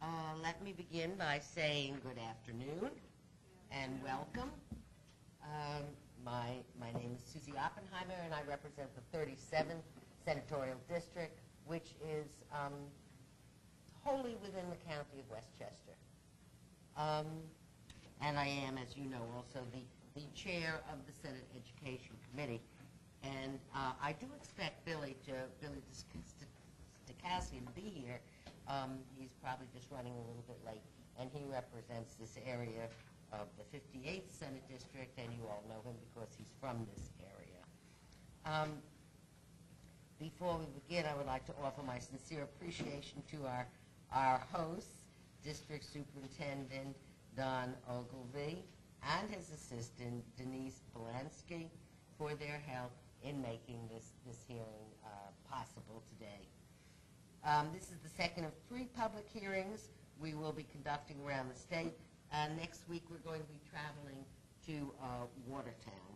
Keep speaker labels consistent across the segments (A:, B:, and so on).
A: Let me begin by saying good afternoon and welcome. My name is Susie Oppenheimer, and I represent the 37th Senatorial District, which is wholly within the county of Westchester. And I am, as you know, also the chair of the Senate Education Committee. And I do expect Billy Stokowski to be here. He's probably just running a little bit late, and he represents this area of the 58th Senate District, and you all know him because he's from this area. Before we begin, I would like to offer my sincere appreciation to our hosts, District Superintendent Don Ogilvie and his assistant, Denise Polanski, for their help in making this hearing possible today. This is the second of 3 public hearings we will be conducting around the state. Next week we're going to be traveling to Watertown.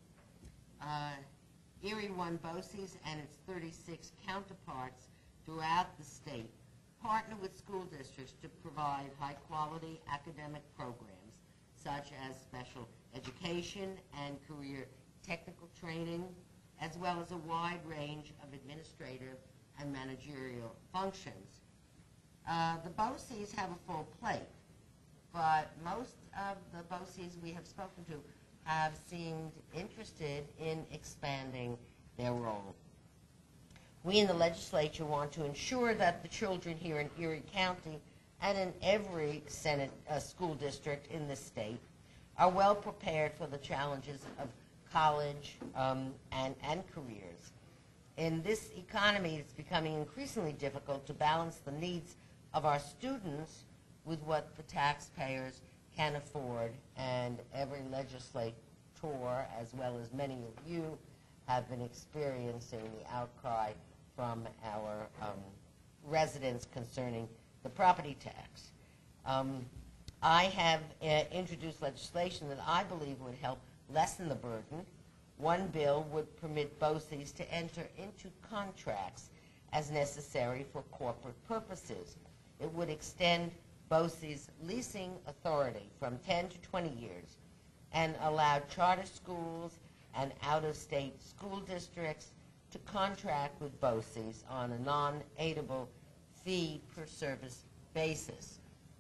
A: Erie One BOCES and its 36 counterparts throughout the state partner with school districts to provide high-quality academic programs such as special education and career technical training, as well as a wide range of administrative and managerial functions. The BOCES have a full plate, but most of the BOCES we have spoken to have seemed interested in expanding their role. We in the legislature want to ensure that the children here in Erie County and in every Senate school district in the state are well prepared for the challenges of college and careers. In this economy, it's becoming increasingly difficult to balance the needs of our students with what the taxpayers can afford, and every legislator, as well as many of you, have been experiencing the outcry from our residents concerning the property tax. I have introduced legislation that I believe would help lessen the burden. One bill would permit BOCES to enter into contracts as necessary for corporate purposes. It would extend BOCES' leasing authority from 10 to 20 years and allow charter schools and out-of-state school districts to contract with BOCES on a non-aidable fee-per-service basis.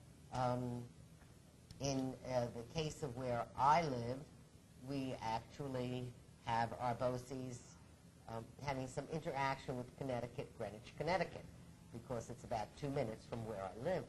A: In the case of where I live, we actually have our BOCES having some interaction with Greenwich, Connecticut, because it's about 2 minutes from where I live.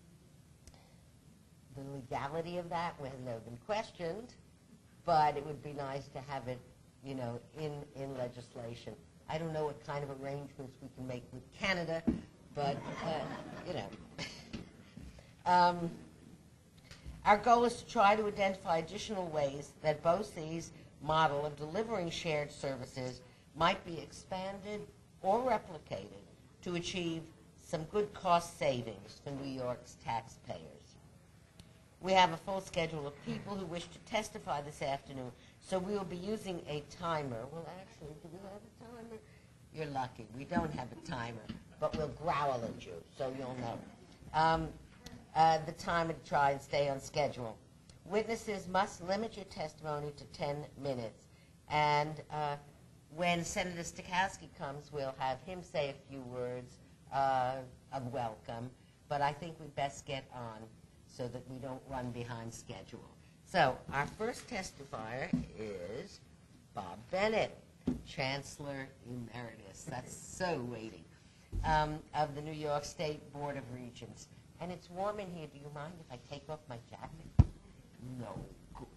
A: The legality of that has never been questioned, but it would be nice to have it, you know, in legislation. I don't know what kind of arrangements we can make with Canada, but, you know. Our goal is to try to identify additional ways that BOCES' model of delivering shared services might be expanded or replicated to achieve some good cost savings for New York's taxpayers. We have a full schedule of people who wish to testify this afternoon, so we will be using a timer. Well, actually, do we have a timer? You're lucky. We don't have a timer, but we'll growl at you, so you'll know. The timer to try and stay on schedule. Witnesses must limit your testimony to 10 minutes. And when Senator Stokowski comes, we'll have him say a few words of welcome. But I think we best get on so that we don't run behind schedule. So our first testifier is Bob Bennett, Chancellor Emeritus. That's so weighty, of the New York State Board of Regents. And it's warm in here. Do you mind if I take off my jacket? No. Good.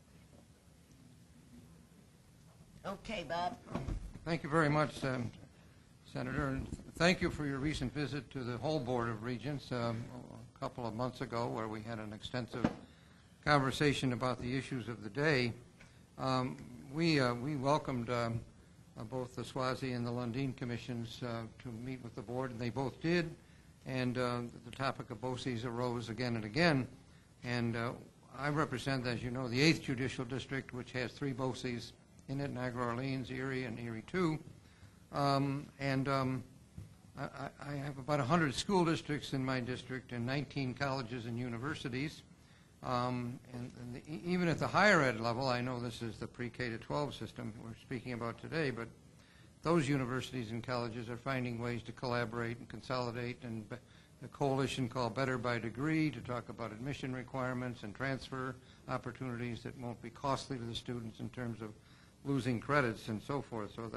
A: Okay, Bob.
B: Thank you very much, Senator. And thank you for your recent visit to the whole Board of Regents a couple of months ago, where we had an extensive conversation about the issues of the day. We welcomed both the Swazi and the Lundin commissions to meet with the board, and they both did. And the topic of BOCES arose again and again. And I represent, as you know, the 8th Judicial District, which has 3 BOCES in it, Niagara, Orleans, Erie, and Erie 2. I have about 100 school districts in my district and 19 colleges and universities. Even at the higher ed level, I know this is the pre-K to 12 system we're speaking about today, but those universities and colleges are finding ways to collaborate and consolidate, and the coalition called Better by Degree to talk about admission requirements and transfer opportunities that won't be costly to the students in terms of losing credits and so forth. So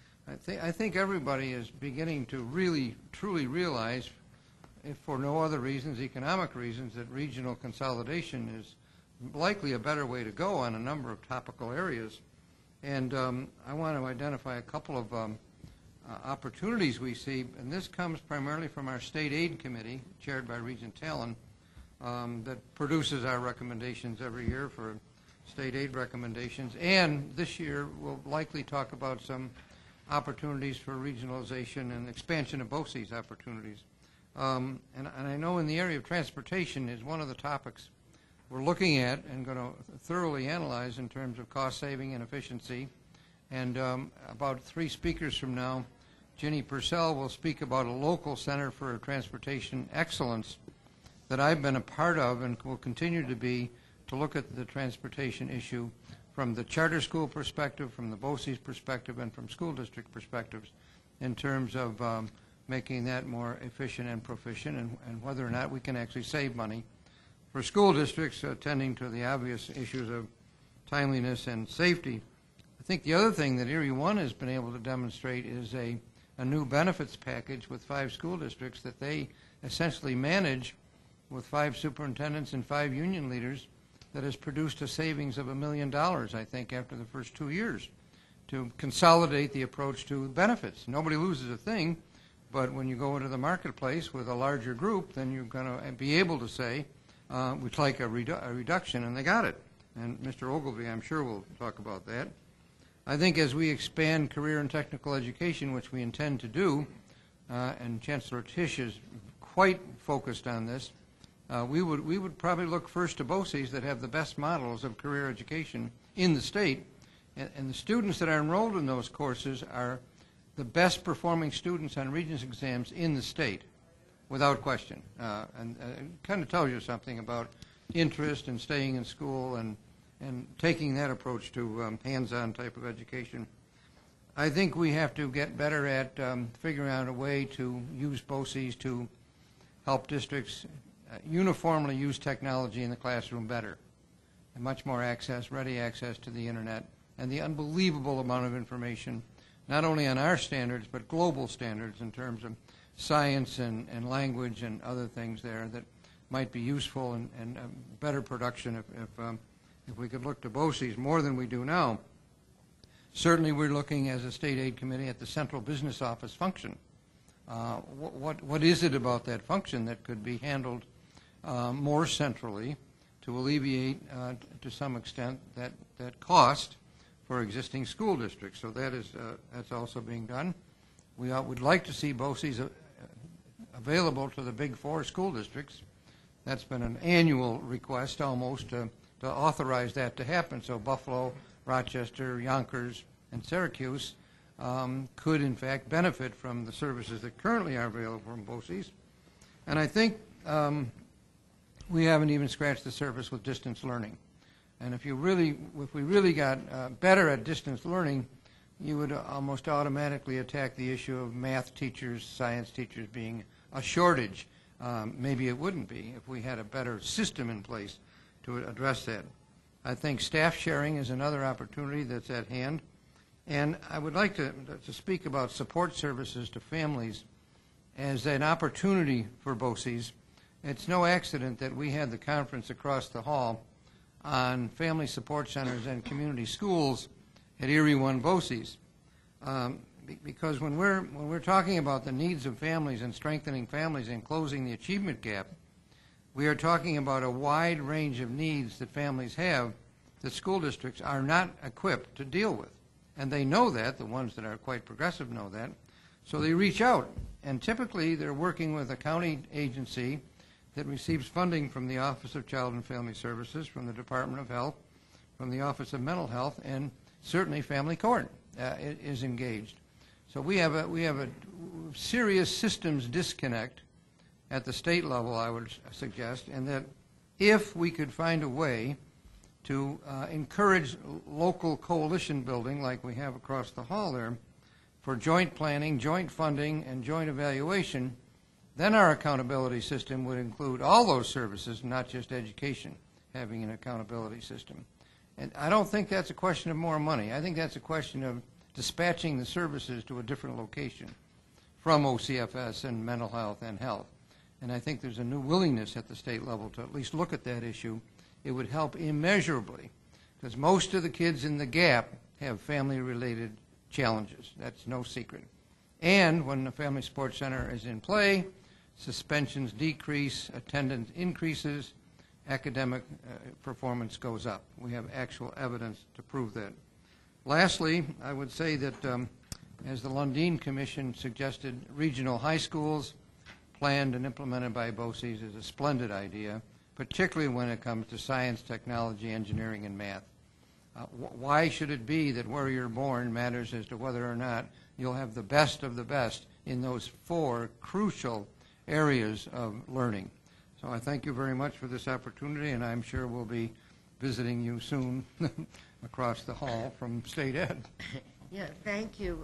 B: I think everybody is beginning to really, truly realize, if for no other reasons, economic reasons, that regional consolidation is likely a better way to go on a number of topical areas. And I want to identify a couple of opportunities we see, and this comes primarily from our State Aid Committee, chaired by Regent Talon, that produces our recommendations every year for state aid recommendations. And this year we'll likely talk about some opportunities for regionalization and expansion of BOCES opportunities. And I know in the area of transportation is one of the topics we're looking at and going to thoroughly analyze in terms of cost saving and efficiency. And about 3 speakers from now, Ginny Purcell will speak about a local center for transportation excellence that I've been a part of and will continue to be, to look at the transportation issue from the charter school perspective, from the BOCES perspective, and from school district perspectives in terms of making that more efficient and proficient, and whether or not we can actually save money. For school districts attending to the obvious issues of timeliness and safety, I think the other thing that Erie 1 has been able to demonstrate is a new benefits package with 5 school districts that they essentially manage with 5 superintendents and 5 union leaders that has produced a savings of $1 million, I think, after the first 2 years to consolidate the approach to benefits. Nobody loses a thing, but when you go into the marketplace with a larger group, then you're going to be able to say, we'd like a reduction, and they got it. And Mr. Ogilvie, I'm sure, will talk about that. I think as we expand career and technical education, which we intend to do, and Chancellor Tisch is quite focused on this, we would probably look first to BOCES that have the best models of career education in the state, and the students that are enrolled in those courses are the best performing students on Regents exams in the state, without question. And it kind of tells you something about interest and staying in school and taking that approach to hands-on type of education. I think we have to get better at figuring out a way to use BOCES to help districts uniformly use technology in the classroom better, and much more access, ready access to the internet, and the unbelievable amount of information, not only on our standards, but global standards in terms of science and language and other things there that might be useful and better production if we could look to BOCES more than we do now. Certainly we're looking as a state aid committee at the central business office function. What is it about that function that could be handled more centrally to alleviate to some extent that cost for existing school districts? So that's also being done. We would like to see BOCES available to the big 4 school districts. That's been an annual request almost to authorize that to happen. So Buffalo, Rochester, Yonkers, and Syracuse could in fact benefit from the services that currently are available from BOCES. And I think we haven't even scratched the surface with distance learning. And if we really got better at distance learning, you would almost automatically attack the issue of math teachers, science teachers being a shortage. Maybe it wouldn't be if we had a better system in place to address that. I think staff sharing is another opportunity that's at hand. And I would like to speak about support services to families as an opportunity for BOCES. It's no accident that we had the conference across the hall on family support centers and community schools at Erie 1 BOCES. Because when we're talking about the needs of families and strengthening families and closing the achievement gap, we are talking about a wide range of needs that families have that school districts are not equipped to deal with. And they know that, the ones that are quite progressive know that, so they reach out. And typically they're working with a county agency that receives funding from the Office of Child and Family Services, from the Department of Health, from the Office of Mental Health, and certainly Family Court is engaged. So we have serious systems disconnect at the state level, I would suggest, and that if we could find a way to encourage local coalition building like we have across the hall there for joint planning, joint funding, and joint evaluation, then our accountability system would include all those services, not just education, having an accountability system. And I don't think that's a question of more money. I think that's a question of dispatching the services to a different location from OCFS and mental health and health. And I think there's a new willingness at the state level to at least look at that issue. It would help immeasurably, because most of the kids in the gap have family-related challenges. That's no secret. And when the Family Sports Center is in play, suspensions decrease, attendance increases, academic performance goes up. We have actual evidence to prove that. Lastly, I would say that, as the Lundin Commission suggested, regional high schools planned and implemented by BOCES is a splendid idea, particularly when it comes to science, technology, engineering, and math. Why should it be that where you're born matters as to whether or not you'll have the best of the best in those 4 crucial areas of learning? So I thank you very much for this opportunity, and I'm sure we'll be visiting you soon across the hall from State Ed.
A: Yeah, thank you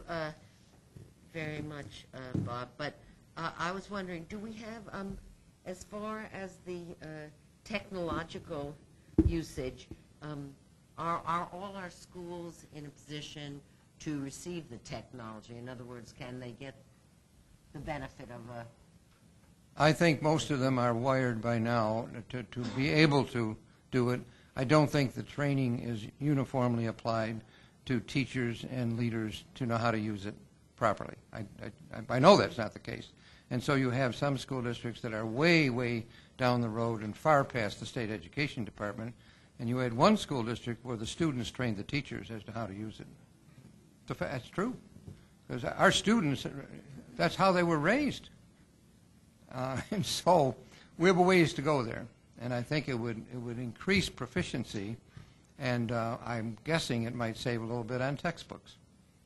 A: very much, Bob. But I was wondering, do we have, as far as the technological usage, are all our schools in a position to receive the technology? In other words, can they get the benefit of a...
B: I think most of them are wired by now to be able to do it. I don't think the training is uniformly applied to teachers and leaders to know how to use it properly. I know that's not the case. And so you have some school districts that are way, way down the road and far past the state education department, and you had one school district where the students trained the teachers as to how to use it. That's true, because our students, that's how they were raised. And so we have a ways to go there, and I think it would increase proficiency, and I'm guessing it might save a little bit on textbooks.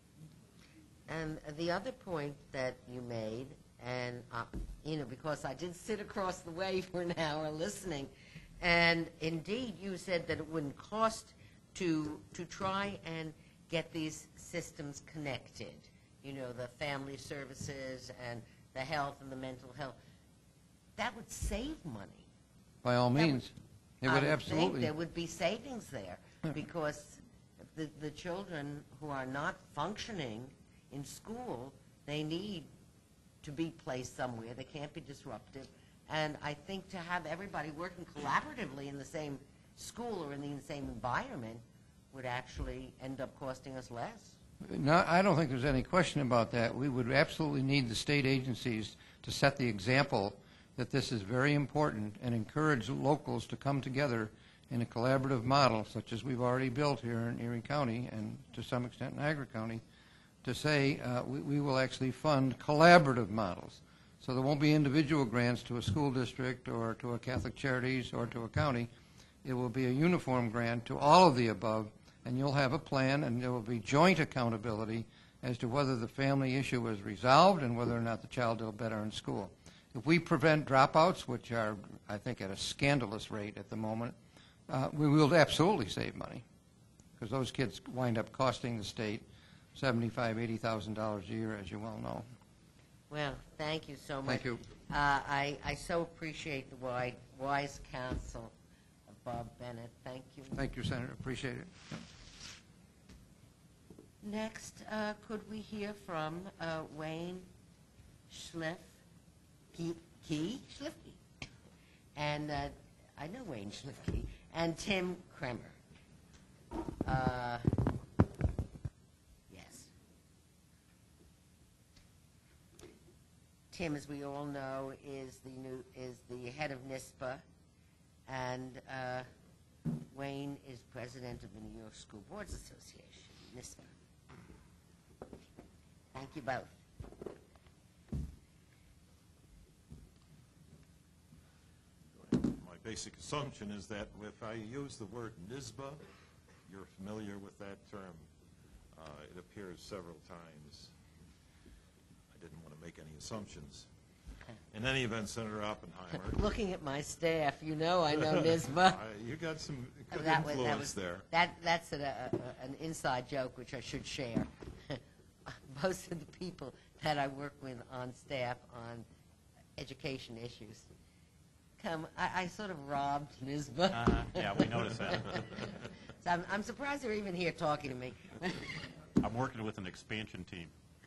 A: And the other point that you made, and because I did sit across the way for an hour listening, and indeed you said that it wouldn't cost to try and get these systems connected. You know, the family services and the health and the mental health. That would save money.
B: By all means. It would absolutely.
A: I think there would be savings there, because the children who are not functioning in school, they need to be placed somewhere. They can't be disruptive. And I think to have everybody working collaboratively in the same school or in the same environment would actually end up costing us less.
B: No, I don't think there's any question about that. We would absolutely need the state agencies to set the example that this is very important and encourage locals to come together in a collaborative model, such as we've already built here in Erie County and to some extent Niagara County, to say we will actually fund collaborative models. So there won't be individual grants to a school district or to a Catholic Charities or to a county. It will be a uniform grant to all of the above, and you'll have a plan, and there will be joint accountability as to whether the family issue is resolved and whether or not the child will better in school. If we prevent dropouts, which are, I think, at a scandalous rate at the moment, we will absolutely save money, because those kids wind up costing the state $75,000, $80,000 a year, as you well know.
A: Well, thank you so much.
B: Thank you.
A: I so appreciate the wise counsel of Bob Bennett. Thank you.
B: Thank you, Senator. Appreciate it.
A: Next, could we hear from Wayne Schlifke? And I know Wayne Schlifke. And Tim Kremer. Yes. Tim, as we all know, is the head of NYSPA, and Wayne is president of the New York School Boards Association, NYSPA. Thank you both.
C: My basic assumption is that if I use the word NYSBA, you're familiar with that term. It appears several times. I didn't want to to make any assumptions. In any event, Senator Oppenheimer.
A: Looking at my staff, you know I know NYSBA.
C: You got some good
A: That
C: influence there.
A: That's an inside joke which I should share. Most of the people that I work with on staff on education issues I sort of robbed NYSBA.
D: Yeah, we noticed that.
A: So I'm surprised they're even here talking to me.
D: I'm working with an expansion team.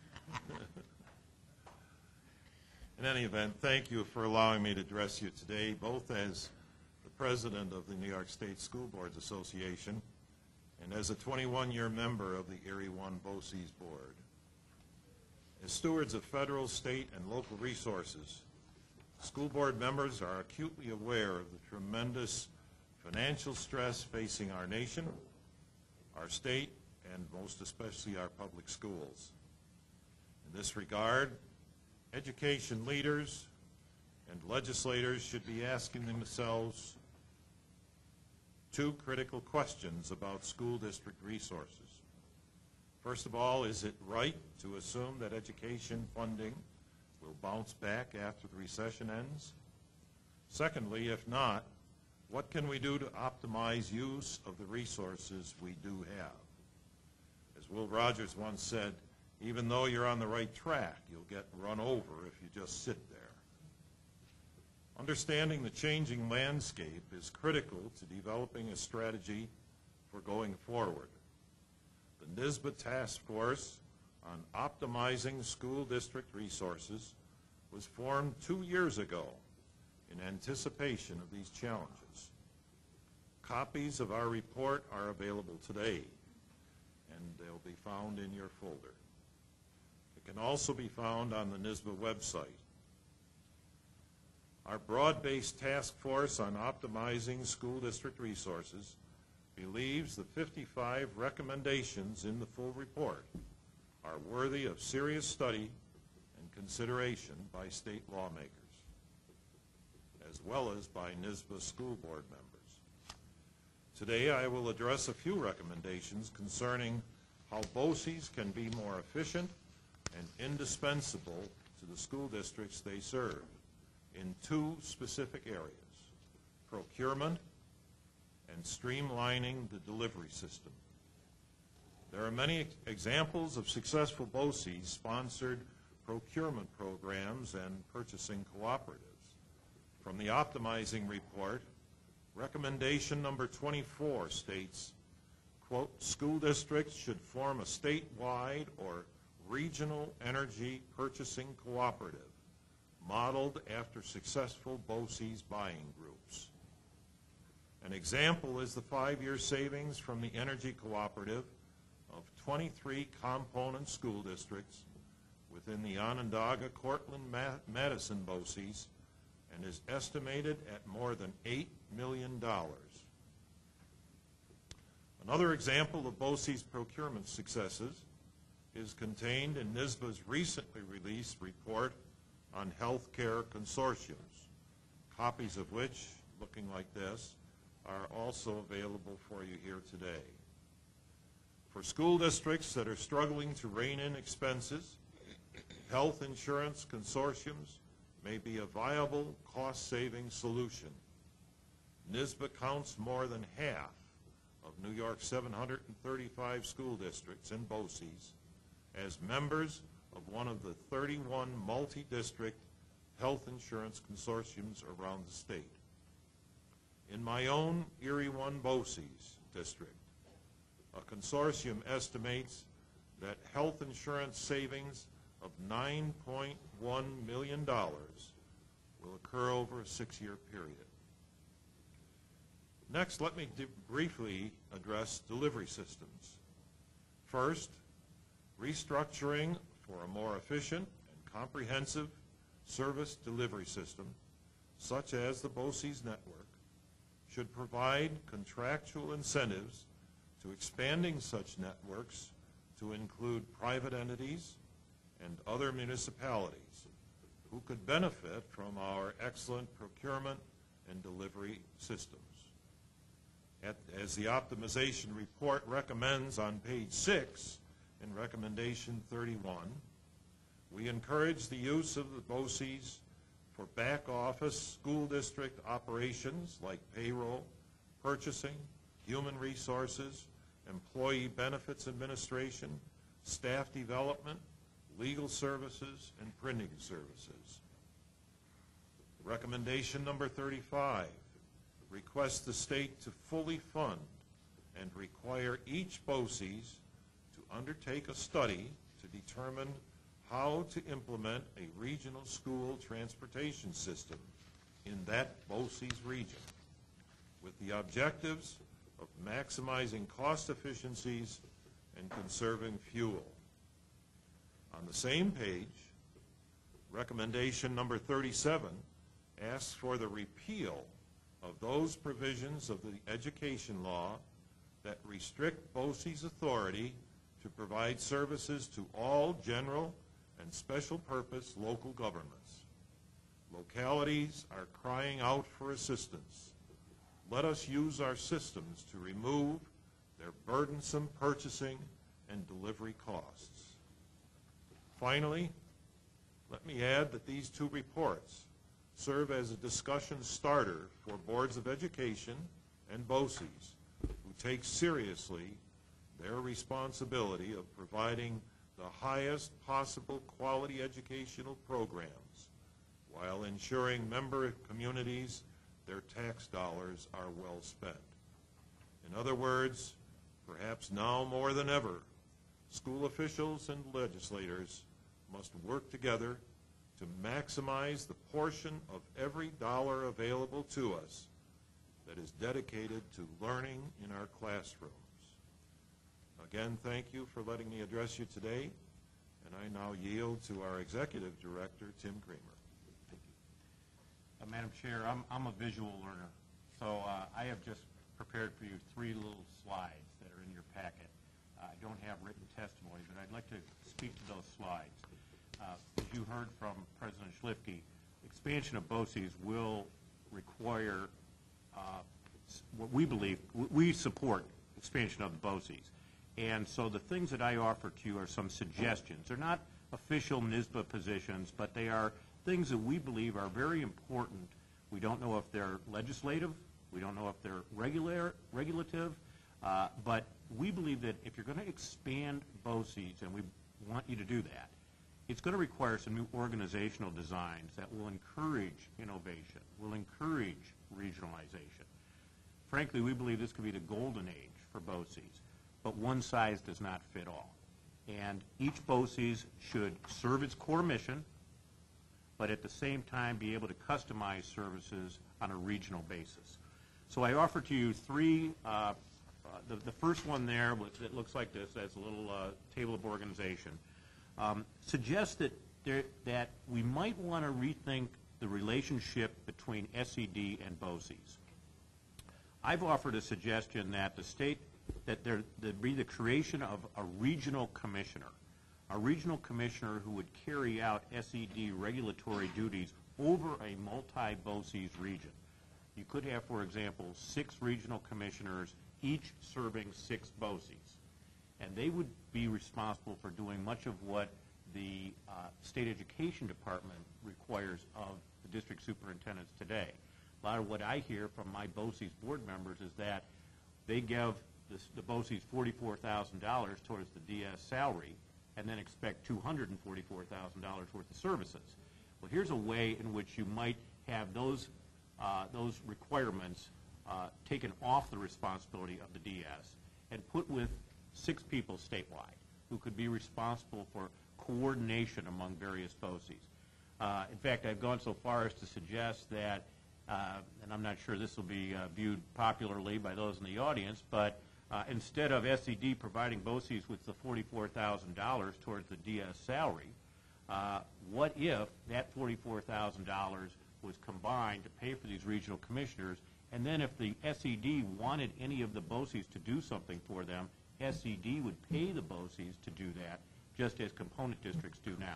C: In any event, thank you for allowing me to address you today, both as the president of the New York State School Boards Association and as a 21-year member of the Erie 1 BOCES Board. As stewards of federal, state, and local resources, school board members are acutely aware of the tremendous financial stress facing our nation, our state, and most especially our public schools. In this regard, education leaders and legislators should be asking themselves two critical questions about school district resources. First of all, is it right to assume that education funding will bounce back after the recession ends? Secondly, if not, what can we do to optimize use of the resources we do have? As Will Rogers once said, even though you're on the right track, you'll get run over if you just sit there. Understanding the changing landscape is critical to developing a strategy for going forward. The NYSBA Task Force on Optimizing School District Resources was formed 2 years ago in anticipation of these challenges. Copies of our report are available today, and they'll be found in your folder. It can also be found on the NYSBA website. Our broad-based task force on optimizing school district resources believes the 55 recommendations in the full report are worthy of serious study and consideration by state lawmakers, as well as by NYSBA school board members. Today I will address a few recommendations concerning how BOCES can be more efficient and indispensable to the school districts they serve in two specific areas: procurement and streamlining the delivery system. There are many examples of successful BOCES-sponsored procurement programs and purchasing cooperatives. From the Optimizing Report, recommendation number 24 states, quote, school districts should form a statewide or regional energy purchasing cooperative modeled after successful BOCES buying groups. An example is the 5-year savings from the energy cooperative of 23 component school districts within the Onondaga-Cortland-Madison BOCES and is estimated at more than $8 million. Another example of BOCES procurement successes is contained in NYSBA's recently released report on healthcare consortiums, copies of which, looking like this, are also available for you here today. For school districts that are struggling to rein in expenses, health insurance consortiums may be a viable cost-saving solution. NYSBA counts more than half of New York's 735 school districts and BOCES as members of one of the 31 multi-district health insurance consortiums around the state. In my own Erie 1 BOCES district, a consortium estimates that health insurance savings of $9.1 million will occur over a 6-year period. Next, let me briefly address delivery systems. First, restructuring for a more efficient and comprehensive service delivery system, such as the BOCES network, should provide contractual incentives to expanding such networks to include private entities and other municipalities who could benefit from our excellent procurement and delivery systems. As the optimization report recommends on page 6 in recommendation 31, We encourage the use of the BOCES for back office school district operations like payroll, purchasing, human resources, employee benefits administration, staff development, legal services, and printing services. Recommendation number 35 requests the state to fully fund and require each BOCES to undertake a study to determine how to implement a regional school transportation system in that BOCES region with the objectives of maximizing cost efficiencies and conserving fuel. On the same page, recommendation number 37 asks for the repeal of those provisions of the education law that restrict BOCES' authority to provide services to all general and special purpose local governments. Localities are crying out for assistance. Let us use our systems to remove their burdensome purchasing and delivery costs. Finally, let me add that these two reports serve as a discussion starter for boards of education and BOCES who take seriously their responsibility of providing the highest possible quality educational programs while ensuring member communities their tax dollars are well spent. In other words, perhaps now more than ever, school officials and legislators must work together to maximize the portion of every dollar available to us that is dedicated to learning in our classrooms. Again, thank you for letting me address you today, and I now yield to our Executive Director, Tim Creamer.
D: Thank you. Madam Chair, I'm a visual learner, so I have just prepared for you 3 little slides that are in your packet. I don't have written testimony, but I'd like to speak to those slides. As you heard from President Schlifke, expansion of BOCES will require what we believe, we support expansion of the BOCES. And so the things that I offer to you are some suggestions. They're not official NYSBA positions, but they are things that we believe are very important. We don't know if they're legislative, we don't know if they're regulative, but we believe that if you're going to expand BOCES, and we want you to do that, it's going to require some new organizational designs that will encourage innovation, will encourage regionalization. Frankly, we believe this could be the golden age for BOCES, but one size does not fit all. And each BOCES should serve its core mission, but at the same time be able to customize services on a regional basis. So I offer to you 3, the first one there, it looks like this, as a little table of organization, suggests that we might want to rethink the relationship between SED and BOCES. I've offered a suggestion that the state, that there be the creation of a regional commissioner who would carry out SED regulatory duties over a multi-BOCES region. You could have, for example, 6 regional commissioners, each serving 6 BOCES. And they would be responsible for doing much of what the State Education Department requires of the district superintendents today. A lot of what I hear from my BOCES board members is that they give the BOCES $44,000 towards the DS salary and then expect $244,000 worth of services. Well, here's a way in which you might have those requirements taken off the responsibility of the DS and put with 6 people statewide who could be responsible for coordination among various BOCES. In fact, I've gone so far as to suggest that, and I'm not sure this will be viewed popularly by those in the audience, but instead of SED providing BOCES with the $44,000 towards the DS salary, what if that $44,000 was combined to pay for these regional commissioners, and then if the SED wanted any of the BOCES to do something for them, SED would pay the BOCES to do that, just as component districts do now.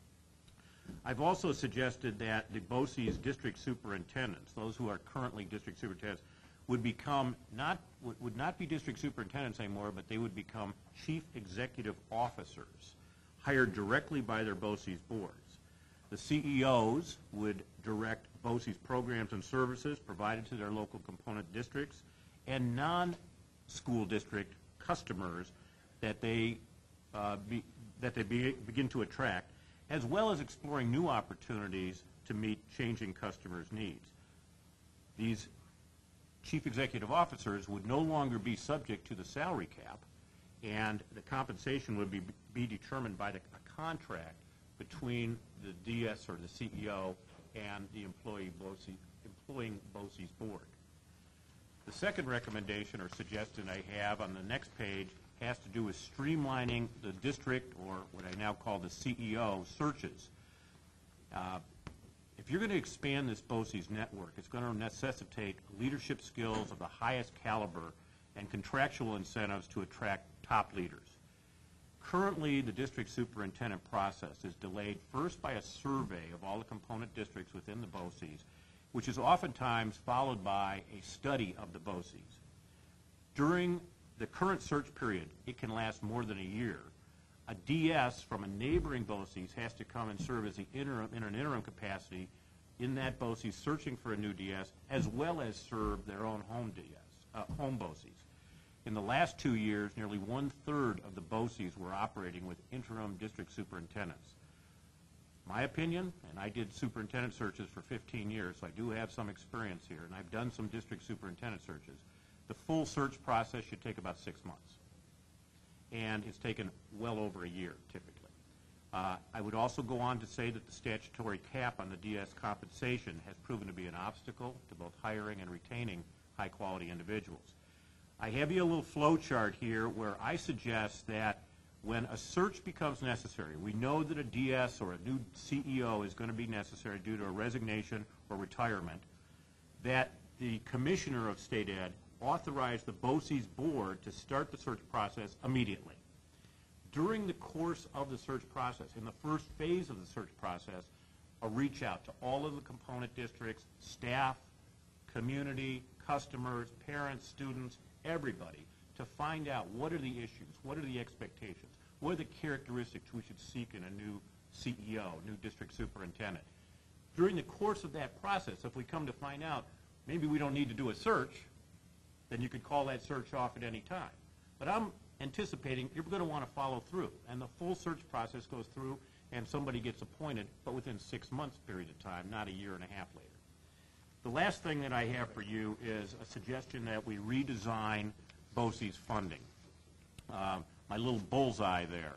D: I've also suggested that the BOCES district superintendents, those who are currently district superintendents, would not be district superintendents anymore, but they would become chief executive officers, hired directly by their BOCES boards. The CEOs would direct BOCES programs and services provided to their local component districts and non-school district customers that they begin to attract, as well as exploring new opportunities to meet changing customers' needs. These chief executive officers would no longer be subject to the salary cap, and the compensation would be determined by a contract between the DS or the CEO and the employing BOCES board. The second recommendation or suggestion I have on the next page has to do with streamlining the district, or what I now call the CEO, searches. If you're going to expand this BOCES network, it's going to necessitate leadership skills of the highest caliber and contractual incentives to attract top leaders. Currently, the district superintendent process is delayed first by a survey of all the component districts within the BOCES, which is oftentimes followed by a study of the BOCES. During the current search period, it can last more than a year. A DS from a neighboring BOCES has to come and serve as the interim, in an interim capacity in that BOCES searching for a new DS, as well as serve their own home BOCES. In the last 2 years, nearly 1/3 of the BOCES were operating with interim district superintendents. My opinion, and I did superintendent searches for 15 years, so I do have some experience here, and I've done some district superintendent searches. The full search process should take about 6 months, and it's taken well over a year, typically. I would also go on to say that the statutory cap on the DS compensation has proven to be an obstacle to both hiring and retaining high-quality individuals. I have you a little flow chart here where I suggest that when a search becomes necessary, we know that a DS or a new CEO is going to be necessary due to a resignation or retirement, that the Commissioner of State Ed authorize the BOCES board to start the search process immediately. During the course of the search process, in the first phase of the search process, a reach out to all of the component districts, staff, community, customers, parents, students, everybody, to find out what are the issues, what are the expectations, what are the characteristics we should seek in a new CEO, new district superintendent. During the course of that process, if we come to find out maybe we don't need to do a search, then you could call that search off at any time. But I'm anticipating you're going to want to follow through, and the full search process goes through and somebody gets appointed, but within 6 months period of time, not a year and a half later. The last thing that I have for you is a suggestion that we redesign BOCES funding. My little bullseye there.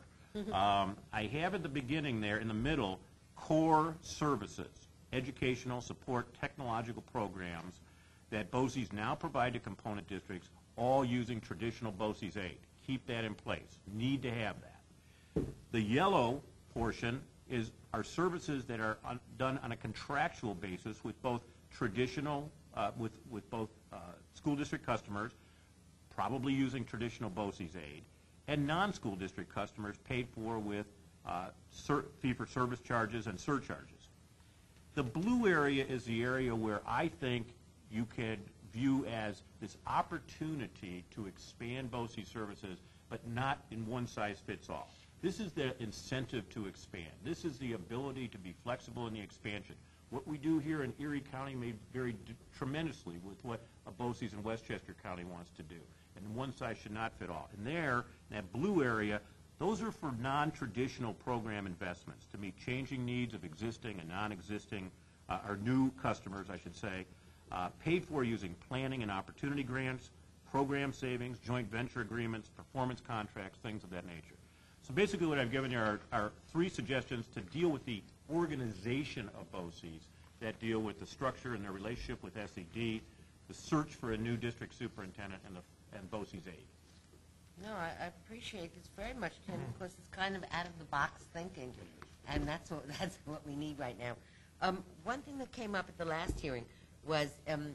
D: I have at the beginning there, in the middle, core services, educational support, technological programs that BOCES now provide to component districts, all using traditional BOCES aid. Keep that in place. Need to have that. The yellow portion is our services that are done on a contractual basis with both traditional, with both school district customers, probably using traditional BOCES aid, and non-school district customers paid for with fee-for-service charges and surcharges. The blue area is the area where I think you can view as this opportunity to expand BOCES services, but not in one-size-fits-all. This is the incentive to expand. This is the ability to be flexible in the expansion. What we do here in Erie County may vary tremendously with what a BOCES in Westchester County wants to do, and one size should not fit all. And there, in that blue area, those are for non-traditional program investments to meet changing needs of existing and non-existing, or new customers, I should say, paid for using planning and opportunity grants, program savings, joint venture agreements, performance contracts, things of that nature. So basically what I've given you are 3 suggestions to deal with the organization of BOCES that deal with the structure and their relationship with SED, the search for a new district superintendent, and BOCES aid.
A: No, I appreciate this very much, Ken, because it's kind of out-of-the-box thinking, and that's what we need right now. One thing that came up at the last hearing was,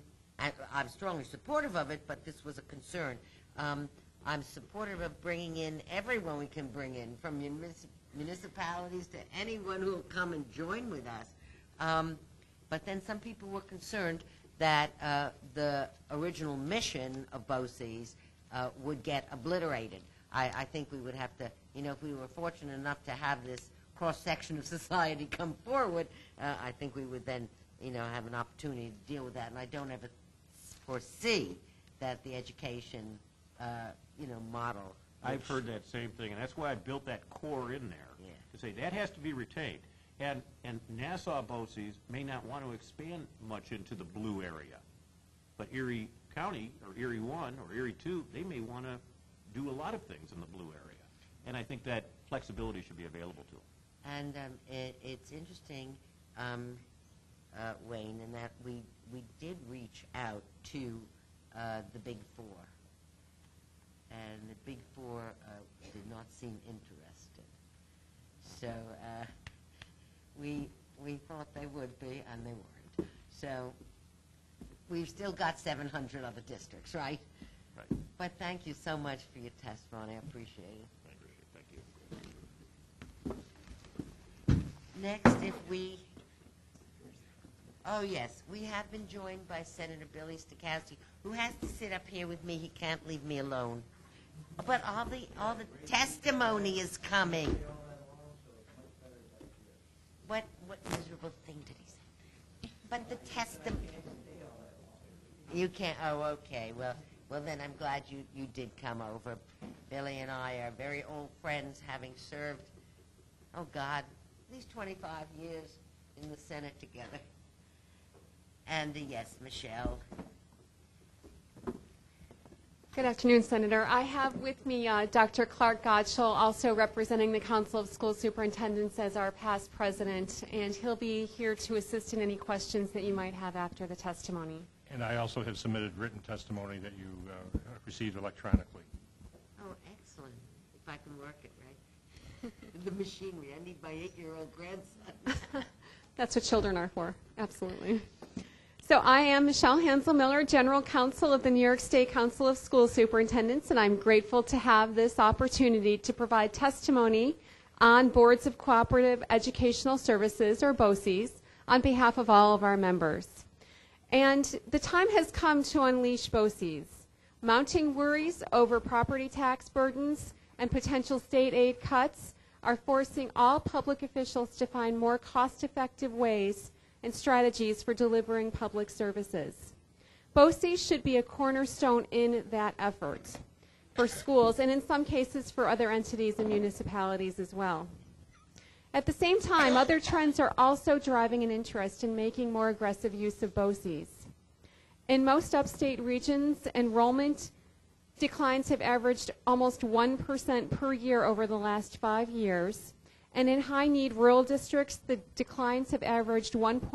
A: I'm strongly supportive of it, but this was a concern. I'm supportive of bringing in everyone we can bring in, from municipalities to anyone who will come and join with us. But then some people were concerned that the original mission of BOCES would get obliterated. I think we would have to if we were fortunate enough to have this cross-section of society come forward, I think we would then, have an opportunity to deal with that. And I don't ever foresee that the education, model.
D: I've heard that same thing, and that's why I built that core in there,
A: Yeah.
D: to say that has to be retained. And Nassau BOCES may not want to expand much into the blue area, but Erie County, or Erie 1, or Erie 2, they may want to do a lot of things in the blue area. And I think that flexibility should be available to them.
A: And it's interesting, Wayne, in that we did reach out to the Big Four, and the Big Four did not seem interested. So we thought they would be, and they weren't. So we've still got 700 other districts, right?
D: Right.
A: But thank you so much for your testimony. I appreciate it.
D: Thank you.
A: Next, oh yes, we have been joined by Senator Billy Stokowski, who has to sit up here with me. He can't leave me alone. But all the testimony is coming. What miserable thing did he say? But the testimony. You can't. Oh, okay. Well, then I'm glad you did come over. Billy and I are very old friends, having served, oh God, at least 25 years in the Senate together. And yes, Michelle.
E: Good afternoon, Senator. I have with me Dr. Clark Gottschall, also representing the Council of School Superintendents as our past president, and he'll be here to assist in any questions that you might have after the testimony.
F: And I also have submitted written testimony that you received electronically.
A: Oh, excellent. If I can work it, right? The machinery. I need my 8-year-old grandson.
E: That's what children are for. Absolutely. So I am Michelle Hansel-Miller, General Counsel of the New York State Council of School Superintendents, and I'm grateful to have this opportunity to provide testimony on boards of cooperative educational services, or BOCES, on behalf of all of our members. And the time has come to unleash BOCES. Mounting worries over property tax burdens and potential state aid cuts are forcing all public officials to find more cost-effective ways and strategies for delivering public services. BOCES should be a cornerstone in that effort for schools, and in some cases for other entities and municipalities as well. At the same time, other trends are also driving an interest in making more aggressive use of BOCES. In most upstate regions, enrollment declines have averaged almost 1% per year over the last 5 years, and in high-need rural districts, the declines have averaged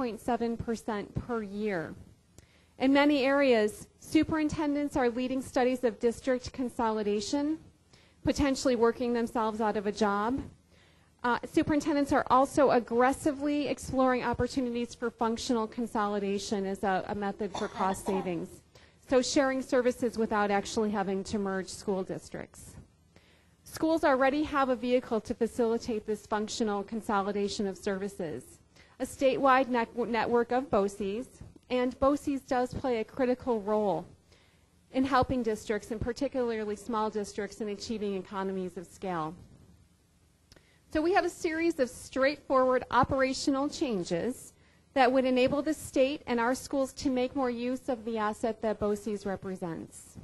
E: 1.7% per year. In many areas, superintendents are leading studies of district consolidation, potentially working themselves out of a job. Superintendents are also aggressively exploring opportunities for functional consolidation as a method for cost savings, so sharing services without actually having to merge school districts. Schools already have a vehicle to facilitate this functional consolidation of services, a statewide network of BOCES, and BOCES does play a critical role in helping districts, and particularly small districts, in achieving economies of scale. So we have a series of straightforward operational changes that would enable the state and our schools to make more use of the asset that BOCES represents.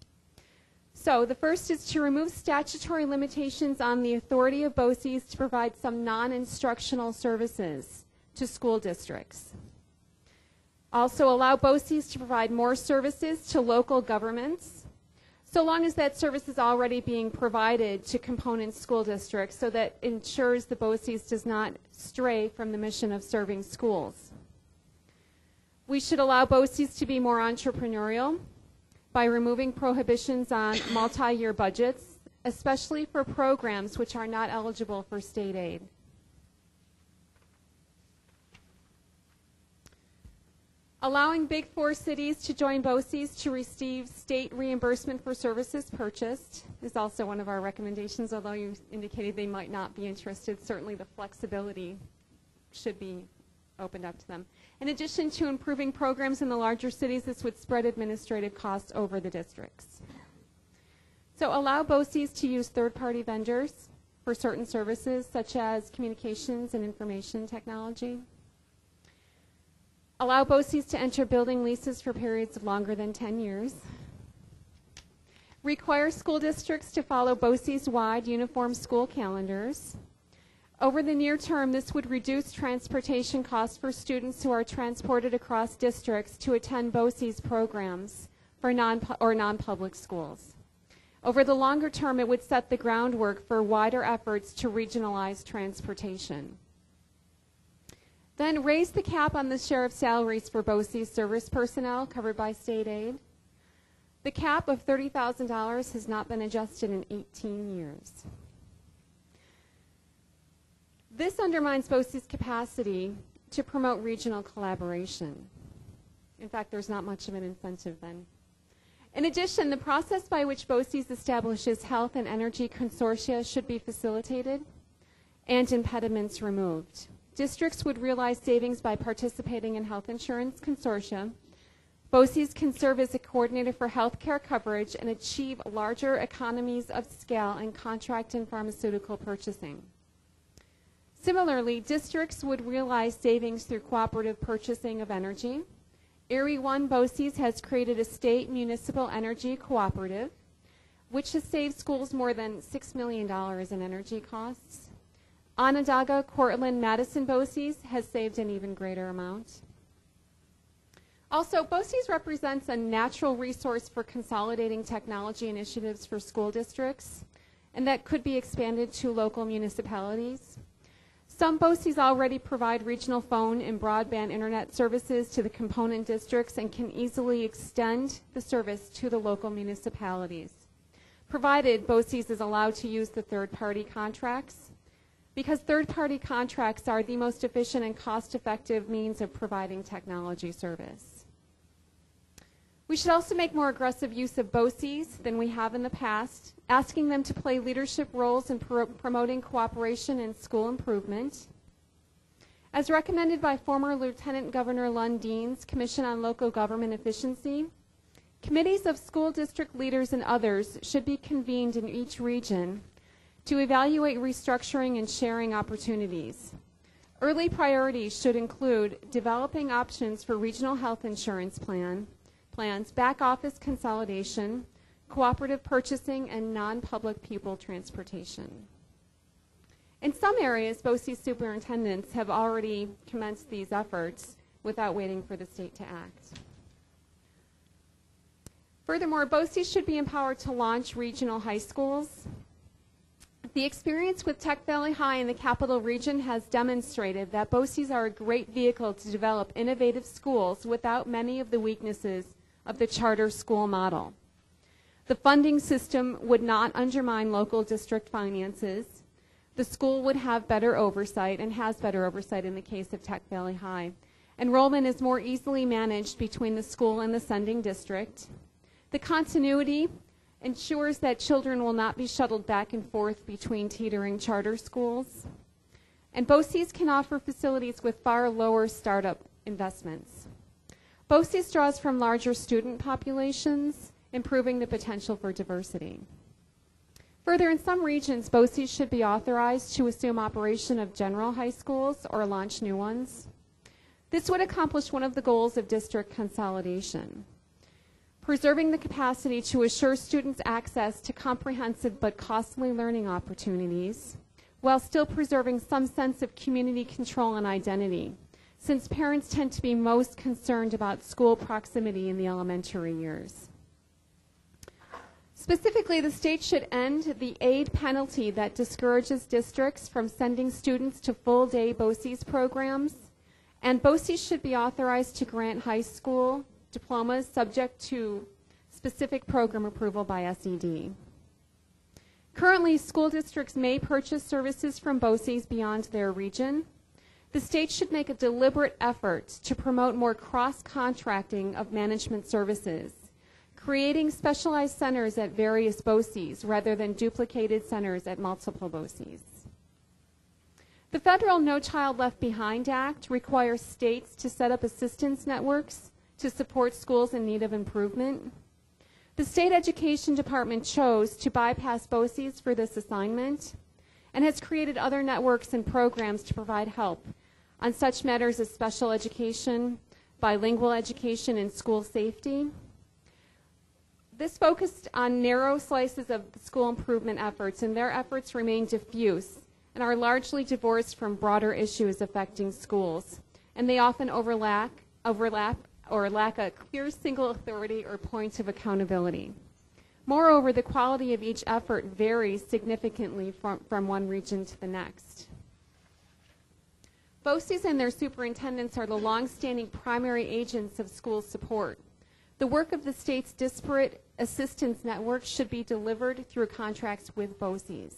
E: So the first is to remove statutory limitations on the authority of BOCES to provide some non-instructional services to school districts. Also allow BOCES to provide more services to local governments, so long as that service is already being provided to component school districts, so that ensures the BOCES does not stray from the mission of serving schools. We should allow BOCES to be more entrepreneurial by removing prohibitions on multi-year budgets, especially for programs which are not eligible for state aid. Allowing Big Four cities to join BOCES to receive state reimbursement for services purchased is also one of our recommendations, although you indicated they might not be interested. Certainly the flexibility should be opened up to them. In addition to improving programs in the larger cities, this would spread administrative costs over the districts. So allow BOCES to use third-party vendors for certain services such as communications and information technology. Allow BOCES to enter building leases for periods of longer than 10 years. Require school districts to follow BOCES-wide uniform school calendars. Over the near term, this would reduce transportation costs for students who are transported across districts to attend BOCES programs for non-public schools. Over the longer term, it would set the groundwork for wider efforts to regionalize transportation. Then raise the cap on the share of salaries for BOCES service personnel covered by state aid. The cap of $30,000 has not been adjusted in 18 years. This undermines BOCES' capacity to promote regional collaboration. In fact, there's not much of an incentive then. In addition, the process by which BOCES establishes health and energy consortia should be facilitated and impediments removed. Districts would realize savings by participating in health insurance consortia. BOCES can serve as a coordinator for health care coverage and achieve larger economies of scale in contract and pharmaceutical purchasing. Similarly, districts would realize savings through cooperative purchasing of energy. Erie 1 BOCES has created a state municipal energy cooperative, which has saved schools more than $6 million in energy costs. Onondaga, Cortland, Madison BOCES has saved an even greater amount. Also, BOCES represents a natural resource for consolidating technology initiatives for school districts, and that could be expanded to local municipalities. Some BOCES already provide regional phone and broadband internet services to the component districts and can easily extend the service to the local municipalities, provided BOCES is allowed to use the third-party contracts, because third-party contracts are the most efficient and cost-effective means of providing technology service. We should also make more aggressive use of BOCES than we have in the past, asking them to play leadership roles in promoting cooperation and school improvement. As recommended by former Lieutenant Governor Lundine's Commission on Local Government Efficiency, committees of school district leaders and others should be convened in each region to evaluate restructuring and sharing opportunities. Early priorities should include developing options for regional health insurance plans, back office consolidation, cooperative purchasing, and non-public pupil transportation. In some areas, BOCES superintendents have already commenced these efforts without waiting for the state to act. Furthermore, BOCES should be empowered to launch regional high schools. The experience with Tech Valley High in the Capital Region has demonstrated that BOCES are a great vehicle to develop innovative schools without many of the weaknesses of the charter school model. The funding system would not undermine local district finances. The school would have better oversight and has better oversight in the case of Tech Valley High. Enrollment is more easily managed between the school and the sending district. The continuity ensures that children will not be shuttled back and forth between teetering charter schools. And BOCES can offer facilities with far lower startup investments. BOCES draws from larger student populations, improving the potential for diversity. Further, in some regions, BOCES should be authorized to assume operation of general high schools or launch new ones. This would accomplish one of the goals of district consolidation, preserving the capacity to assure students access to comprehensive but costly learning opportunities, while still preserving some sense of community control and identity, since parents tend to be most concerned about school proximity in the elementary years. Specifically, the state should end the aid penalty that discourages districts from sending students to full-day BOCES programs, and BOCES should be authorized to grant high school diplomas subject to specific program approval by SED. Currently, school districts may purchase services from BOCES beyond their region. The state should make a deliberate effort to promote more cross-contracting of management services, creating specialized centers at various BOCES rather than duplicated centers at multiple BOCES. The federal No Child Left Behind Act requires states to set up assistance networks to support schools in need of improvement. The State Education Department chose to bypass BOCES for this assignment, and has created other networks and programs to provide help on such matters as special education, bilingual education, and school safety. This focused on narrow slices of the school improvement efforts, and their efforts remain diffuse and are largely divorced from broader issues affecting schools. And they often overlap or lack a clear single authority or point of accountability. Moreover, the quality of each effort varies significantly from one region to the next. BOCES and their superintendents are the long-standing primary agents of school support. The work of the state's disparate assistance network should be delivered through contracts with BOCES.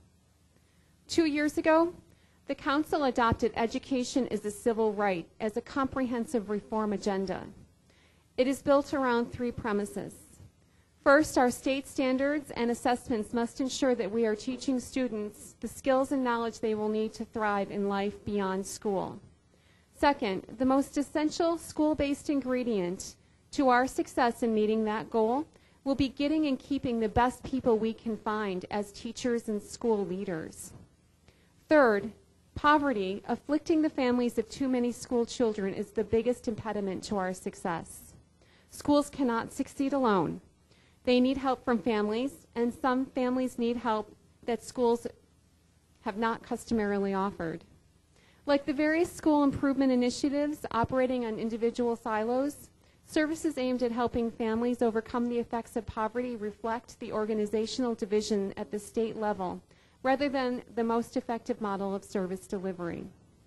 E: 2 years ago, the Council adopted Education is a Civil Right as a comprehensive reform agenda. It is built around 3 premises. First, our state standards and assessments must ensure that we are teaching students the skills and knowledge they will need to thrive in life beyond school. Second, the most essential school-based ingredient to our success in meeting that goal will be getting and keeping the best people we can find as teachers and school leaders. Third, poverty afflicting the families of too many school children is the biggest impediment to our success. Schools cannot succeed alone. They need help from families, and some families need help that schools have not customarily offered. Like the various school improvement initiatives operating on individual silos, services aimed at helping families overcome the effects of poverty reflect the organizational division at the state level, rather than the most effective model of service delivery.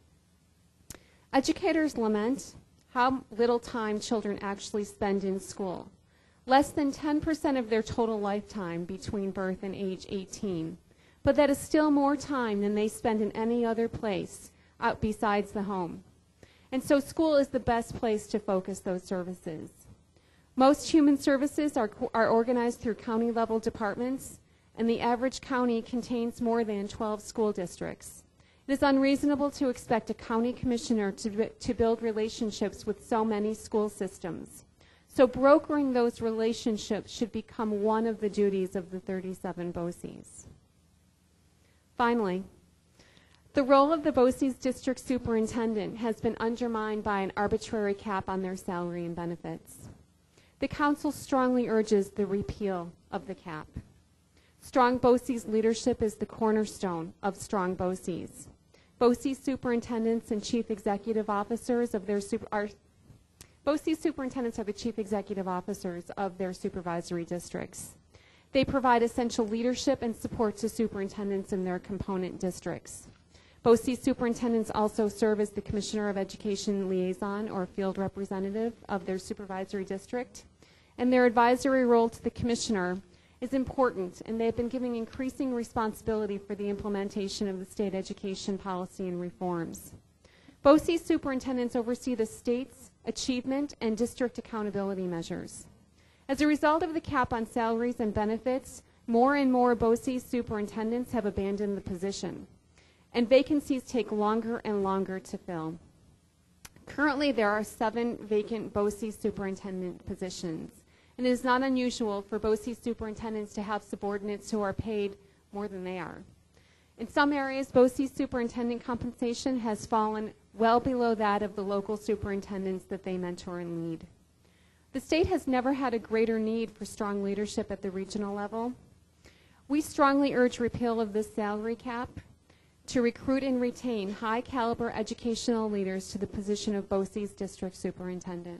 E: Educators lament how little time children actually spend in school. Less than 10% of their total lifetime between birth and age 18. But that is still more time than they spend in any other place besides the home. And so school is the best place to focus those services. Most human services are organized through county-level departments, and the average county contains more than 12 school districts. It is unreasonable to expect a county commissioner to build relationships with so many school systems. So brokering those relationships should become one of the duties of the 37 BOCES. Finally, the role of the BOCES district superintendent has been undermined by an arbitrary cap on their salary and benefits. The council strongly urges the repeal of the cap. Strong BOCES leadership is the cornerstone of strong BOCES. BOCES superintendents and chief executive officers of their BOCES superintendents are the chief executive officers of their supervisory districts. They provide essential leadership and support to superintendents in their component districts. BOCES superintendents also serve as the Commissioner of Education liaison or field representative of their supervisory district, and their advisory role to the Commissioner is important, and they have been given increasing responsibility for the implementation of the state education policy and reforms. BOCES superintendents oversee the state's achievement and district accountability measures. As a result of the cap on salaries and benefits, more and more BOCES superintendents have abandoned the position, and vacancies take longer and longer to fill. Currently, there are 7 vacant BOCES superintendent positions, and it is not unusual for BOCES superintendents to have subordinates who are paid more than they are. In some areas, BOCES superintendent compensation has fallen well below that of the local superintendents that they mentor and lead. The state has never had a greater need for strong leadership at the regional level. We strongly urge repeal of this salary cap to recruit and retain high-caliber educational leaders to the position of BOCES district superintendent.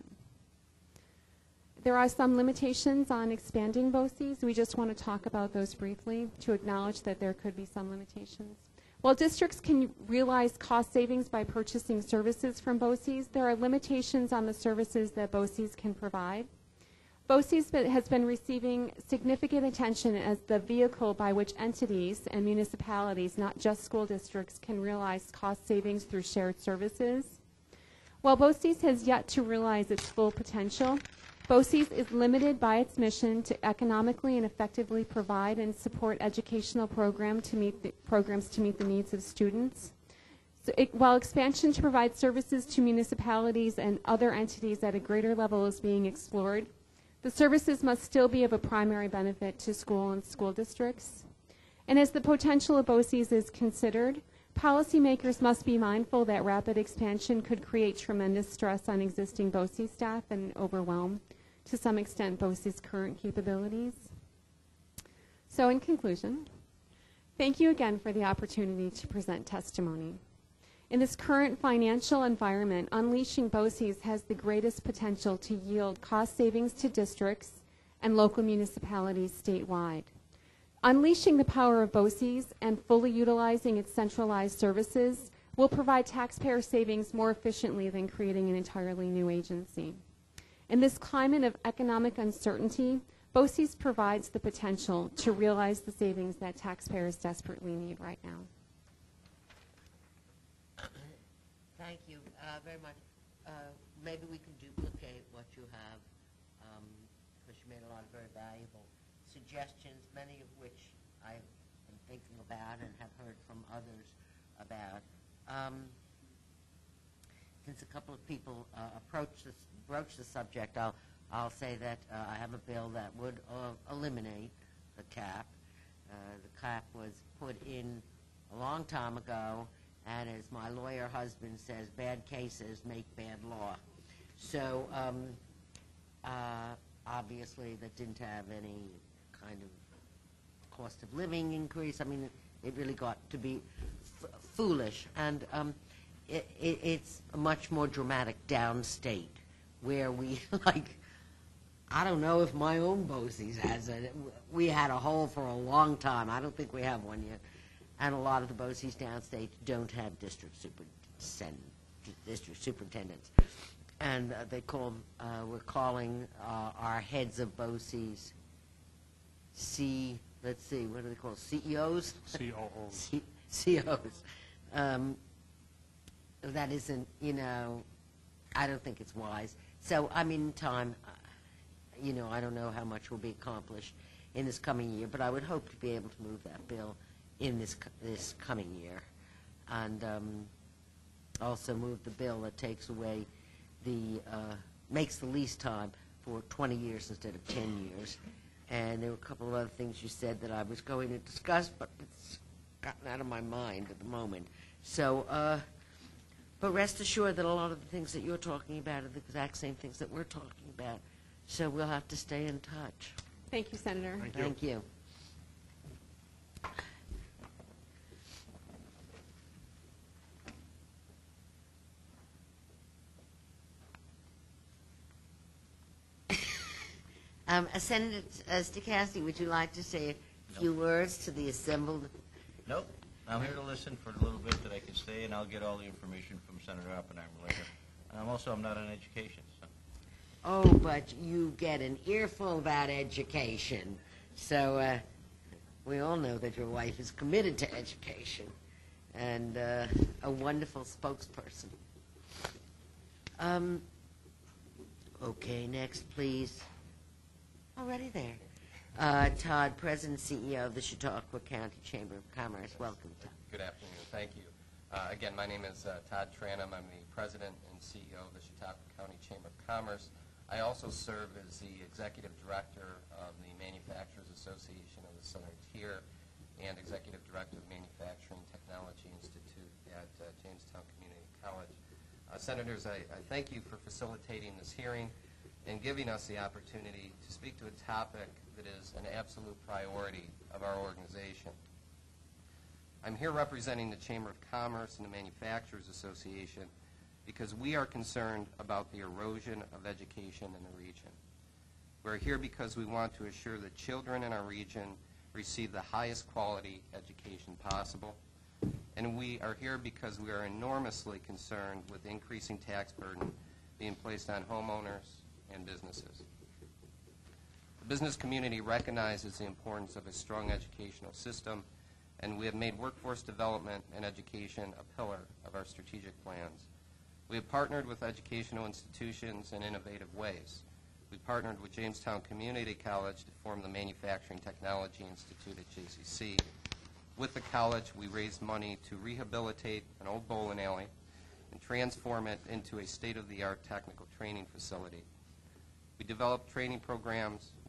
E: There are some limitations on expanding BOCES. We just want to talk about those briefly to acknowledge that there could be some limitations. While districts can realize cost savings by purchasing services from BOCES, there are limitations on the services that BOCES can provide. BOCES has been receiving significant attention as the vehicle by which entities and municipalities, not just school districts, can realize cost savings through shared services. While BOCES has yet to realize its full potential, BOCES is limited by its mission to economically and effectively provide and support educational programs to meet the needs of students. So while expansion to provide services to municipalities and other entities at a greater level is being explored, the services must still be of a primary benefit to school and school districts. And as the potential of BOCES is considered, policymakers must be mindful that rapid expansion could create tremendous stress on existing BOCES staff and overwhelm, to some extent, BOCES' current capabilities. So in conclusion, thank you again for the opportunity to present testimony. In this current financial environment, unleashing BOCES has the greatest potential to yield cost savings to districts and local municipalities statewide. Unleashing the power of BOCES and fully utilizing its centralized services will provide taxpayer savings more efficiently than creating an entirely new agency. In this climate of economic uncertainty, BOCES provides the potential to realize the savings that taxpayers desperately need right now.
A: Thank you very much. Maybe we can duplicate what you have, because you made a lot of very valuable suggestions, many of which I am thinking about and have heard from others about. Since a couple of people broached the subject, I'll say that I have a bill that would eliminate the cap. The cap was put in a long time ago, and as my lawyer husband says, bad cases make bad law. So obviously that didn't have any kind of cost of living increase. I mean, it really got to be foolish, and it's much more dramatic downstate, where we, like, I don't know if my own BOCES has it. We had a hole for a long time. I don't think we have one yet. And a lot of the BOCES downstate don't have district superintendents. And we're calling our heads of BOCES let's see, what do they call CEOs?
F: COOs.
A: COs. That isn't, I don't think it's wise. So, I mean, in time, I don't know how much will be accomplished in this coming year, but I would hope to be able to move that bill in this coming year, and also move the bill that takes away makes the lease time for 20 years instead of 10 years. And there were a couple of other things you said that I was going to discuss, but it's gotten out of my mind at the moment. So, but rest assured that a lot of the things that you're talking about are the exact same things that we're talking about. So we'll have to stay in touch.
E: Thank you, Senator.
A: Thank you. Senator Stokowski, would you like to say a few words to the assembled?
G: Nope. I'm here to listen for a little bit that I can stay, and I'll get all the information from Senator Oppenheimer later. And I'm not on education. So.
A: Oh, but you get an earful about education. So we all know that your wife is committed to education and a wonderful spokesperson. Okay, next, please. Already there. Todd, President and CEO of the Chautauqua County Chamber of Commerce. Welcome, Todd.
H: Good afternoon. Thank you. Again, my name is Todd Tranum. I'm the President and CEO of the Chautauqua County Chamber of Commerce. I also serve as the Executive Director of the Manufacturers Association of the Southern Tier and Executive Director of the Manufacturing Technology Institute at Jamestown Community College. Senators, I thank you for facilitating this hearing and giving us the opportunity to speak to a topic that is an absolute priority of our organization. I'm here representing the Chamber of Commerce and the Manufacturers Association because we are concerned about the erosion of education in the region. We're here because we want to assure that children in our region receive the highest quality education possible. And we are here because we are enormously concerned with increasing tax burden being placed on homeowners and businesses. The business community recognizes the importance of a strong educational system, and we have made workforce development and education a pillar of our strategic plans. We have partnered with educational institutions in innovative ways. We partnered with Jamestown Community College to form the Manufacturing Technology Institute at JCC. With the college, we raised money to rehabilitate an old bowling alley and transform it into a state-of-the-art technical training facility. We developed training programs,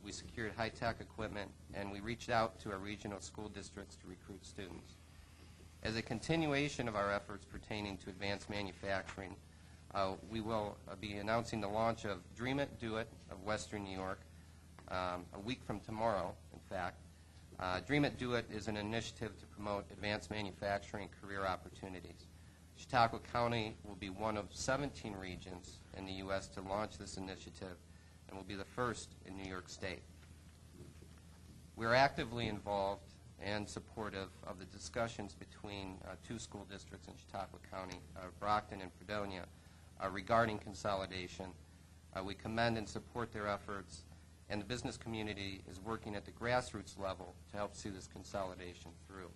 H: we secured high-tech equipment, and we reached out to our regional school districts to recruit students. As a continuation of our efforts pertaining to advanced manufacturing, we will be announcing the launch of Dream It, Do It of Western New York a week from tomorrow, in fact. Dream It, Do It is an initiative to promote advanced manufacturing career opportunities. Chautauqua County will be one of 17 regions in the U.S. to launch this initiative and will be the first in New York State. We're actively involved and supportive of the discussions between two school districts in Chautauqua County, Brockton and Fredonia, regarding consolidation. We commend and support their efforts, and the business community is working at the grassroots level to help see this consolidation through.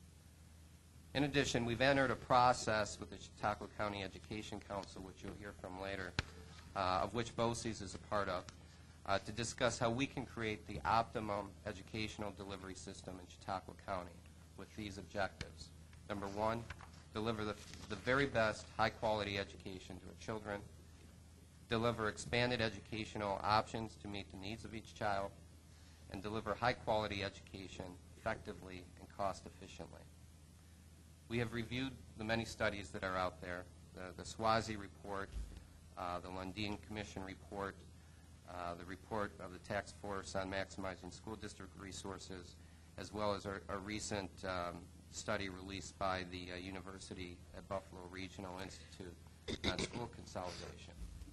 H: In addition, we've entered a process with the Chautauqua County Education Council, which you'll hear from later, of which BOCES is a part of, to discuss how we can create the optimum educational delivery system in Chautauqua County with these objectives. Number one, deliver the very best high-quality education to our children, deliver expanded educational options to meet the needs of each child, and deliver high-quality education effectively and cost-efficiently. We have reviewed the many studies that are out there, the Swazi report, the Lundin Commission report, the report of the Task Force on Maximizing School District Resources, as well as our recent study released by the University at Buffalo Regional Institute on school consolidation.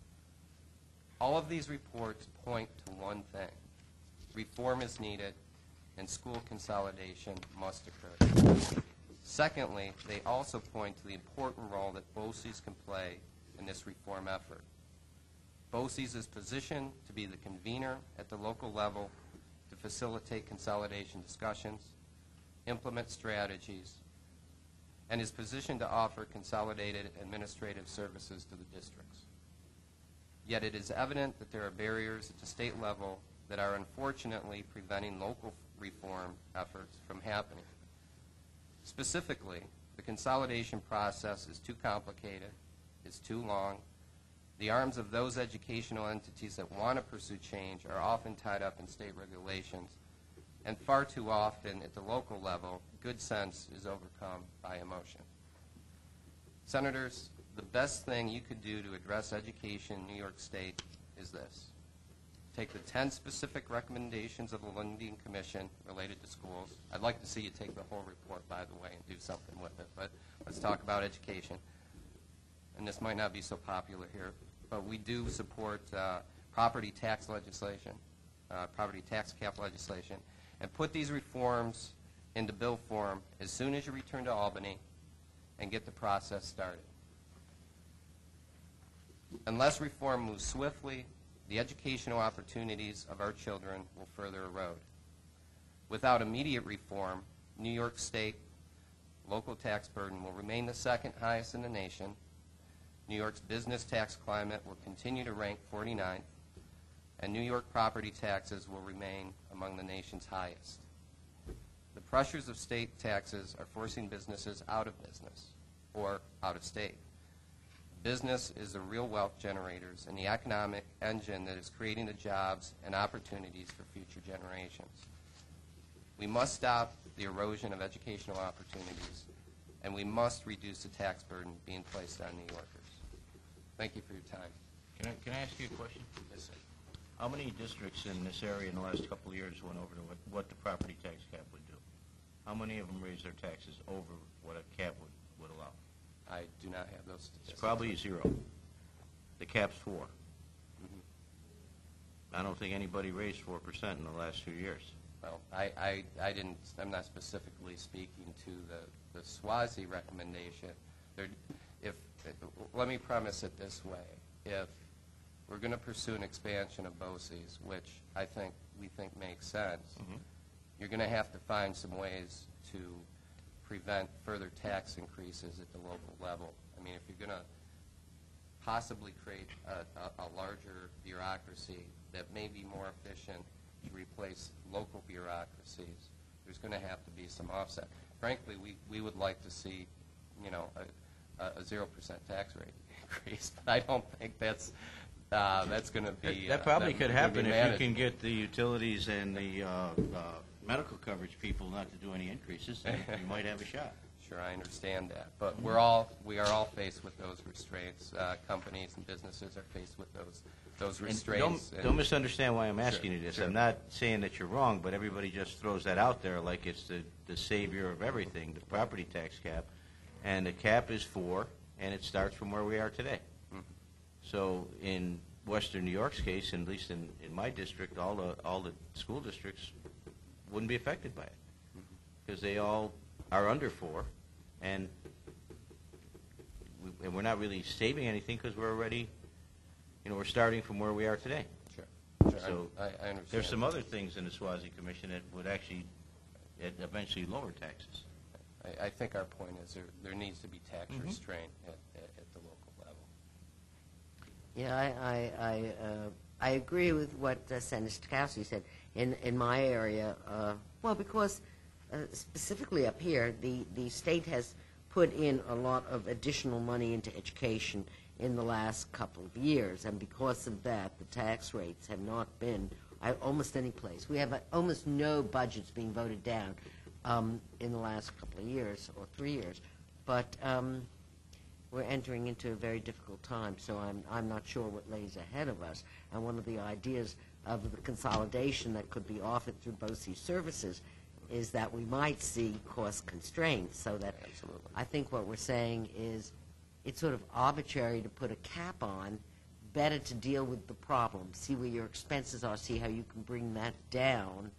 H: All of these reports point to one thing: reform is needed and school consolidation must occur. Secondly, they also point to the important role that BOCES can play in this reform effort. BOCES is positioned to be the convener at the local level to facilitate consolidation discussions, implement strategies, and is positioned to offer consolidated administrative services to the districts. Yet it is evident that there are barriers at the state level that are unfortunately preventing local reform efforts from happening. Specifically, the consolidation process is too complicated, it's too long. The arms of those educational entities that want to pursue change are often tied up in state regulations, and far too often at the local level, good sense is overcome by emotion. Senators, the best thing you could do to address education in New York State is this. Take the 10 specific recommendations of the Lundin Commission related to schools. I'd like to see you take the whole report, by the way, and do something with it, but let's talk about education. And this might not be so popular here, but we do support property tax legislation, property tax cap legislation, and put these reforms into bill form as soon as you return to Albany and get the process started. Unless reform moves swiftly, the educational opportunities of our children will further erode. Without immediate reform, New York State local tax burden will remain the second highest in the nation. New York's business tax climate will continue to rank 49th, and New York property taxes will remain among the nation's highest. The pressures of state taxes are forcing businesses out of business or out of state. Business is the real wealth generators and the economic engine that is creating the jobs and opportunities for future generations. We must stop the erosion of educational opportunities, and we must reduce the tax burden being placed on New Yorkers. Thank you for your time.
G: Can I ask you a question?
H: Yes, sir.
G: How many districts in this area in the last couple of years went over to what the property tax cap would do? How many of them raised their taxes over what a cap would allow?
H: I do not have those statistics.
G: It's probably 0. The cap's 4. I don't think anybody raised 4% in the last 2 years.
H: Well, I'm not specifically speaking to the Swazi recommendation. Let me premise it this way. If we're going to pursue an expansion of BOCES, which we think makes sense, you're going to have to find some ways to prevent further tax increases at the local level. I mean, if you're going to possibly create a larger bureaucracy that may be more efficient to replace local bureaucracies, there's going to have to be some offset. Frankly, we would like to see, a 0% tax rate increase, but I don't think that's That's going to be...
G: That probably could happen if you
H: managed.
G: can get the utilities and the medical coverage people not to do any increases, then you might have a shot.
H: Sure, I understand that. But we are all faced with those restraints. Companies and businesses are faced with those
G: And
H: restraints.
G: don't misunderstand why I'm asking
H: Sure,
G: you this.
H: sure.
G: I'm not saying that you're wrong, but everybody just throws that out there like it's the savior of everything, the property tax cap. And the cap is 4, and it starts from where we are today.
H: Mhm.
G: So in Western New York's case, at least in my district, all the school districts wouldn't be affected by it because they all are under 4, and we're not really saving anything because we're already, we're starting from where we are today.
H: Sure.
G: So
H: I understand.
G: there's some other things in the Swazi Commission that would actually eventually lower taxes.
H: I think our point is there needs to be tax restraint at the local level.
A: Yeah, I agree with what Senator Stokowski said. In my area, well, because specifically up here, the state has put in a lot of additional money into education in the last couple of years, and because of that, the tax rates have not been almost any place. We have almost no budgets being voted down in the last couple of years or 3 years, but we're entering into a very difficult time, so I'm not sure what lays ahead of us. And one of the ideas of the consolidation that could be offered through BOCES services is that we might see cost constraints, so that
H: Absolutely.
A: I think what we're saying is it's sort of arbitrary to put a cap on, better to deal with the problem, see where your expenses are, see how you can bring that down,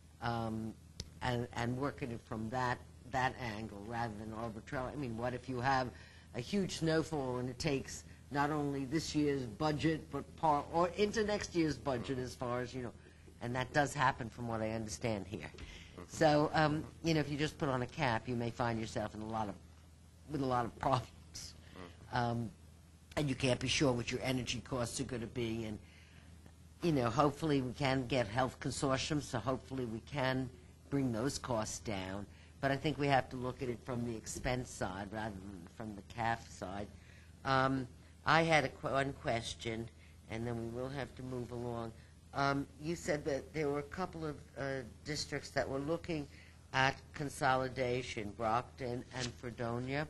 A: and work at it from that angle rather than arbitrarily. I mean, what if you have a huge snowfall and it takes not only this year's budget but or into next year's budget as far as, and that does happen from what I understand here. So, if you just put on a cap, you may find yourself with a lot of problems. And you can't be sure what your energy costs are going to be. And, hopefully we can get health consortiums, so hopefully we can bring those costs down. But I think we have to look at it from the expense side rather than from the CAF side. I had one question, and then we will have to move along. You said that there were a couple of districts that were looking at consolidation, Brockton and Fredonia.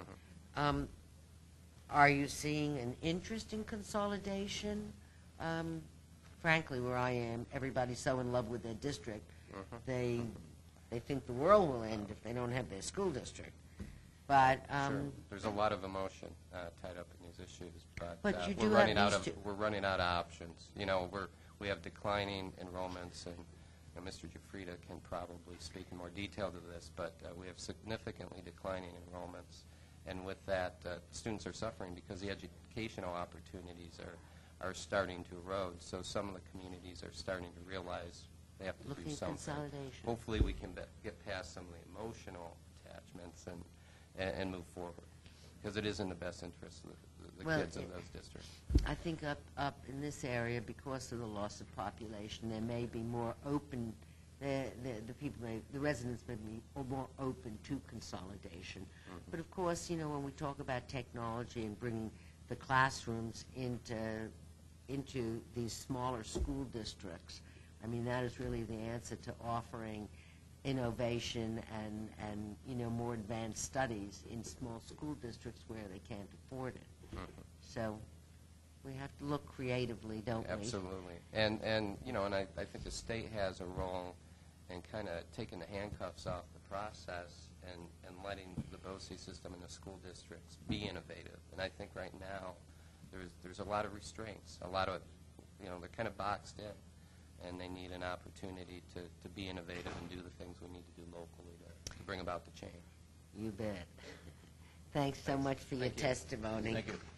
A: Are you seeing an interest in consolidation? Frankly, where I am, everybody's so in love with their district, they think the world will end if they don't have their school district. But
H: Sure. There's a lot of emotion tied up in these issues,
A: But you do
H: we're
A: have
H: running out
A: these
H: of
A: two-
H: we're running out of options. We have declining enrollments, and Mr. Giuffrida can probably speak in more detail to this, but we have significantly declining enrollments, and with that, students are suffering because the educational opportunities are starting to erode. So some of the communities are starting to realize they have to
A: looking
H: do
A: at
H: something.
A: consolidation.
H: Hopefully, we can get past some of the emotional attachments and move forward, because it is in the best interest of the
A: Well,
H: kids in those districts.
A: I think up in this area, because of the loss of population, there may be more open. The residents may be more open to consolidation. But of course, when we talk about technology and bringing the classrooms into these smaller school districts, I mean, that is really the answer to offering innovation and more advanced studies in small school districts where they can't afford it. So we have to look creatively, don't we?
H: Absolutely. And I think the state has a role in kind of taking the handcuffs off the process and letting the BOCES system and the school districts be innovative. And I think right now there's a lot of restraints, a lot of, they're kind of boxed in, and they need an opportunity to be innovative and do the things we need to do locally to bring about the change.
A: You bet. Thanks so much for your
H: Thank you.
A: testimony.
G: Thank you.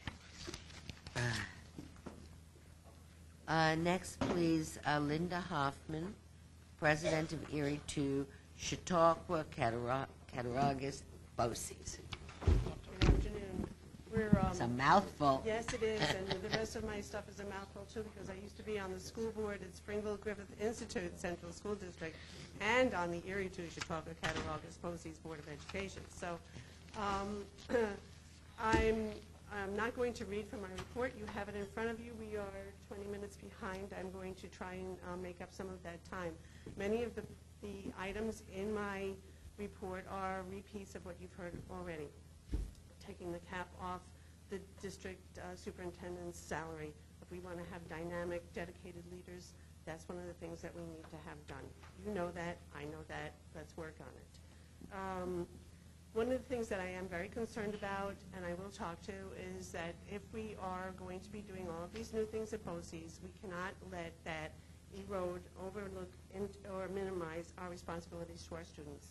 A: Next, please, Linda Hoffman, President of Erie 2, Chautauqua, Cattaraugus, BOCES.
I: Good afternoon. We're,
A: It's a mouthful.
I: yes, it is, and the rest of my stuff is a mouthful too, because I used to be on the school board at Springville Griffith Institute Central School District and on the Erie 2 Chautauqua Cattaraugus BOCES Board of Education. So I'm I'm not going to read from my report. You have it in front of you. We are 20 minutes behind. I'm going to try and make up some of that time. Many of the items in my report are repeats of what you've heard already. Taking the cap off the district superintendent's salary. If we want to have dynamic, dedicated leaders, that's one of the things that we need to have done. You know that. I know that. Let's work on it. One of the things that I am very concerned about, and I will talk to, is that if we are going to be doing all of these new things at BOCES, we cannot let that erode, overlook, or minimize our responsibilities to our students.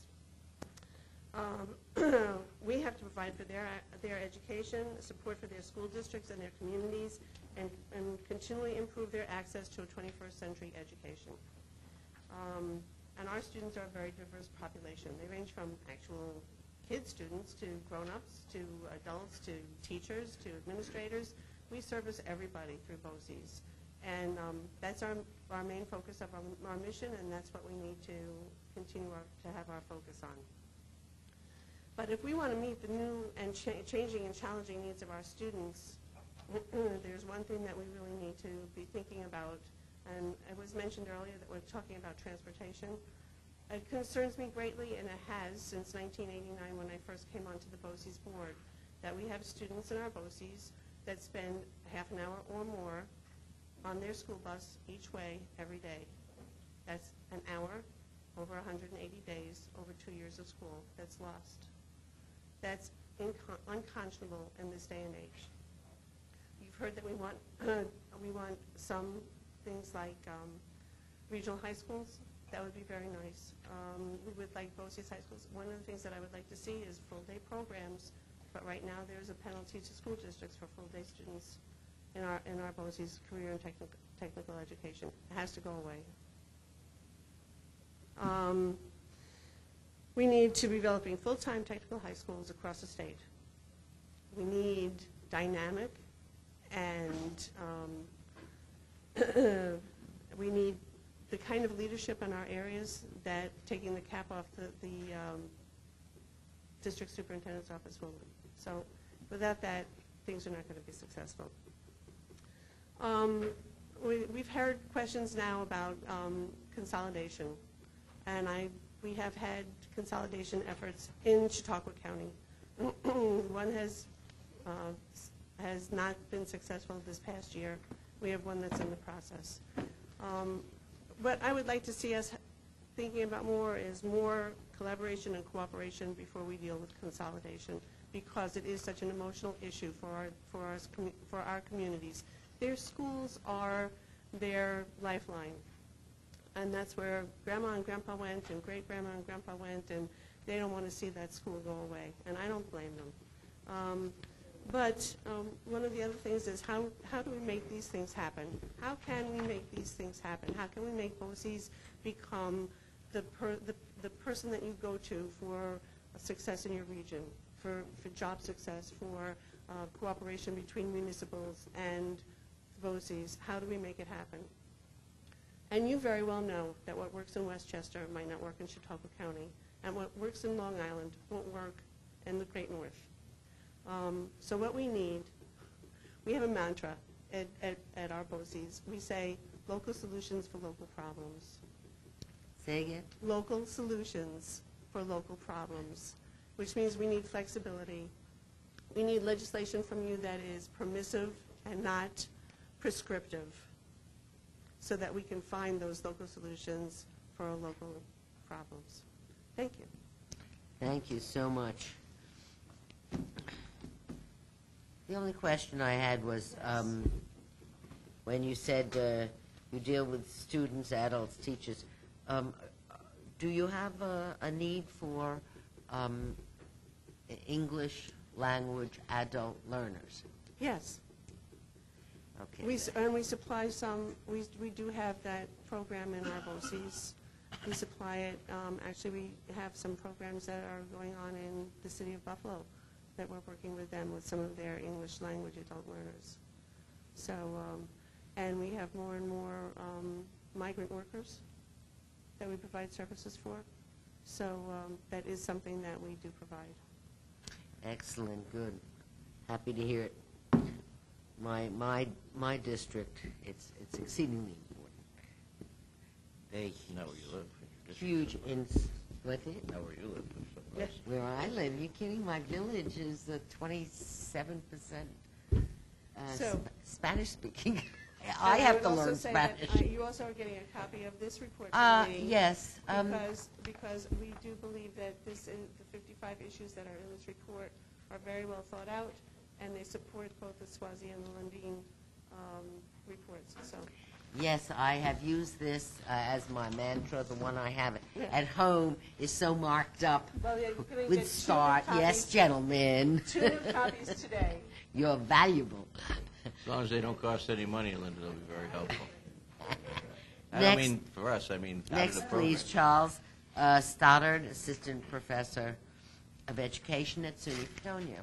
I: We have to provide for their education, support for their school districts and their communities, and continually improve their access to a 21st century education. And our students are a very diverse population. They range from actual kid students to grown-ups to adults to teachers to administrators. We service everybody through BOCES. And that's our main focus of our mission, and that's what we need to continue to have our focus on. But if we want to meet the new and changing and challenging needs of our students, there's one thing that we really need to be thinking about, and it was mentioned earlier that we're talking about transportation. It concerns me greatly, and it has since 1989 when I first came onto the BOCES board, that we have students in our BOCES that spend half an hour or more on their school bus each way every day. That's an hour over 180 days, over 2 years of school that's lost. That's unconscionable in this day and age. You've heard that we want some things like regional high schools. That would be very nice. We would like BOCES high schools. One of the things that I would like to see is full-day programs, but right now there's a penalty to school districts for full-day students in our BOCES career and technical education. It has to go away. We need to be developing full-time technical high schools across the state. We need dynamic and we need the kind of leadership in our areas that taking the cap off the district superintendent's office will do. So without that, things are not going to be successful. We've heard questions now about consolidation, and we have had consolidation efforts in Chautauqua County. One has not been successful this past year. We have one that's in the process. What I would like to see us thinking about more is more collaboration and cooperation before we deal with consolidation, because it is such an emotional issue for our communities. Their schools are their lifeline, and that's where Grandma and Grandpa went, and great-grandma and Grandpa went, and they don't want to see that school go away, and I don't blame them. But one of the other things is how do we make these things happen? How can we make these things happen? How can we make BOCES become the person that you go to for success in your region, for job success, for cooperation between municipals and BOCES? How do we make it happen? And you very well know that what works in Westchester might not work in Chautauqua County, and what works in Long Island won't work in the Great North. So what we need, we have a mantra at our BOCES. We say, local solutions for local problems.
A: Say again?
I: Local solutions for local problems, which means we need flexibility. We need legislation from you that is permissive and not prescriptive, so that we can find those local solutions for our local problems. Thank you.
A: Thank you so much. The only question I had was when you said you deal with students, adults, teachers, do you have a need for English language adult learners?
I: Yes.
A: Okay.
I: We supply some, we do have that program in our BOCES. We supply it. Actually, we have some programs that are going on in the city of Buffalo that we're working with them with some of their English language adult learners. So, and we have more and more migrant workers that we provide services for. So that is something that we do provide.
A: Excellent, good. Happy to hear it. my district, it's exceedingly important. They
G: Know where you live.
A: huge what's it?
G: Know where you live.
A: Where I live, you kidding? My village is 27%
I: So-
A: Spanish speaking.
I: And
A: I have
I: would
A: to
I: also
A: learn
I: say that,
A: Spanish.
I: you also are getting a copy of this report from me.
A: Yes.
I: Because we do believe that the 55 issues that are in this report are very well thought out, and they support both the Swazi and the Lundin reports, so.
A: Yes, I have used this as my mantra. The one I have at home is so marked up
I: Well, yeah, you're gonna get
A: with
I: two
A: start. Yes,
I: copies.
A: gentlemen.
I: 2 new copies today.
A: You're valuable.
G: As long as they don't cost any money, Linda, they'll be very helpful. I
A: Next-
G: don't mean for us, I mean out of
A: Next,
G: the program.
A: please, Charles Stoddard, Assistant Professor of Education at SUNY Fredonia.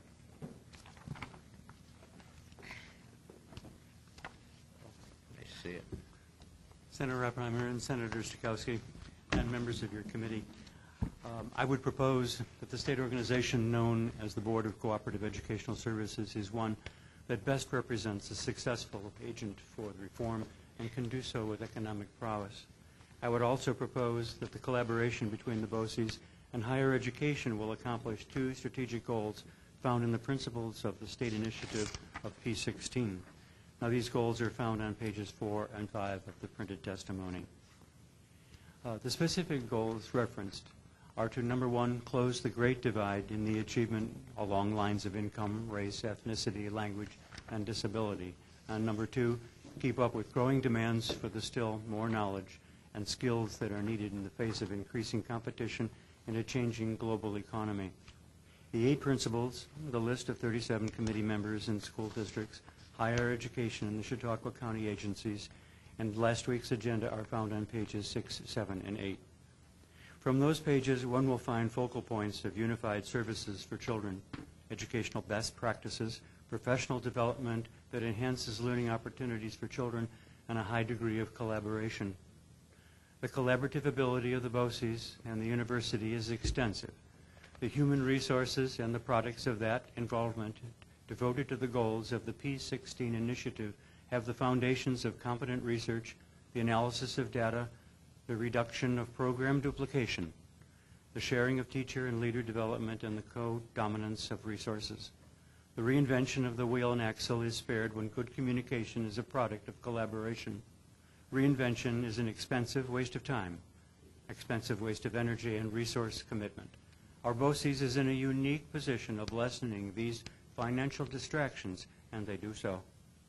G: I see it.
J: Senator Oppenheimer and Senator Stokowski and members of your committee, I would propose that the state organization known as the Board of Cooperative Educational Services is one that best represents a successful agent for the reform and can do so with economic prowess. I would also propose that the collaboration between the BOCES and higher education will accomplish 2 strategic goals found in the principles of the state initiative of P16. Now, these goals are found on pages 4 and 5 of the printed testimony. The specific goals referenced are to, number 1, close the great divide in the achievement along lines of income, race, ethnicity, language, and disability. And number 2, keep up with growing demands for the still more knowledge and skills that are needed in the face of increasing competition in a changing global economy. The 8 principles, the list of 37 committee members in school districts, higher education in the Chautauqua County agencies, and last week's agenda are found on pages 6, 7, and 8. From those pages, one will find focal points of unified services for children, educational best practices, professional development that enhances learning opportunities for children, and a high degree of collaboration. The collaborative ability of the BOCES and the university is extensive. The human resources and the products of that involvement devoted to the goals of the P16 initiative have the foundations of competent research, the analysis of data, the reduction of program duplication, the sharing of teacher and leader development, and the co-dominance of resources. The reinvention of the wheel and axle is spared when good communication is a product of collaboration. Reinvention is an expensive waste of time, expensive waste of energy and resource commitment. Our BOCES is in a unique position of lessening these financial distractions, and they do so.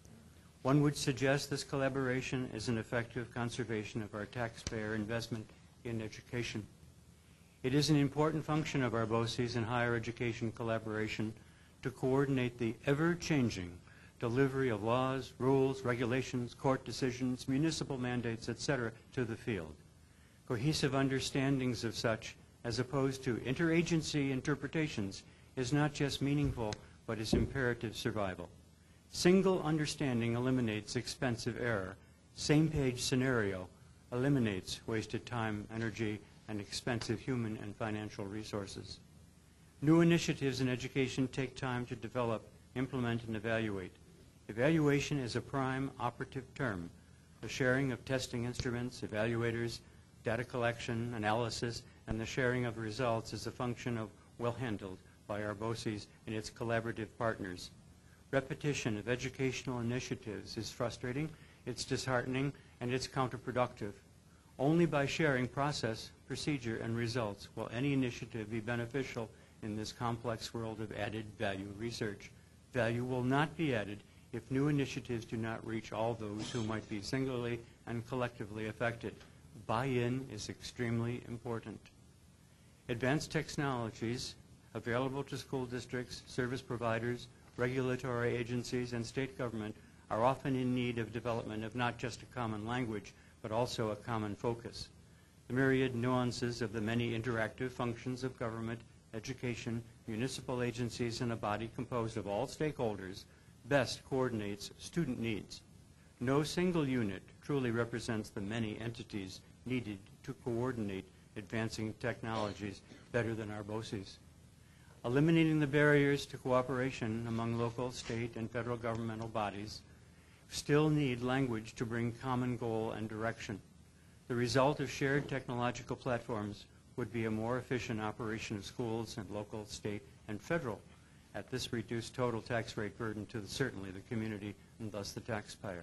J: One would suggest this collaboration is an effective conservation of our taxpayer investment in education. It is an important function of our BOCES and higher education collaboration to coordinate the ever-changing delivery of laws, rules, regulations, court decisions, municipal mandates, etc., to the field. Cohesive understandings of such, as opposed to interagency interpretations, is not just meaningful, but is imperative survival. Single understanding eliminates expensive error. Same-page scenario eliminates wasted time, energy, and expensive human and financial resources. New initiatives in education take time to develop, implement, and evaluate. Evaluation is a prime operative term. The sharing of testing instruments, evaluators, data collection, analysis, and the sharing of results is a function of well handled by our BOCES and its collaborative partners. Repetition of educational initiatives is frustrating, it's disheartening, and it's counterproductive. Only by sharing process, procedure, and results will any initiative be beneficial in this complex world of added value research. Value will not be added if new initiatives do not reach all those who might be singularly and collectively affected. Buy-in is extremely important. Advanced technologies available to school districts, service providers, regulatory agencies, and state government are often in need of development of not just a common language, but also a common focus. The myriad nuances of the many interactive functions of government, education, municipal agencies, and a body composed of all stakeholders best coordinates student needs. No single unit truly represents the many entities needed to coordinate advancing technologies better than our BOCES. eliminating the barriers to cooperation among local, state, and federal governmental bodies, still need language to bring common goal and direction. The result of shared technological platforms would be a more efficient operation of schools and local, state, and federal at this reduced total tax rate burden to certainly the community and thus the taxpayer.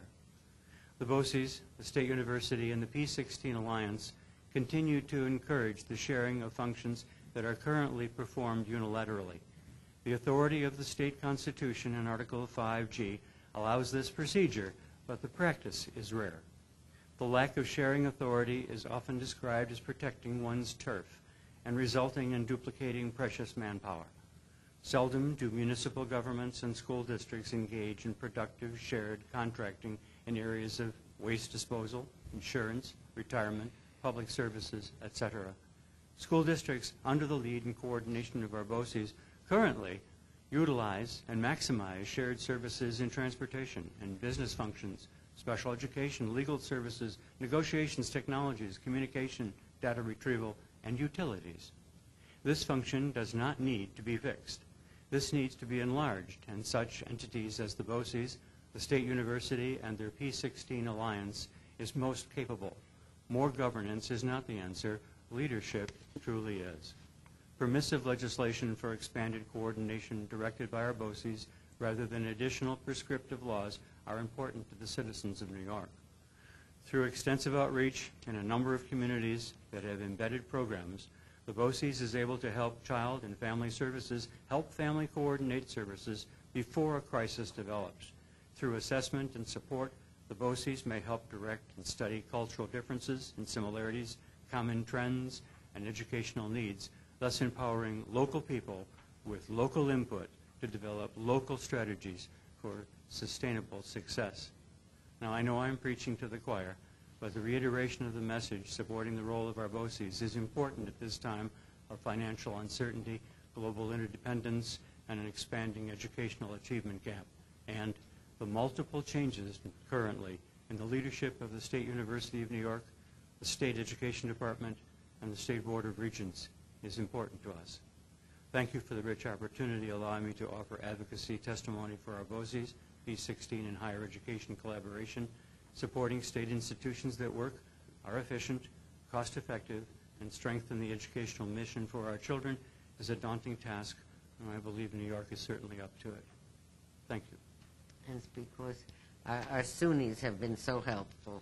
J: The BOCES, the State University, and the P16 Alliance continue to encourage the sharing of functions that are currently performed unilaterally. The authority of the state constitution in Article 5G allows this procedure, but the practice is rare. The lack of sharing authority is often described as protecting one's turf and resulting in duplicating precious manpower. Seldom do municipal governments and school districts engage in productive shared contracting in areas of waste disposal, insurance, retirement, public services, etc. School districts, under the lead and coordination of our BOCES, currently utilize and maximize shared services in transportation and business functions, special education, legal services, negotiations, technologies, communication, data retrieval, and utilities. This function does not need to be fixed. This needs to be enlarged, and such entities as the BOCES, the State University, and their P16 Alliance is most capable. More governance is not the answer. Leadership truly is. Permissive legislation for expanded coordination directed by our BOCES rather than additional prescriptive laws are important to the citizens of New York. Through extensive outreach in a number of communities that have embedded programs, the BOCES is able to help child and family services help family coordinate services before a crisis develops. Through assessment and support, the BOCES may help direct and study cultural differences and similarities, common trends, and educational needs, thus empowering local people with local input to develop local strategies for sustainable success. Now, I know I'm preaching to the choir, but the reiteration of the message supporting the role of our BOCES is important at this time of financial uncertainty, global interdependence, and an expanding educational achievement gap. And the multiple changes currently in the leadership of the State University of New York, the State Education Department, and the State Board of Regents is important to us. Thank you for the rich opportunity allowing me to offer advocacy testimony for our BOCES, P16 and higher education collaboration, supporting state institutions that work, are efficient, cost-effective, and strengthen the educational mission for our children is a daunting task, and I believe New York is certainly up to it. Thank you.
A: And it's because our SUNYs have been so helpful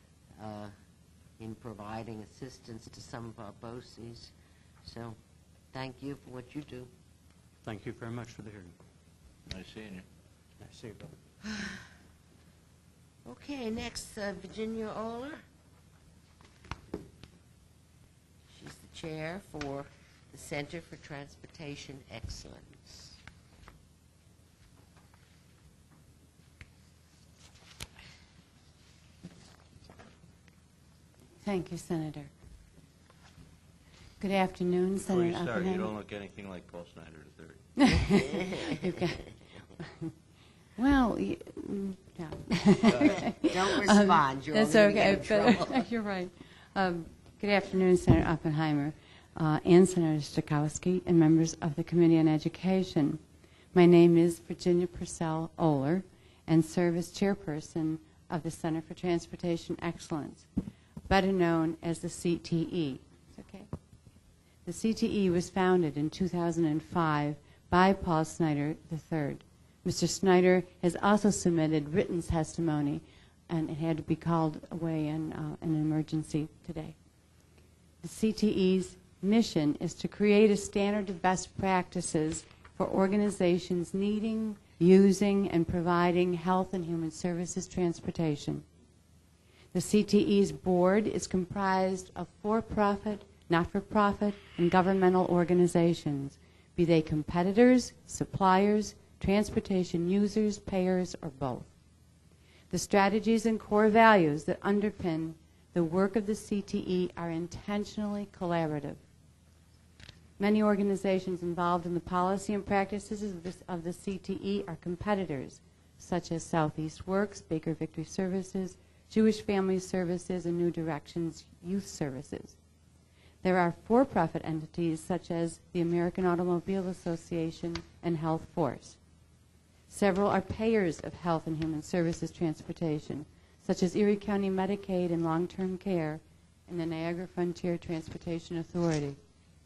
A: in providing assistance to some of our BOCES. So thank you for what you do.
J: Thank you very much for the hearing.
G: Nice seeing you.
J: Nice to see you, brother.
A: Okay, next, Virginia Oler. She's the chair for the Center for Transportation Excellence.
K: Thank you, Senator. Good afternoon,
G: Before
K: Senator
G: you start, you
K: Oppenheimer.
G: don't look anything like Paul Snyder III.
K: You've got- well, no.
A: Don't respond. You're
K: That's
A: only gonna
K: okay.
A: get in trouble.
K: But you're right. Good afternoon, Senator Oppenheimer, and Senator Stokowski, and members of the Committee on Education. My name is Virginia Purcell Oler, and serve as chairperson of the Center for Transportation Excellence, better known as the CTE. Okay. The CTE was founded in 2005 by Paul Snyder III. Mr. Snyder has also submitted written testimony, and it had to be called away in an emergency today. The CTE's mission is to create a standard of best practices for organizations needing, using, and providing health and human services transportation. The CTE's board is comprised of for-profit, not-for-profit, and governmental organizations, be they competitors, suppliers, transportation users, payers, or both. The strategies and core values that underpin the work of the CTE are intentionally collaborative. Many organizations involved in the policy and practices of the CTE are competitors, such as Southeast Works, Baker Victory Services, Jewish Family Services, and New Directions Youth Services. There are for-profit entities such as the American Automobile Association and Health Force. Several are payers of health and human services transportation, such as Erie County Medicaid and long-term care and the Niagara Frontier Transportation Authority.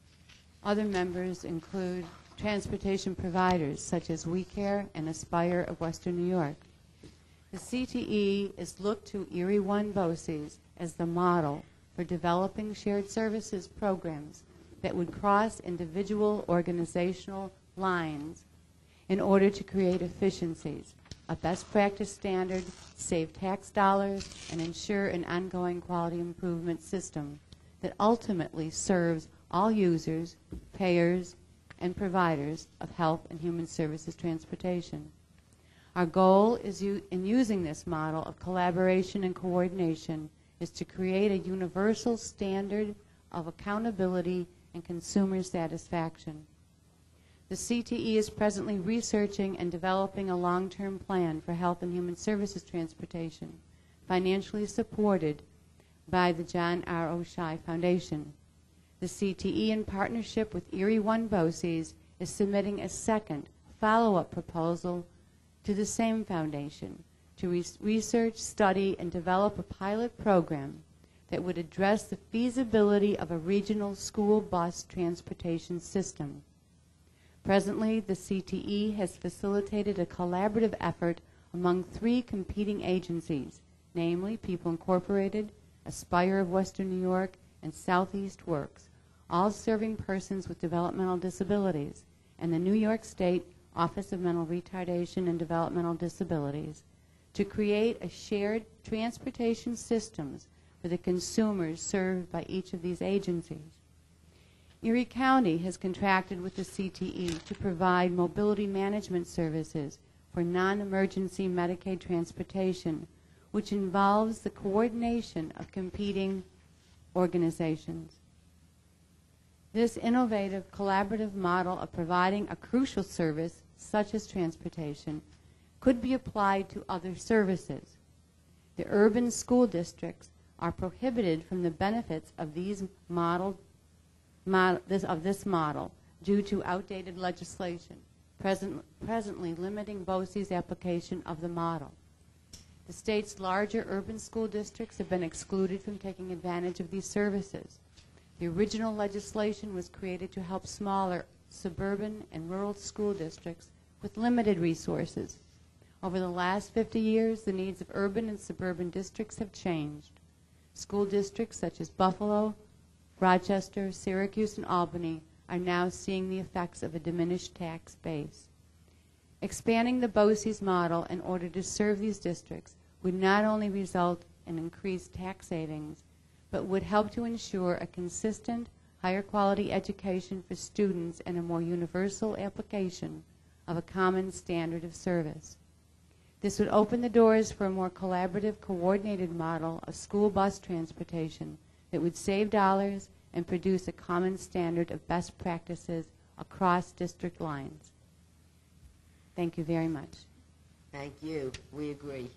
K: Other members include transportation providers such as WeCare and Aspire of Western New York. The CTE is looked to Erie One BOCES as the model for developing shared services programs that would cross individual organizational lines in order to create efficiencies, a best practice standard, save tax dollars, and ensure an ongoing quality improvement system that ultimately serves all users, payers, and providers of health and human services transportation. Our goal is in using this model of collaboration and coordination is to create a universal standard of accountability and consumer satisfaction. The CTE is presently researching and developing a long-term plan for health and human services transportation, financially supported by the John R. O'Shea Foundation. The CTE, in partnership with Erie One BOCES, is submitting a second follow-up proposal to the same foundation to research, study, and develop a pilot program that would address the feasibility of a regional school bus transportation system. Presently, the CTE has facilitated a collaborative effort among 3 competing agencies, namely People Incorporated, Aspire of Western New York, and Southeast Works, all serving persons with developmental disabilities, and the New York State Office of Mental Retardation and Developmental Disabilities, to create a shared transportation systems for the consumers served by each of these agencies. Erie County has contracted with the CTE to provide mobility management services for non-emergency Medicaid transportation, which involves the coordination of competing organizations. This innovative collaborative model of providing a crucial service, such as transportation, could be applied to other services. The urban school districts are prohibited from the benefits of this model due to outdated legislation, presently limiting BOCES' application of the model. The state's larger urban school districts have been excluded from taking advantage of these services. The original legislation was created to help smaller suburban and rural school districts with limited resources. Over the last 50 years, the needs of urban and suburban districts have changed. School districts such as Buffalo, Rochester, Syracuse, and Albany are now seeing the effects of a diminished tax base. Expanding the BOCES model in order to serve these districts would not only result in increased tax savings, but would help to ensure a consistent, higher quality education for students and a more universal application of a common standard of service. This would open the doors for a more collaborative, coordinated model of school bus transportation that would save dollars and produce a common standard of best practices across district lines. Thank you very much.
A: Thank you. We agree.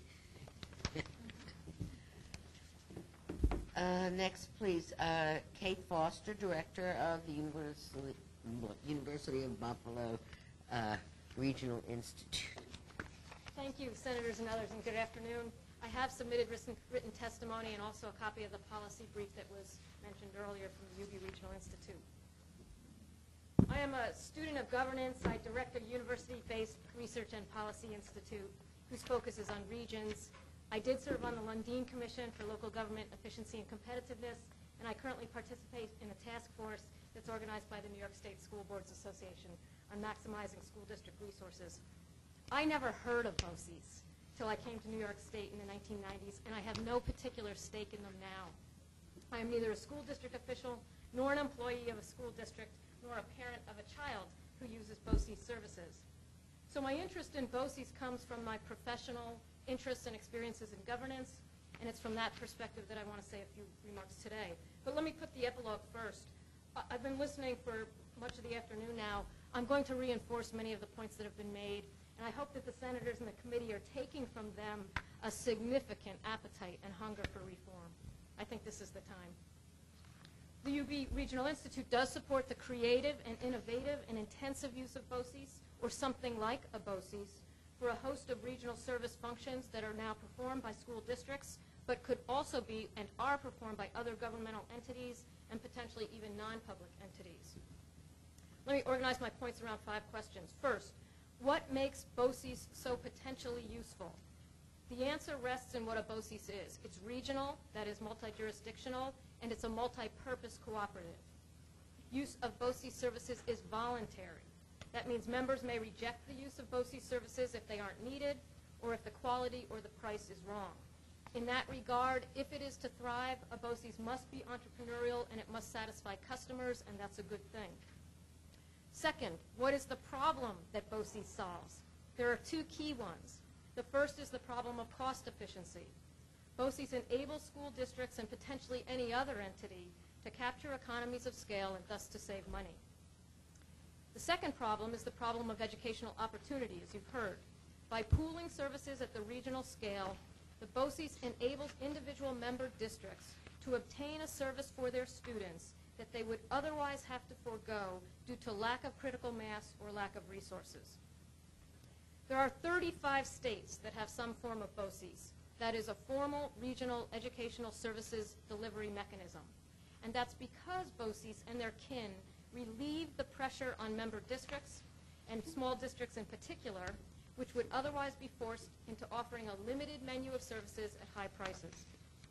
A: Next, please, Kate Foster, Director of the University of Buffalo Regional Institute.
L: Thank you, Senators and others, and good afternoon. I have submitted written testimony and also a copy of the policy brief that was mentioned earlier from the UB Regional Institute. I am a student of governance. I direct a university-based research and policy institute whose focus is on regions. I did serve on the Lundin Commission for Local Government Efficiency and Competitiveness, and I currently participate in a task force that's organized by the New York State School Boards Association on maximizing school district resources. I never heard of BOCES till I came to New York State in the 1990s, and I have no particular stake in them now. I am neither a school district official, nor an employee of a school district, nor a parent of a child who uses BOCES services. So my interest in BOCES comes from my professional interests and experiences in governance, and it's from that perspective that I want to say a few remarks today. But let me put the epilogue first. I've been listening for much of the afternoon now. I'm going to reinforce many of the points that have been made, and I hope that the senators and the committee are taking from them a significant appetite and hunger for reform. I think this is the time. The UB Regional Institute does support the creative and innovative and intensive use of BOCES, or something like a BOCES, for a host of regional service functions that are now performed by school districts, but could also be and are performed by other governmental entities and potentially even non-public entities. Let me organize my points around 5 questions. First, what makes BOCES so potentially useful? The answer rests in what a BOCES is. It's regional, that is multi-jurisdictional, and it's a multi-purpose cooperative. Use of BOCES services is voluntary. That means members may reject the use of BOCES services if they aren't needed, or if the quality or the price is wrong. In that regard, if it is to thrive, a BOCES must be entrepreneurial and it must satisfy customers, and that's a good thing. Second, what is the problem that BOCES solves? There are 2 key ones. The first is the problem of cost efficiency. BOCES enables school districts and potentially any other entity to capture economies of scale and thus to save money. The second problem is the problem of educational opportunity, as you've heard. By pooling services at the regional scale, the BOCES enables individual member districts to obtain a service for their students that they would otherwise have to forego due to lack of critical mass or lack of resources. There are 35 states that have some form of BOCES. That is a formal regional educational services delivery mechanism. And that's because BOCES and their kin relieve the pressure on member districts, and small districts in particular, which would otherwise be forced into offering a limited menu of services at high prices.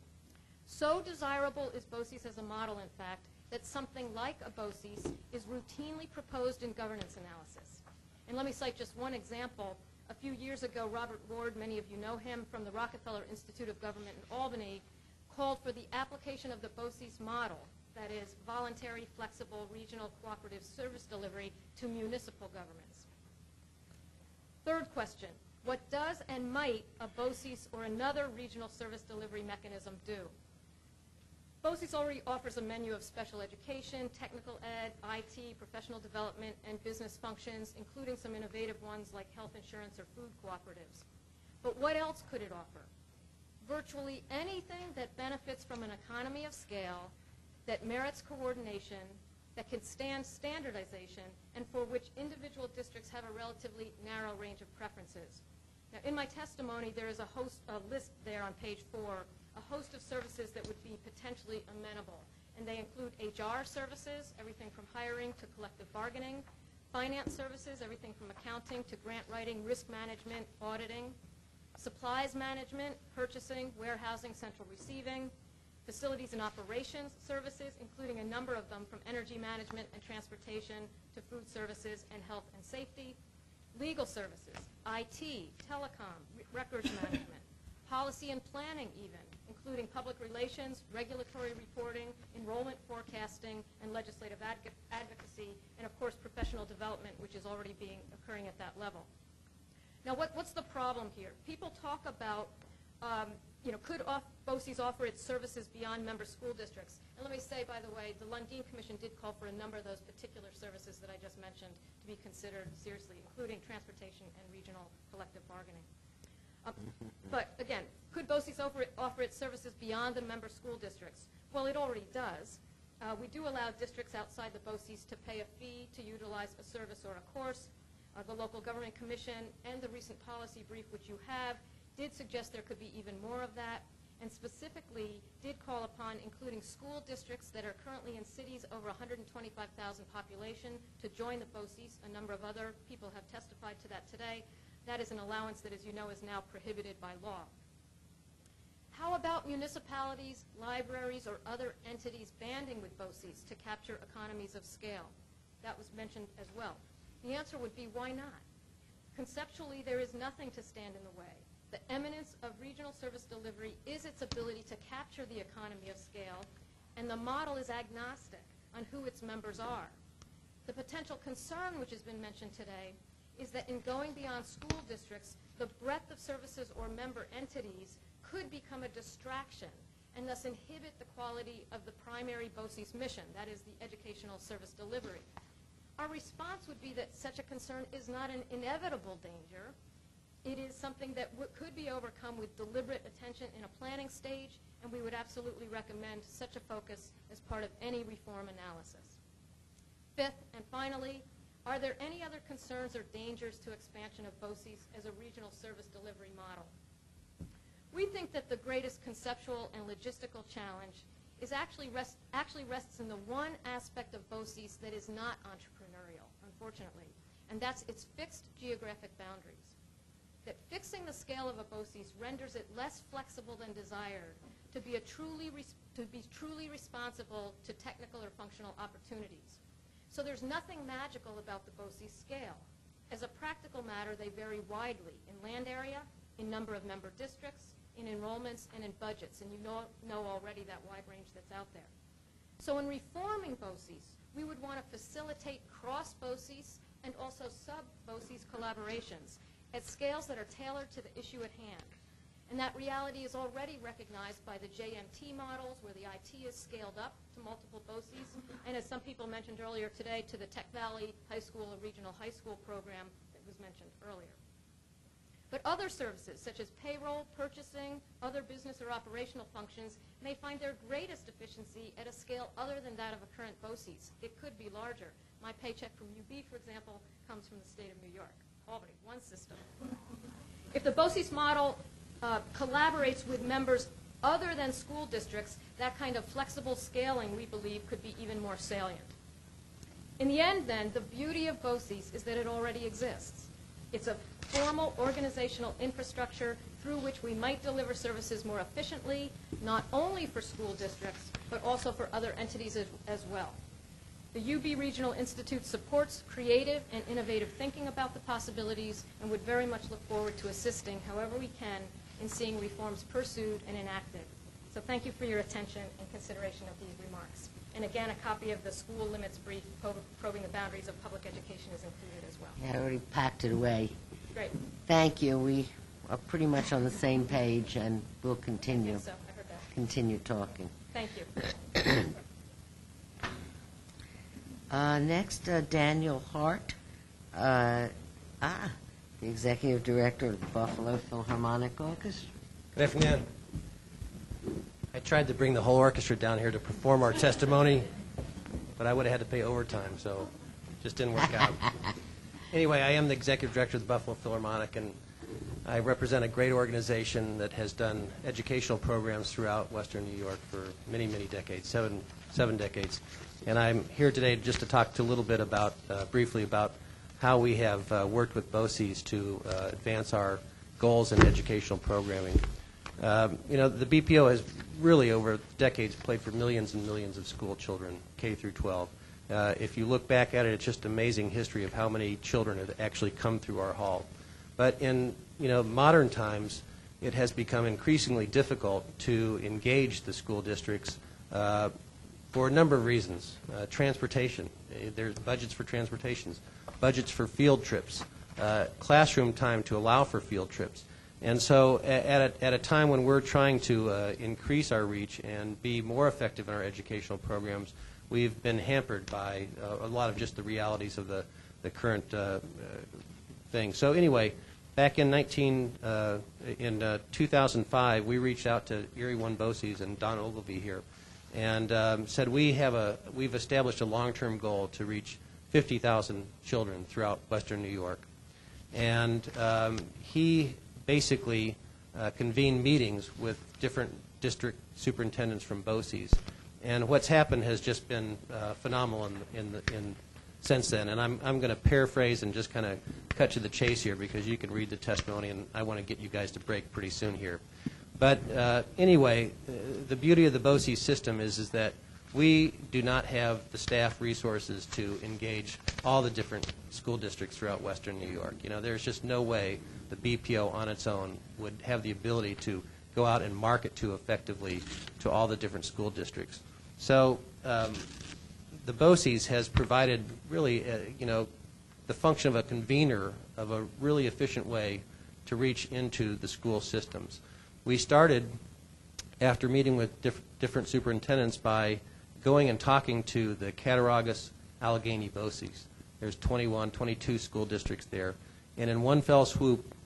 L: So desirable is BOCES as a model, in fact, that something like a BOCES is routinely proposed in governance analysis. And let me cite just one example. A few years ago, Robert Ward, many of you know him, from the Rockefeller Institute of Government in Albany, called for the application of the BOCES model, that is, voluntary, flexible, regional cooperative service delivery, to municipal governments. Third question, what does and might a BOCES or another regional service delivery mechanism do? BOCES already offers a menu of special education, technical ed, IT, professional development, and business functions, including some innovative ones like health insurance or food cooperatives. But what else could it offer? Virtually anything that benefits from an economy of scale, that merits coordination, that can stand standardization, and for which individual districts have a relatively narrow range of preferences. Now, in my testimony, there is a list there on page 4, a host of services that would be potentially amenable. And they include HR services, everything from hiring to collective bargaining, finance services, everything from accounting to grant writing, risk management, auditing, supplies management, purchasing, warehousing, central receiving, facilities and operations services, including a number of them from energy management and transportation to food services and health and safety, legal services, IT, telecom, records management, policy and planning even, including public relations, regulatory reporting, enrollment forecasting, and legislative advocacy, and of course professional development, which is already occurring at that level. Now what's the problem here? People talk about, could BOCES offer its services beyond member school districts? And let me say, by the way, the Lundin Commission did call for a number of those particular services that I just mentioned to be considered seriously, including transportation and regional collective bargaining. But again, could BOCES offer its services beyond the member school districts? Well, it already does. We do allow districts outside the BOCES to pay a fee to utilize a service or a course. The Local Government Commission and the recent policy brief, which you have, did suggest there could be even more of that, and specifically did call upon including school districts that are currently in cities over 125,000 population to join the BOCES. A number of other people have testified to that today. That is an allowance that, as you know, is now prohibited by law. How about municipalities, libraries, or other entities banding with BOCES to capture economies of scale? That was mentioned as well. The answer would be, why not? Conceptually, there is nothing to stand in the way. The eminence of regional service delivery is its ability to capture the economy of scale, and the model is agnostic on who its members are. The potential concern, which has been mentioned today, is that in going beyond school districts, the breadth of services or member entities could become a distraction and thus inhibit the quality of the primary BOCES mission, that is the educational service delivery. Our response would be that such a concern is not an inevitable danger. It is something that could be overcome with deliberate attention in a planning stage, and we would absolutely recommend such a focus as part of any reform analysis. Fifth, and finally, are there any other concerns or dangers to expansion of BOCES as a regional service delivery model? We think that the greatest conceptual and logistical challenge is actually rests in the one aspect of BOCES that is not entrepreneurial, unfortunately, and that's its fixed geographic boundaries. That fixing the scale of a BOCES renders it less flexible than desired to be truly responsive to technical or functional opportunities. So there's nothing magical about the BOCES scale. As a practical matter, they vary widely in land area, in number of member districts, in enrollments, and in budgets, and you know already that wide range that's out there. So in reforming BOCES, we would want to facilitate cross-BOCES and also sub-BOCES collaborations at scales that are tailored to the issue at hand. And that reality is already recognized by the JMT models, where the IT is scaled up to multiple BOCES, and as some people mentioned earlier today, to the Tech Valley High School or Regional High School program that was mentioned earlier. But other services, such as payroll, purchasing, other business or operational functions, may find their greatest efficiency at a scale other than that of a current BOCES. It could be larger. My paycheck from UB, for example, comes from the state of New York. Albany, one system. If the BOCES model collaborates with members other than school districts, that kind of flexible scaling, we believe, could be even more salient. In the end, then, the beauty of BOCES is that it already exists. It's a formal organizational infrastructure through which we might deliver services more efficiently, not only for school districts, but also for other entities as well. The UB Regional Institute supports creative and innovative thinking about the possibilities and would very much look forward to assisting however we can in seeing reforms pursued and enacted. So thank you for your attention and consideration of these remarks. And again, a copy of the school limits brief, Probing the Boundaries of Public Education, is included as well.
A: Yeah, I already packed it away.
L: Great.
A: Thank you. We are pretty much on the same page, and we'll continue.
L: I think so. I heard that.
A: Continue talking.
L: Thank you.
A: Next, Daniel Hart, the Executive Director of the Buffalo Philharmonic Orchestra.
M: Good afternoon. I tried to bring the whole orchestra down here to perform our testimony, but I would have had to pay overtime, so it just didn't work out. Anyway, I am the Executive Director of the Buffalo Philharmonic, and I represent a great organization that has done educational programs throughout Western New York for many, many decades, seven decades. And I'm here today just to talk a little bit about, briefly about how we have worked with BOCES to advance our goals in educational programming. You know, the BPO has really over decades played for millions and millions of school children, K through 12. If you look back at it, it's just amazing history of how many children have actually come through our hall. But in modern times, it has become increasingly difficult to engage the school districts for a number of reasons. Transportation, there's budgets for transportations, budgets for field trips, classroom time to allow for field trips. And so at a time when we're trying to increase our reach and be more effective in our educational programs, we've been hampered by a lot of just the realities of the current thing. So anyway, back in 2005, we reached out to Erie One BOCES and Don Ogilvie here, and said we've established a long-term goal to reach 50,000 children throughout Western New York, and he basically convened meetings with different district superintendents from BOCES, and what's happened has just been phenomenal in since then. And I'm going to paraphrase and just kind of cut to the chase here because you can read the testimony, and I want to get you guys to break pretty soon here. But anyway, the beauty of the BOCES system is that we do not have the staff resources to engage all the different school districts throughout Western New York. You know, there's just no way the BPO on its own would have the ability to go out and market to effectively to all the different school districts. So the BOCES has provided really, the function of a convener of a really efficient way to reach into the school systems. We started, after meeting with different superintendents, by going and talking to the Cattaraugus Allegheny BOCES. There's 22 school districts there. And in one fell swoop,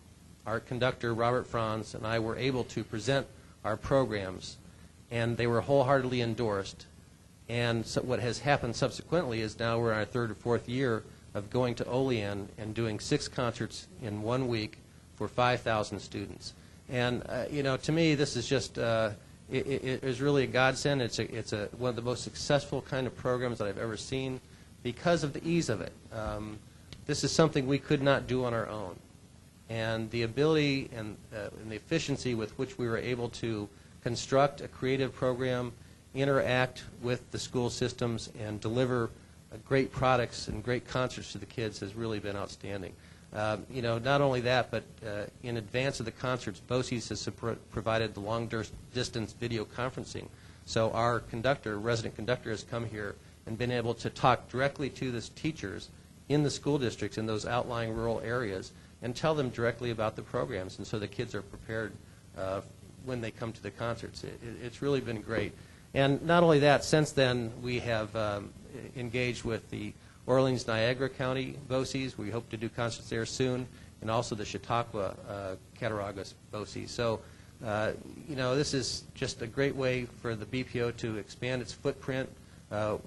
M: our conductor, Robert Franz, and I were able to present our programs, and they were wholeheartedly endorsed. And so what has happened subsequently is now we're in our third or fourth year of going to Olean and doing 6 concerts in 1 week for 5,000 students. And, to me, this is just, it is really a godsend. It's one of the most successful kind of programs that I've ever seen because of the ease of it. This is something we could not do on our own. And the ability and the efficiency with which we were able to construct a creative program, interact with the school systems, and deliver great products and great concerts to the kids has really been outstanding. Not only that, but in advance of the concerts, BOCES has provided the long-distance video conferencing. So our resident conductor, has come here and been able to talk directly to the teachers in the school districts in those outlying rural areas and tell them directly about the programs. And so the kids are prepared when they come to the concerts. It's really been great. And not only that, since then we have engaged with the Orleans-Niagara County BOCES. We hope to do concerts there soon, and also the Chautauqua Cattaraugus BOCES. So, this is just a great way for the BPO to expand its footprint. The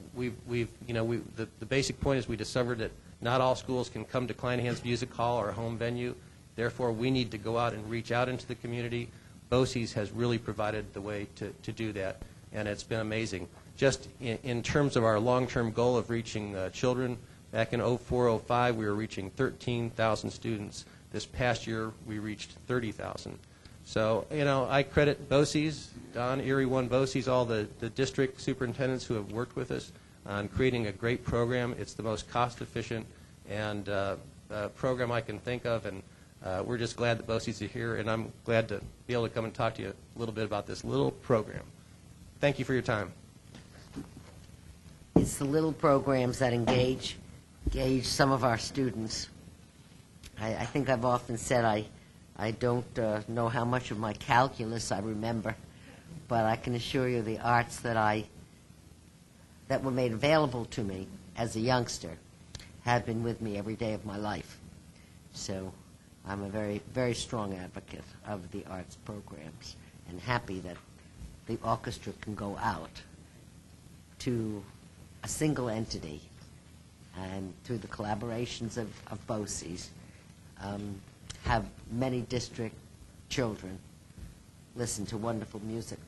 M: basic point is we discovered that not all schools can come to Kleinhans Music Hall, our home venue. Therefore, we need to go out and reach out into the community. BOCES has really provided the way to do that, and it's been amazing. Just in terms of our long-term goal of reaching children, back in 04-05, we were reaching 13,000 students. This past year, we reached 30,000. So, I credit BOCES, Don, Erie One BOCES, all the district superintendents who have worked with us on creating a great program. It's the most cost-efficient and program I can think of, and we're just glad that BOCES are here, and I'm glad to be able to come and talk to you a little bit about this little program. Thank you for your time.
A: It's the little programs that engage some of our students. I think I've often said I don't know how much of my calculus I remember, but I can assure you the arts that were made available to me as a youngster have been with me every day of my life. So I'm a very, very strong advocate of the arts programs and happy that the orchestra can go out to a single entity and through the collaborations of BOCES have many district children listen to wonderful music.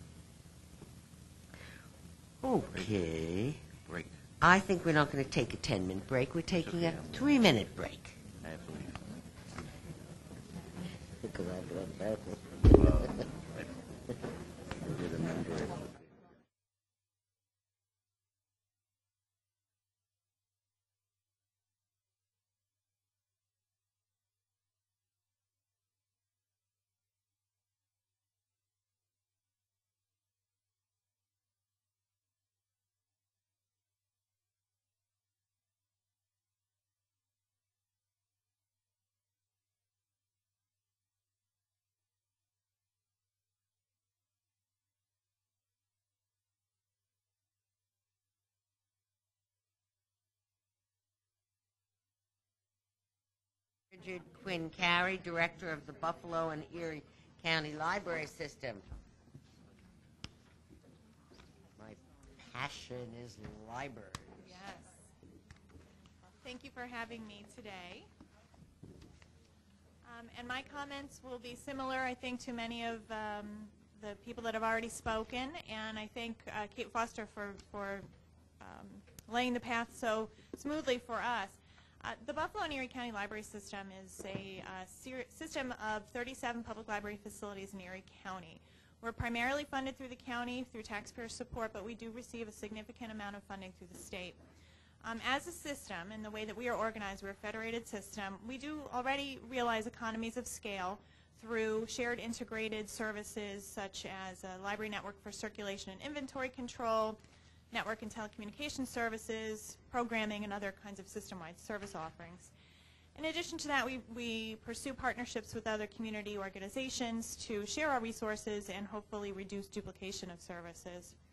A: Okay.
G: Break.
A: I think we're not going to take a 10-minute break. We're taking a 3-minute break. Richard Quinn Carey, Director of the Buffalo and Erie County Library System. My passion is library.
N: Yes. Well, thank you for having me today. And my comments will be similar, I think, to many of the people that have already spoken. And I thank Kate Foster for laying the path so smoothly for us. The Buffalo and Erie County Library System is a system of 37 public library facilities in Erie County. We're primarily funded through the county through taxpayer support, but we do receive a significant amount of funding through the state. As a system, in the way that we are organized, we're a federated system, we do already realize economies of scale through shared integrated services such as a library network for circulation and inventory control, network and telecommunication services, programming, and other kinds of system-wide service offerings. In addition to that, we pursue partnerships with other community organizations to share our resources and hopefully reduce duplication of services.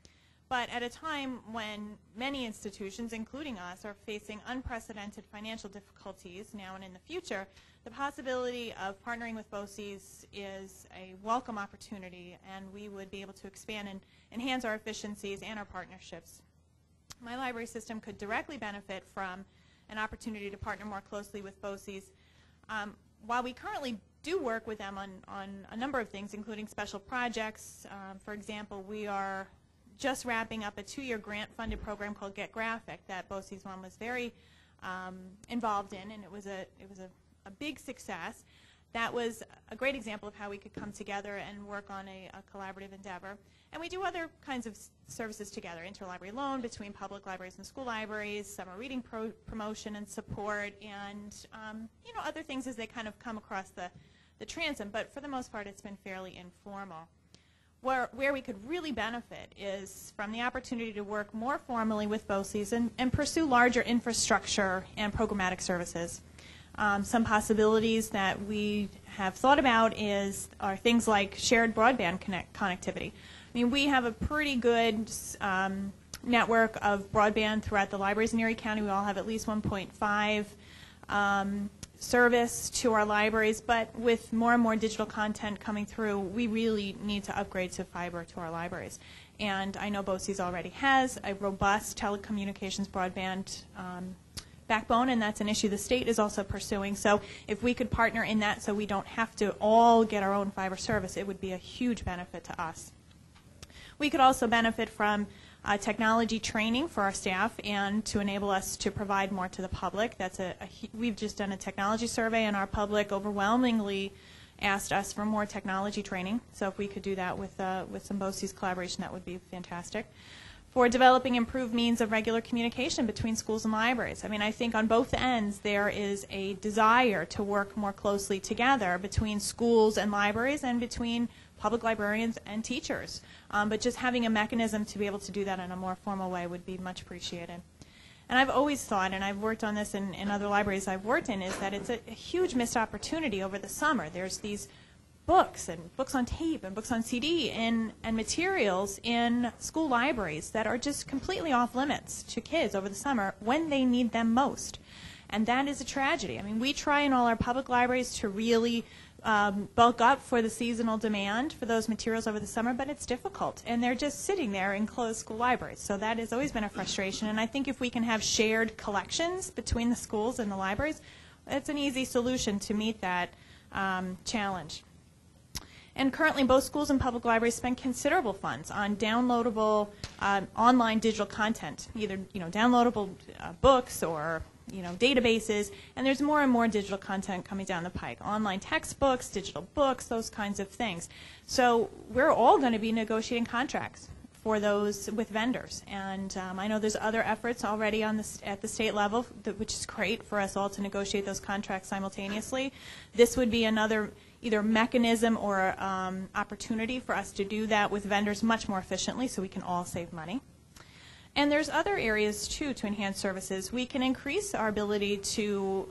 N: But at a time when many institutions, including us, are facing unprecedented financial difficulties now and in the future, the possibility of partnering with BOCES is a welcome opportunity, and we would be able to expand and enhance our efficiencies and our partnerships. My library system could directly benefit from an opportunity to partner more closely with BOCES. While we currently do work with them on a number of things, including special projects, for example, we are just wrapping up a 2-year grant-funded program called Get Graphic that BOCES One was very involved in, and it was a big success. That was a great example of how we could come together and work on a collaborative endeavor. And we do other kinds of services together, interlibrary loan between public libraries and school libraries, summer reading promotion and support, and other things as they kind of come across the transom. But for the most part, it's been fairly informal. Where we could really benefit is from the opportunity to work more formally with BOCES and pursue larger infrastructure and programmatic services. Some possibilities that we have thought about are things like shared broadband connectivity. I mean, we have a pretty good network of broadband throughout the libraries in Erie County. We all have at least 1.5 service to our libraries, but with more and more digital content coming through, we really need to upgrade to fiber to our libraries. And I know BOCES already has a robust telecommunications broadband backbone, and that's an issue the state is also pursuing. So if we could partner in that so we don't have to all get our own fiber service, it would be a huge benefit to us. We could also benefit from technology training for our staff and to enable us to provide more to the public. We've just done a technology survey, and our public overwhelmingly asked us for more technology training. So if we could do that with some BOCES collaboration, that would be fantastic. For developing improved means of regular communication between schools and libraries. I mean, I think on both ends there is a desire to work more closely together between schools and libraries and between public librarians and teachers. But just having a mechanism to be able to do that in a more formal way would be much appreciated. And I've always thought, and I've worked on this in other libraries I've worked in, is that it's a huge missed opportunity over the summer. There's these books and books on tape and books on CD and materials in school libraries that are just completely off limits to kids over the summer when they need them most. And that is a tragedy. I mean, we try in all our public libraries to really bulk up for the seasonal demand for those materials over the summer, but it's difficult. And they're just sitting there in closed school libraries. So that has always been a frustration. And I think if we can have shared collections between the schools and the libraries, it's an easy solution to meet that challenge. And currently, both schools and public libraries spend considerable funds on downloadable online digital content, either downloadable books or databases. And there's more and more digital content coming down the pike: online textbooks, digital books, those kinds of things. So we're all going to be negotiating contracts for those with vendors. And I know there's other efforts already at the state level, which is great for us all to negotiate those contracts simultaneously. This would be another either mechanism or opportunity for us to do that with vendors much more efficiently so we can all save money. And there's other areas, too, to enhance services. We can increase our ability to,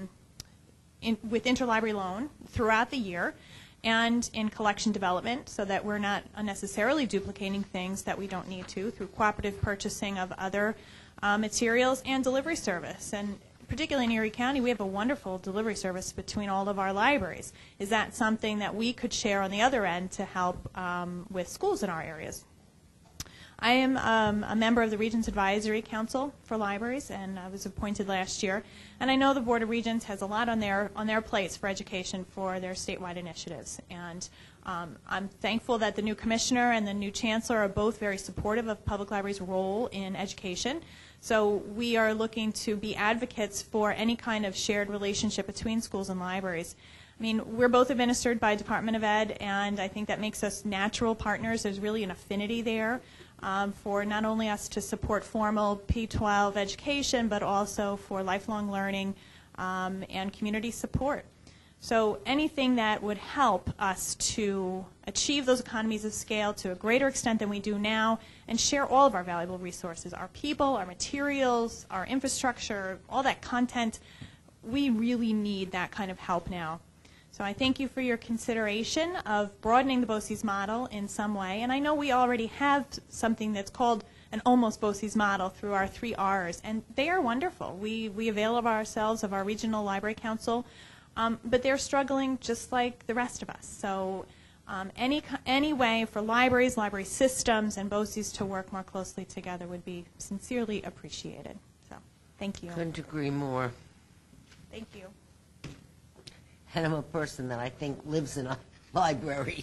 N: with interlibrary loan throughout the year and in collection development so that we're not unnecessarily duplicating things that we don't need to, through cooperative purchasing of other materials and delivery service. And particularly in Erie County, we have a wonderful delivery service between all of our libraries. Is that something that we could share on the other end to help with schools in our areas? I am a member of the Regents Advisory Council for Libraries, and I was appointed last year. And I know the Board of Regents has a lot on their plates for education for their statewide initiatives. And I'm thankful that the new commissioner and the new chancellor are both very supportive of public libraries' role in education. So we are looking to be advocates for any kind of shared relationship between schools and libraries. I mean, we're both administered by Department of Ed, and I think that makes us natural partners. There's really an affinity there for not only us to support formal P-12 education, but also for lifelong learning and community support. So anything that would help us to achieve those economies of scale to a greater extent than we do now and share all of our valuable resources, our people, our materials, our infrastructure, all that content, we really need that kind of help now. So I thank you for your consideration of broadening the BOCES model in some way. And I know we already have something that's called an almost BOCES model through our 3 Rs, and they are wonderful. We avail of ourselves of our regional library council, but they're struggling just like the rest of us. So any way for libraries, library systems, and BOCES to work more closely together would be sincerely appreciated. So thank you.
A: Couldn't agree more.
N: Thank you.
A: And I'm a person that I think lives in a library.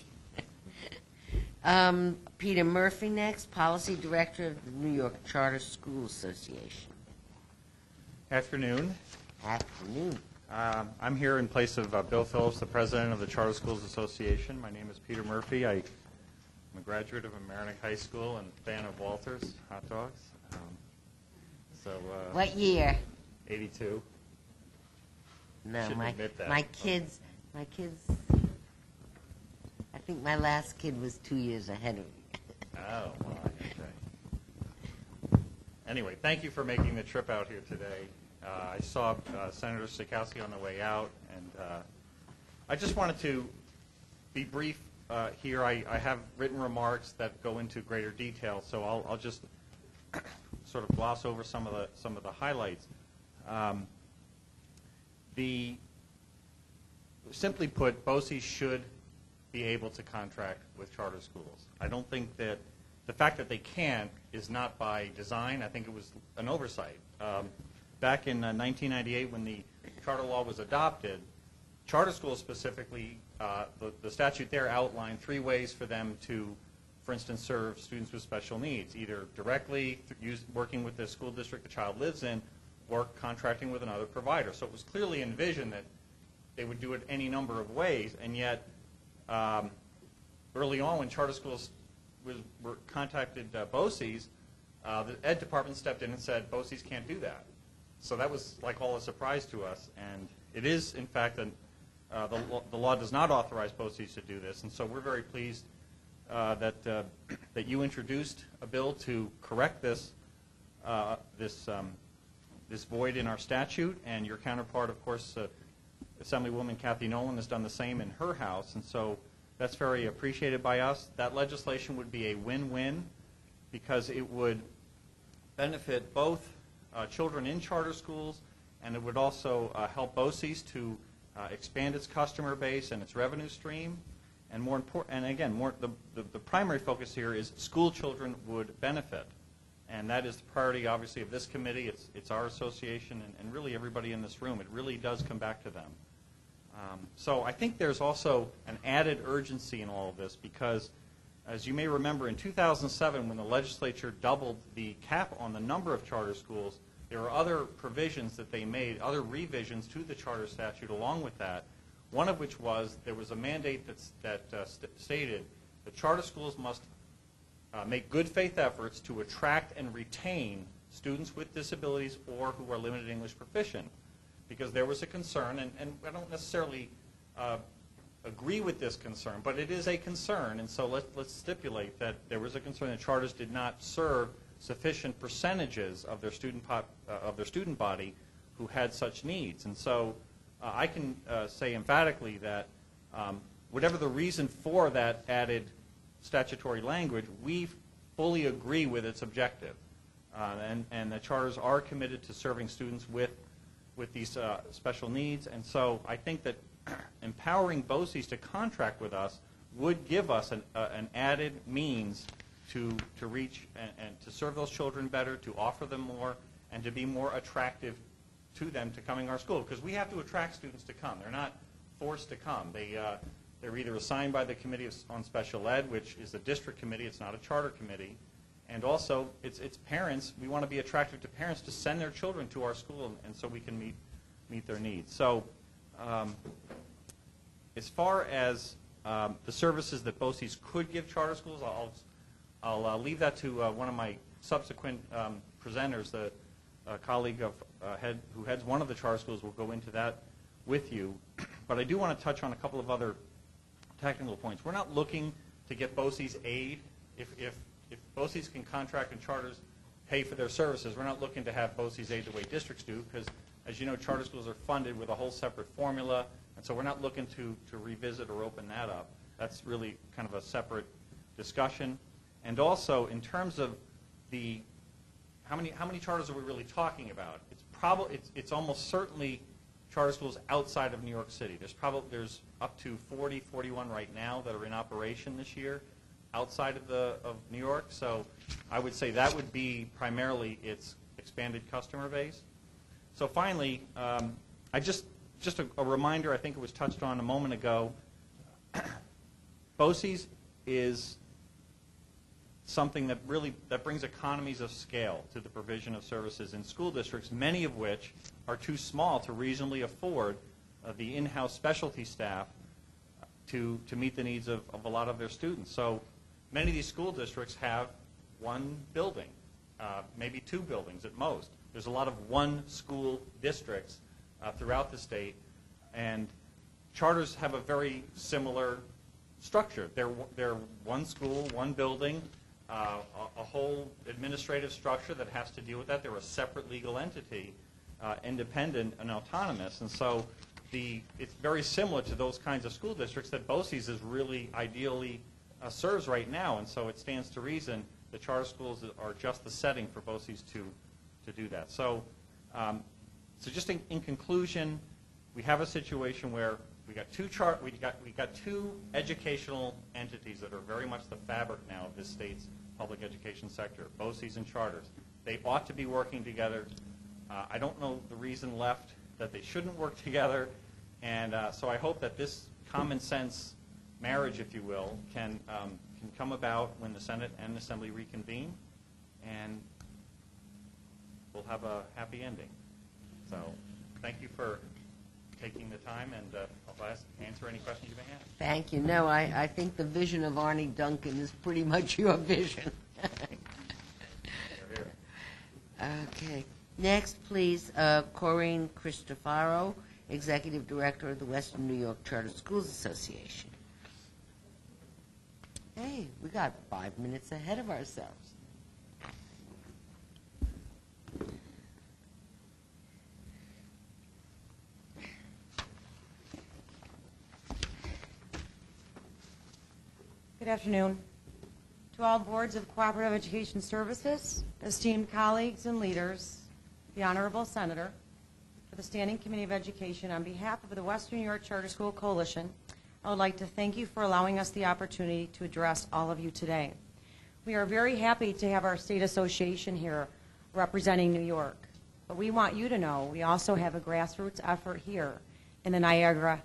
A: Peter Murphy next, Policy Director of the New York Charter School Association.
D: Afternoon.
A: Afternoon.
D: I'm here in place of Bill Phillips, the President of the Charter Schools Association. My name is Peter Murphy. I'm a graduate of Amerenik High School and fan of Walter's hot dogs.
A: What year?
D: 82.
A: No,
D: Shouldn't admit that.
A: my kids, I think my last kid was 2 years ahead of me.
D: Oh, well, okay. Anyway, thank you for making the trip out here today. I saw Senator Stokowski on the way out, and I just wanted to be brief here. I have written remarks that go into greater detail, so I'll just sort of gloss over some of the highlights. Simply put, BOCES should be able to contract with charter schools. I don't think that the fact that they can is not by design. I think it was an oversight. Back in 1998, when the charter law was adopted, charter schools specifically, the statute there outlined 3 ways for them to, for instance, serve students with special needs, either directly working with the school district the child lives in, or contracting with another provider. So it was clearly envisioned that they would do it any number of ways, and yet early on when charter schools were contacted BOCES, the Ed department stepped in and said, BOCES can't do that. So that was like all a surprise to us, and it is, in fact, the law does not authorize BOCES to do this, and so we're very pleased that you introduced a bill to correct this void in our statute, and your counterpart, of course, Assemblywoman Kathy Nolan, has done the same in her House, and so that's very appreciated by us. That legislation would be a win-win because it would benefit both children in charter schools, and it would also help BOCES to expand its customer base and its revenue stream. And more important, and again, the primary focus here is school children would benefit. And that is the priority, obviously, of this committee. It's our association, and really everybody in this room. It really does come back to them. So I think there's also an added urgency in all of this because, as you may remember, in 2007, when the legislature doubled the cap on the number of charter schools, there were other provisions that they made, other revisions to the charter statute along with that, one of which was there was a mandate that stated that charter schools must make good faith efforts to attract and retain students with disabilities or who are limited English proficient, because there was a concern, and I don't necessarily agree with this concern, but it is a concern, and so let's stipulate that there was a concern that charters did not serve sufficient percentages of their student body who had such needs, and so I can say emphatically that whatever the reason for that added statutory language, we fully agree with its objective. And the charters are committed to serving students with these special needs. And so I think that empowering BOCES to contract with us would give us an added means to reach and to serve those children better, to offer them more, and to be more attractive to them to coming to our school. Because we have to attract students to come. They're not forced to come. They're either assigned by the Committee on Special Ed, which is a district committee. It's not a charter committee. And also, it's parents. We want to be attractive to parents to send their children to our school, and so we can meet their needs. So as far as the services that BOCES could give charter schools, I'll leave that to one of my subsequent presenters. The colleague who heads one of the charter schools will go into that with you. But I do want to touch on a couple of other technical points. We're not looking to get BOCES aid. If BOCES can contract and charters pay for their services, we're not looking to have BOCES aid the way districts do, because, as you know, charter schools are funded with a whole separate formula. And so we're not looking to revisit or open that up. That's really kind of a separate discussion. And also, in terms of the how many charters are we really talking about? It's almost certainly charter schools outside of New York City. There's up to 40, 41 right now that are in operation this year outside of New York. So I would say that would be primarily its expanded customer base. So finally, just a reminder, I think it was touched on a moment ago, BOCES is something that brings economies of scale to the provision of services in school districts, many of which are too small to reasonably afford the in-house specialty staff to meet the needs of a lot of their students. So many of these school districts have one building, maybe two buildings at most. There's a lot of one school districts throughout the state, and charters have a very similar structure. They're one school, one building, a whole administrative structure that has to deal with that. They're a separate legal entity, independent and autonomous. And so it's very similar to those kinds of school districts that BOCES is really ideally serves right now. And so it stands to reason the charter schools are just the setting for BOCES to do that. So, just in conclusion, we have a situation where we got two educational entities that are very much the fabric now of this state's public education sector, BOCES and charters. They ought to be working together. I don't know the reason left that they shouldn't work together, and so I hope that this common sense marriage, if you will, can come about when the Senate and Assembly reconvene, and we'll have a happy ending. So thank you for taking the time, and I'll answer any questions you may have.
A: Thank you. No, I think the vision of Arnie Duncan is pretty much your vision. Okay. Next, please, Corinne Cristofaro, Executive Director of the Western New York Charter Schools Association. Hey, we got 5 minutes ahead of ourselves.
O: Good afternoon. To all boards of Cooperative Education Services, esteemed colleagues and leaders, the Honorable Senator, for the Standing Committee of Education, on behalf of the Western New York Charter School Coalition, I would like to thank you for allowing us the opportunity to address all of you today. We are very happy to have our state association here representing New York, but we want you to know we also have a grassroots effort here in the Niagara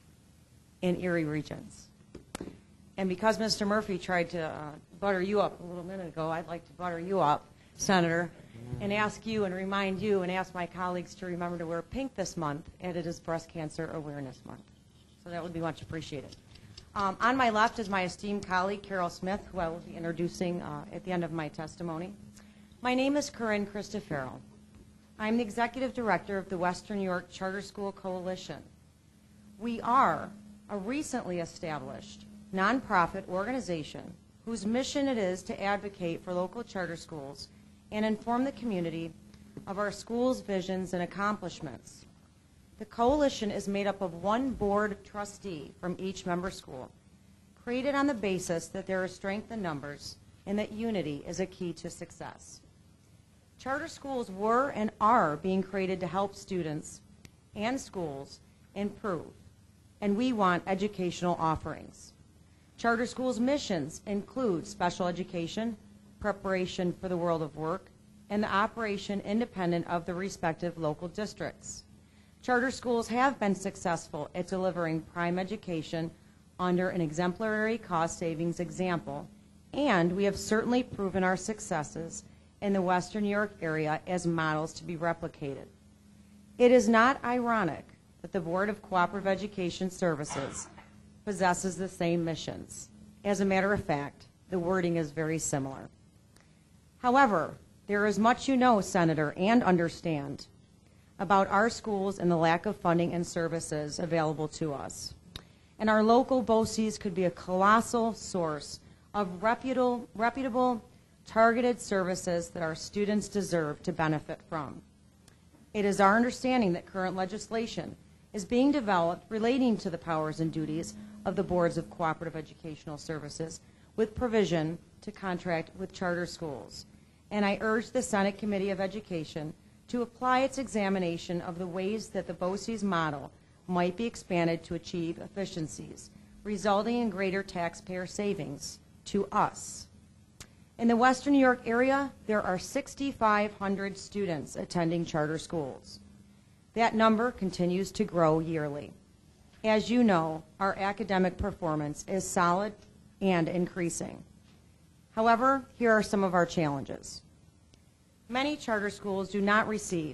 O: and Erie regions. And because Mr. Murphy tried to butter you up a little minute ago, I'd like to butter you up, Senator, and ask you and remind you and ask my colleagues to remember to wear pink this month, and it is Breast Cancer Awareness Month. So that would be much appreciated. On my left is my esteemed colleague, Carol Smith, who I will be introducing at the end of my testimony. My name is Corinne Cristofaro. I'm the Executive Director of the Western New York Charter School Coalition. We are a recently established nonprofit organization whose mission it is to advocate for local charter schools and inform the community of our school's visions and accomplishments. The coalition is made up of one board trustee from each member school, created on the basis that there is strength in numbers and that unity is a key to success. Charter schools were and are being created to help students and schools improve, and we want educational offerings. Charter schools' missions include special education, preparation for the world of work, and the operation independent of the respective local districts. Charter schools have been successful at delivering prime education under an exemplary cost savings example, and we have certainly proven our successes in the Western New York area as models to be replicated. It is not ironic that the Board of Cooperative Education Services possesses the same missions. As a matter of fact, the wording is very similar. However, there is much you know, Senator, and understand about our schools and the lack of funding and services available to us. And our local BOCES could be a colossal source of reputable, targeted services that our students deserve to benefit from. It is our understanding that current legislation is being developed relating to the powers and duties of the boards of cooperative educational services with provision to contract with charter schools. And I urge the Senate Committee of Education to apply its examination of the ways that the BOCES model might be expanded to achieve efficiencies, resulting in greater taxpayer savings to us. In the Western New York area, there are 6,500 students attending charter schools. That number continues to grow yearly. As you know, our academic performance is solid and increasing. However, here are some of our challenges. Many charter schools do not receive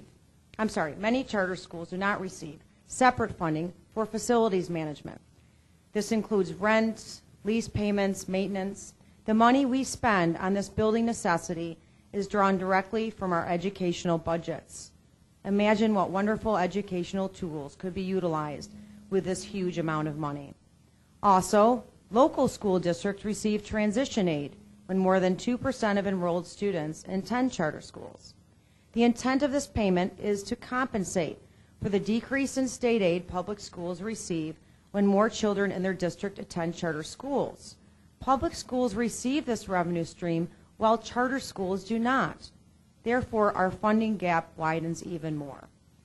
O: separate funding for facilities management. This includes rent, lease payments, maintenance. The money we spend on this building necessity is drawn directly from our educational budgets. Imagine what wonderful educational tools could be utilized with this huge amount of money. Also, local school districts receive transition aid when more than 2% of enrolled students attend charter schools. The intent of this payment is to compensate for the decrease in state aid public schools receive when more children in their district attend charter schools. Public schools receive this revenue stream while charter schools do not. Therefore, our funding gap widens even more.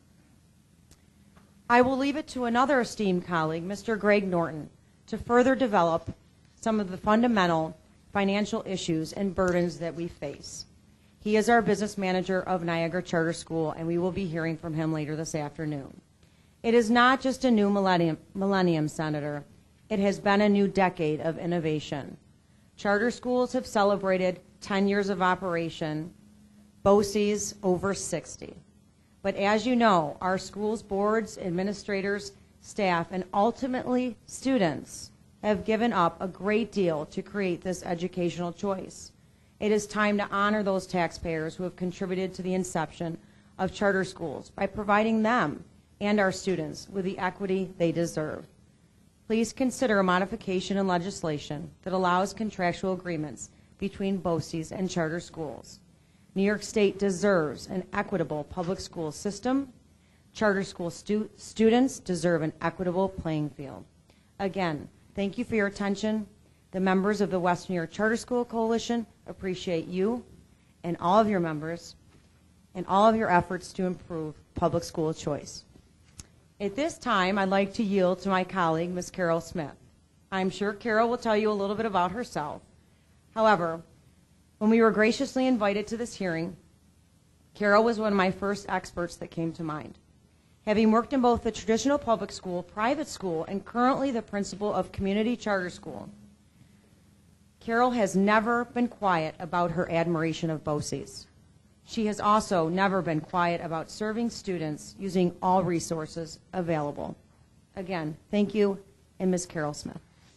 O: I will leave it to another esteemed colleague, Mr. Greg Norton, to further develop some of the fundamental financial issues and burdens that we face. He is our business manager of Niagara Charter School, and we will be hearing from him later this afternoon. It is not just a new millennium, Senator. It has been a new decade of innovation. Charter schools have celebrated 10 years of operation, BOCES over 60. But as you know, our schools, boards, administrators, staff, and ultimately students have given up a great deal to create this educational choice. It is time to honor those taxpayers who have contributed to the inception of charter schools by providing them and our students with the equity they deserve. Please consider a modification in legislation that allows contractual agreements between BOCES and charter schools. New York State deserves an equitable public school system. Charter school students deserve an equitable playing field. Again, thank you for your attention. The members of the Western New York Charter School Coalition appreciate you and all of your members and all of your efforts to improve public school choice. At this time, I'd like to yield to my colleague, Ms. Carol Smith. I'm sure Carol will tell you a little bit about herself. However, when we were graciously invited to this hearing, Carol was one of my first experts that came to mind. Having worked in both the traditional public school, private school, and currently the principal of community charter school, Carol has never been quiet about her admiration of BOCES. She has also never been quiet about serving students using all resources available. Again, thank you, and Ms. Carol Smith.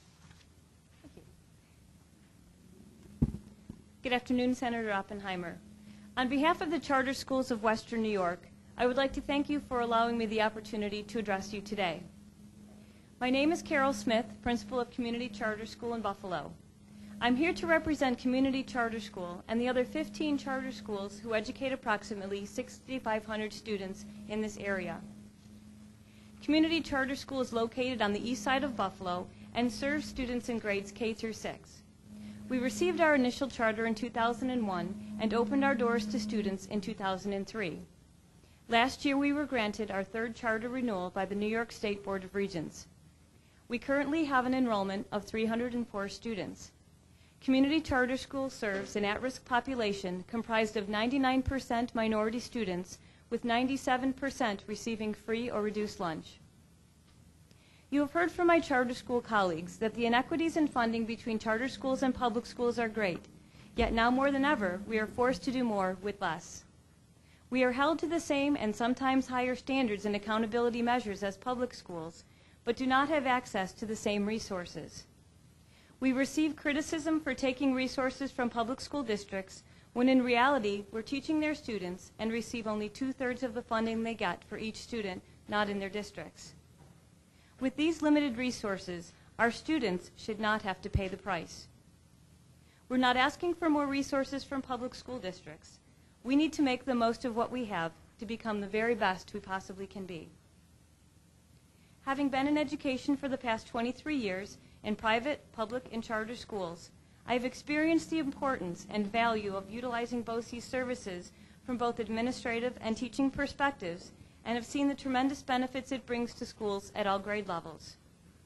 P: Good afternoon, Senator Oppenheimer. On behalf of the charter schools of Western New York, I would like to thank you for allowing me the opportunity to address you today. My name is Carol Smith, principal of Community Charter School in Buffalo. I'm here to represent Community Charter School and the other 15 charter schools who educate approximately 6,500 students in this area. Community Charter School is located on the east side of Buffalo and serves students in grades K through 6. We received our initial charter in 2001 and opened our doors to students in 2003. Last year, we were granted our third charter renewal by the New York State Board of Regents. We currently have an enrollment of 304 students. Community Charter School serves an at-risk population comprised of 99% minority students, with 97% receiving free or reduced lunch. You have heard from my charter school colleagues that the inequities in funding between charter schools and public schools are great, yet now more than ever, we are forced to do more with less. We are held to the same and sometimes higher standards and accountability measures as public schools, but do not have access to the same resources. We receive criticism for taking resources from public school districts when in reality we're teaching their students and receive only 2/3 of the funding they get for each student not in their districts. With these limited resources, our students should not have to pay the price. We're not asking for more resources from public school districts. We need to make the most of what we have to become the very best we possibly can be. Having been in education for the past 23 years in private, public, and charter schools, I have experienced the importance and value of utilizing BOCES services from both administrative and teaching perspectives, and have seen the tremendous benefits it brings to schools at all grade levels.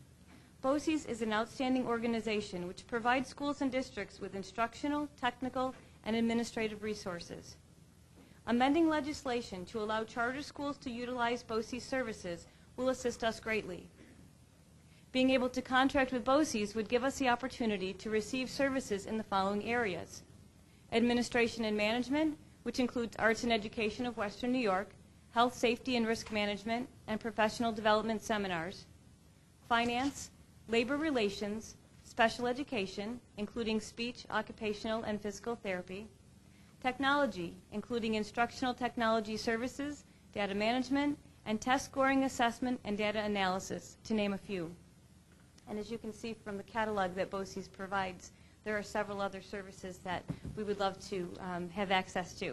P: BOCES is an outstanding organization which provides schools and districts with instructional, technical, and administrative resources. Amending legislation to allow charter schools to utilize BOCES services will assist us greatly. Being able to contract with BOCES would give us the opportunity to receive services in the following areas: administration and management, which includes arts and education of Western New York, health, safety, and risk management, and professional development seminars; finance, labor relations, special education, including speech, occupational, and physical therapy; technology, including instructional technology services, data management, and test scoring assessment and data analysis, to name a few. And as you can see from the catalog that BOCES provides, there are several other services that we would love to have access to.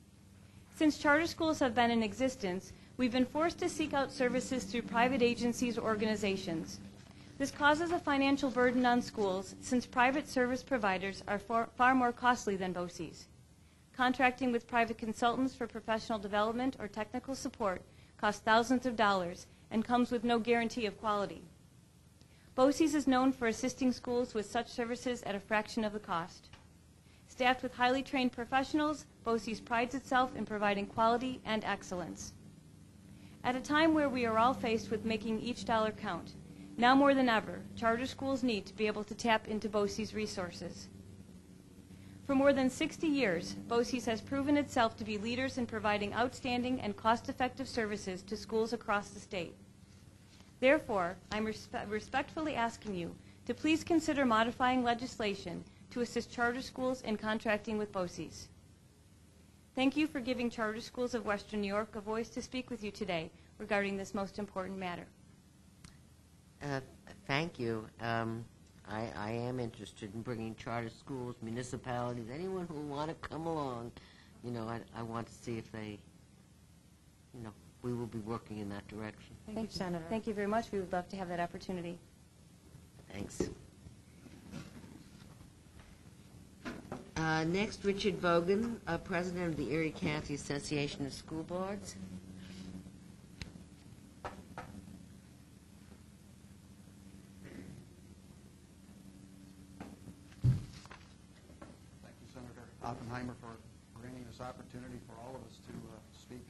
P: Since charter schools have been in existence, we've been forced to seek out services through private agencies or organizations. This causes a financial burden on schools since private service providers are far more costly than BOCES. Contracting with private consultants for professional development or technical support costs thousands of dollars and comes with no guarantee of quality. BOCES is known for assisting schools with such services at a fraction of the cost. Staffed with highly trained professionals, BOCES prides itself in providing quality and excellence. At a time where we are all faced with making each dollar count, now more than ever, charter schools need to be able to tap into BOCES resources. For more than 60 years, BOCES has proven itself to be leaders in providing outstanding and cost-effective services to schools across the state. Therefore, I'm respectfully asking you to please consider modifying legislation to assist charter schools in contracting with BOCES. Thank you for giving Charter Schools of Western New York a voice to speak with you today regarding this most important matter.
A: Thank you. I am interested in bringing charter schools, municipalities, anyone who want to come along. You know, I want to see if they, you know, we will be working in that direction.
P: Thank you, Senator. Thank you very much. We would love to have that opportunity.
A: Thanks. Next, Richard Vogan, President of the Erie County Association of School Boards.
Q: Thank you, Senator Oppenheimer, for granting this opportunity for all of us to speak.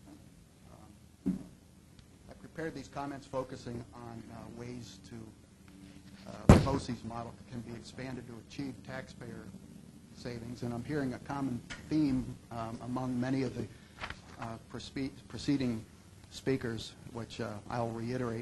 Q: I prepared these comments focusing on ways to the BOCES model can be expanded to achieve taxpayer savings, and I'm hearing a common theme among many of the preceding speakers, which I'll reiterate.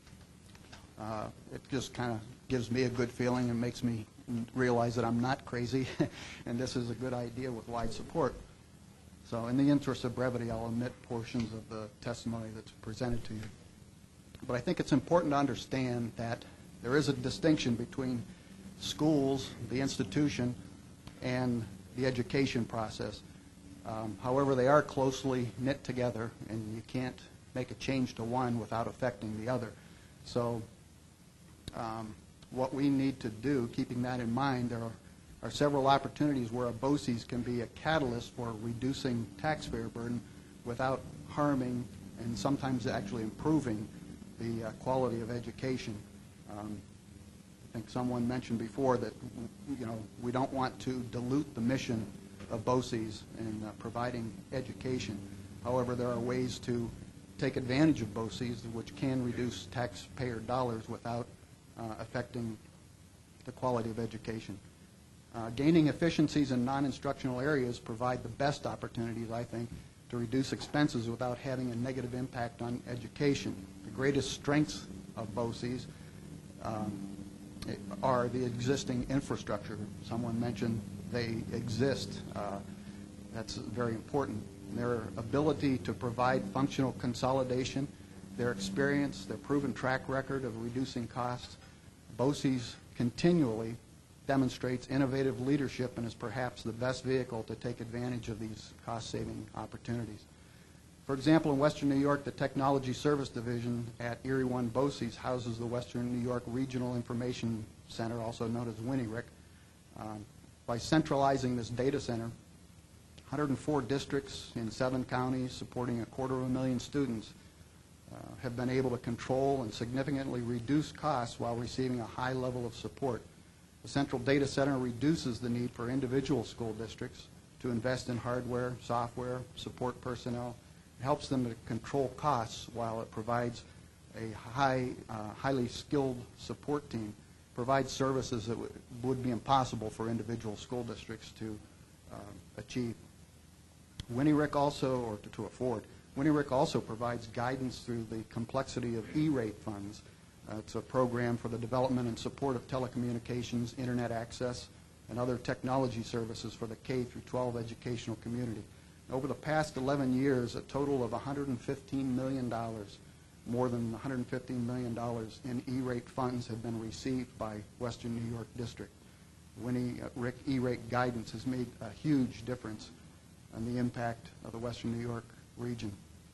Q: It just kind of gives me a good feeling and makes me realize that I'm not crazy, and this is a good idea with wide support. So in the interest of brevity, I'll omit portions of the testimony that's presented to you. But I think it's important to understand that there is a distinction between schools, the institution, and the education process. However, they are closely knit together, and you can't make a change to one without affecting the other. So what we need to do, keeping that in mind, there are several opportunities where a BOCES can be a catalyst for reducing taxpayer burden without harming and sometimes actually improving the quality of education. I think someone mentioned before that, you know, we don't want to dilute the mission of BOCES in providing education. However, there are ways to take advantage of BOCES which can reduce taxpayer dollars without affecting the quality of education. Gaining efficiencies in non-instructional areas provide the best opportunities, I think, to reduce expenses without having a negative impact on education. The greatest strengths of BOCES are the existing infrastructure. Someone mentioned they exist. That's very important. Their ability to provide functional consolidation, their experience, their proven track record of reducing costs. BOCES continually demonstrates innovative leadership and is perhaps the best vehicle to take advantage of these cost-saving opportunities. For example, in Western New York, the Technology Service Division at Erie One BOCES houses the Western New York Regional Information Center, also known as WNIRIC. By centralizing this data center, 104 districts in 7 counties supporting 250,000 students have been able to control and significantly reduce costs while receiving a high level of support. The central data center reduces the need for individual school districts to invest in hardware, software, support personnel. It helps them to control costs while it provides a highly skilled support team, provides services that would be impossible for individual school districts to achieve. WNIRIC also, or to afford, WNIRIC also provides guidance through the complexity of E-rate funds. It's a program for the development and support of telecommunications, internet access, and other technology services for the K through 12 educational community. Over the past 11 years, a total of $115 million, more than $115 million in E-rate funds have been received by Western New York District. WNIRIC E-rate guidance has made a huge difference on the impact of the Western New York region.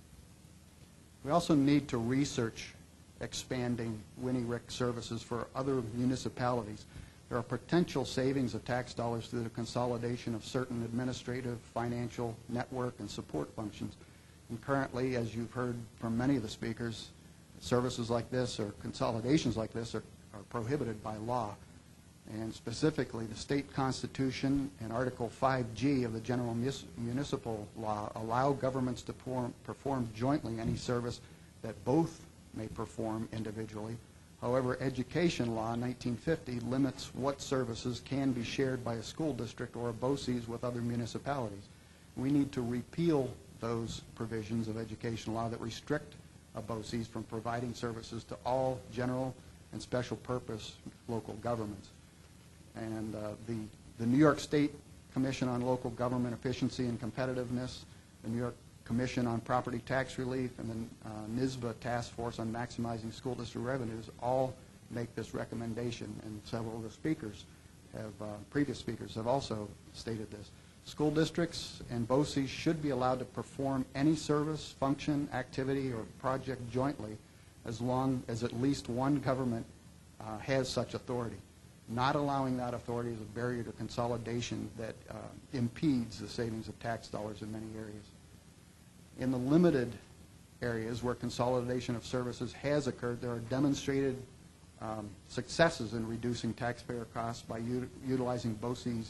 Q: We also need to research expanding WNIRIC services for other municipalities. There are potential savings of tax dollars through the consolidation of certain administrative, financial, network, and support functions. And currently, as you've heard from many of the speakers, services like this or consolidations like this are prohibited by law. And specifically, the state constitution and Article 5G of the General Municipal Law allow governments to perform jointly any service that both may perform individually. However, Education Law 1950 limits what services can be shared by a school district or a BOCES with other municipalities. We need to repeal those provisions of education law that restrict a BOCES from providing services to all general and special purpose local governments. And the New York State Commission on Local Government Efficiency and Competitiveness, the New York Commission on Property Tax Relief, and the NYSBA Task Force on Maximizing School District Revenues all make this recommendation, and several of the speakers previous speakers have also stated this. School districts and BOCES should be allowed to perform any service, function, activity, or project jointly as long as at least one government has such authority. Not allowing that authority is a barrier to consolidation that impedes the savings of tax dollars in many areas. In the limited areas where consolidation of services has occurred, there are demonstrated successes in reducing taxpayer costs by utilizing BOCES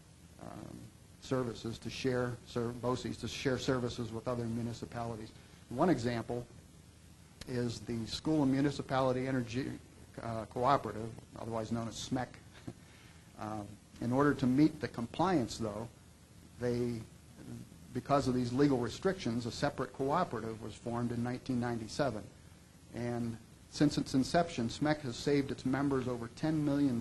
Q: services to share BOCES to share services with other municipalities. One example is the School and Municipality Energy Cooperative, otherwise known as SMEC. In order to meet the compliance, though, because of these legal restrictions, a separate cooperative was formed in 1997. And since its inception, SMEC has saved its members over $10 million.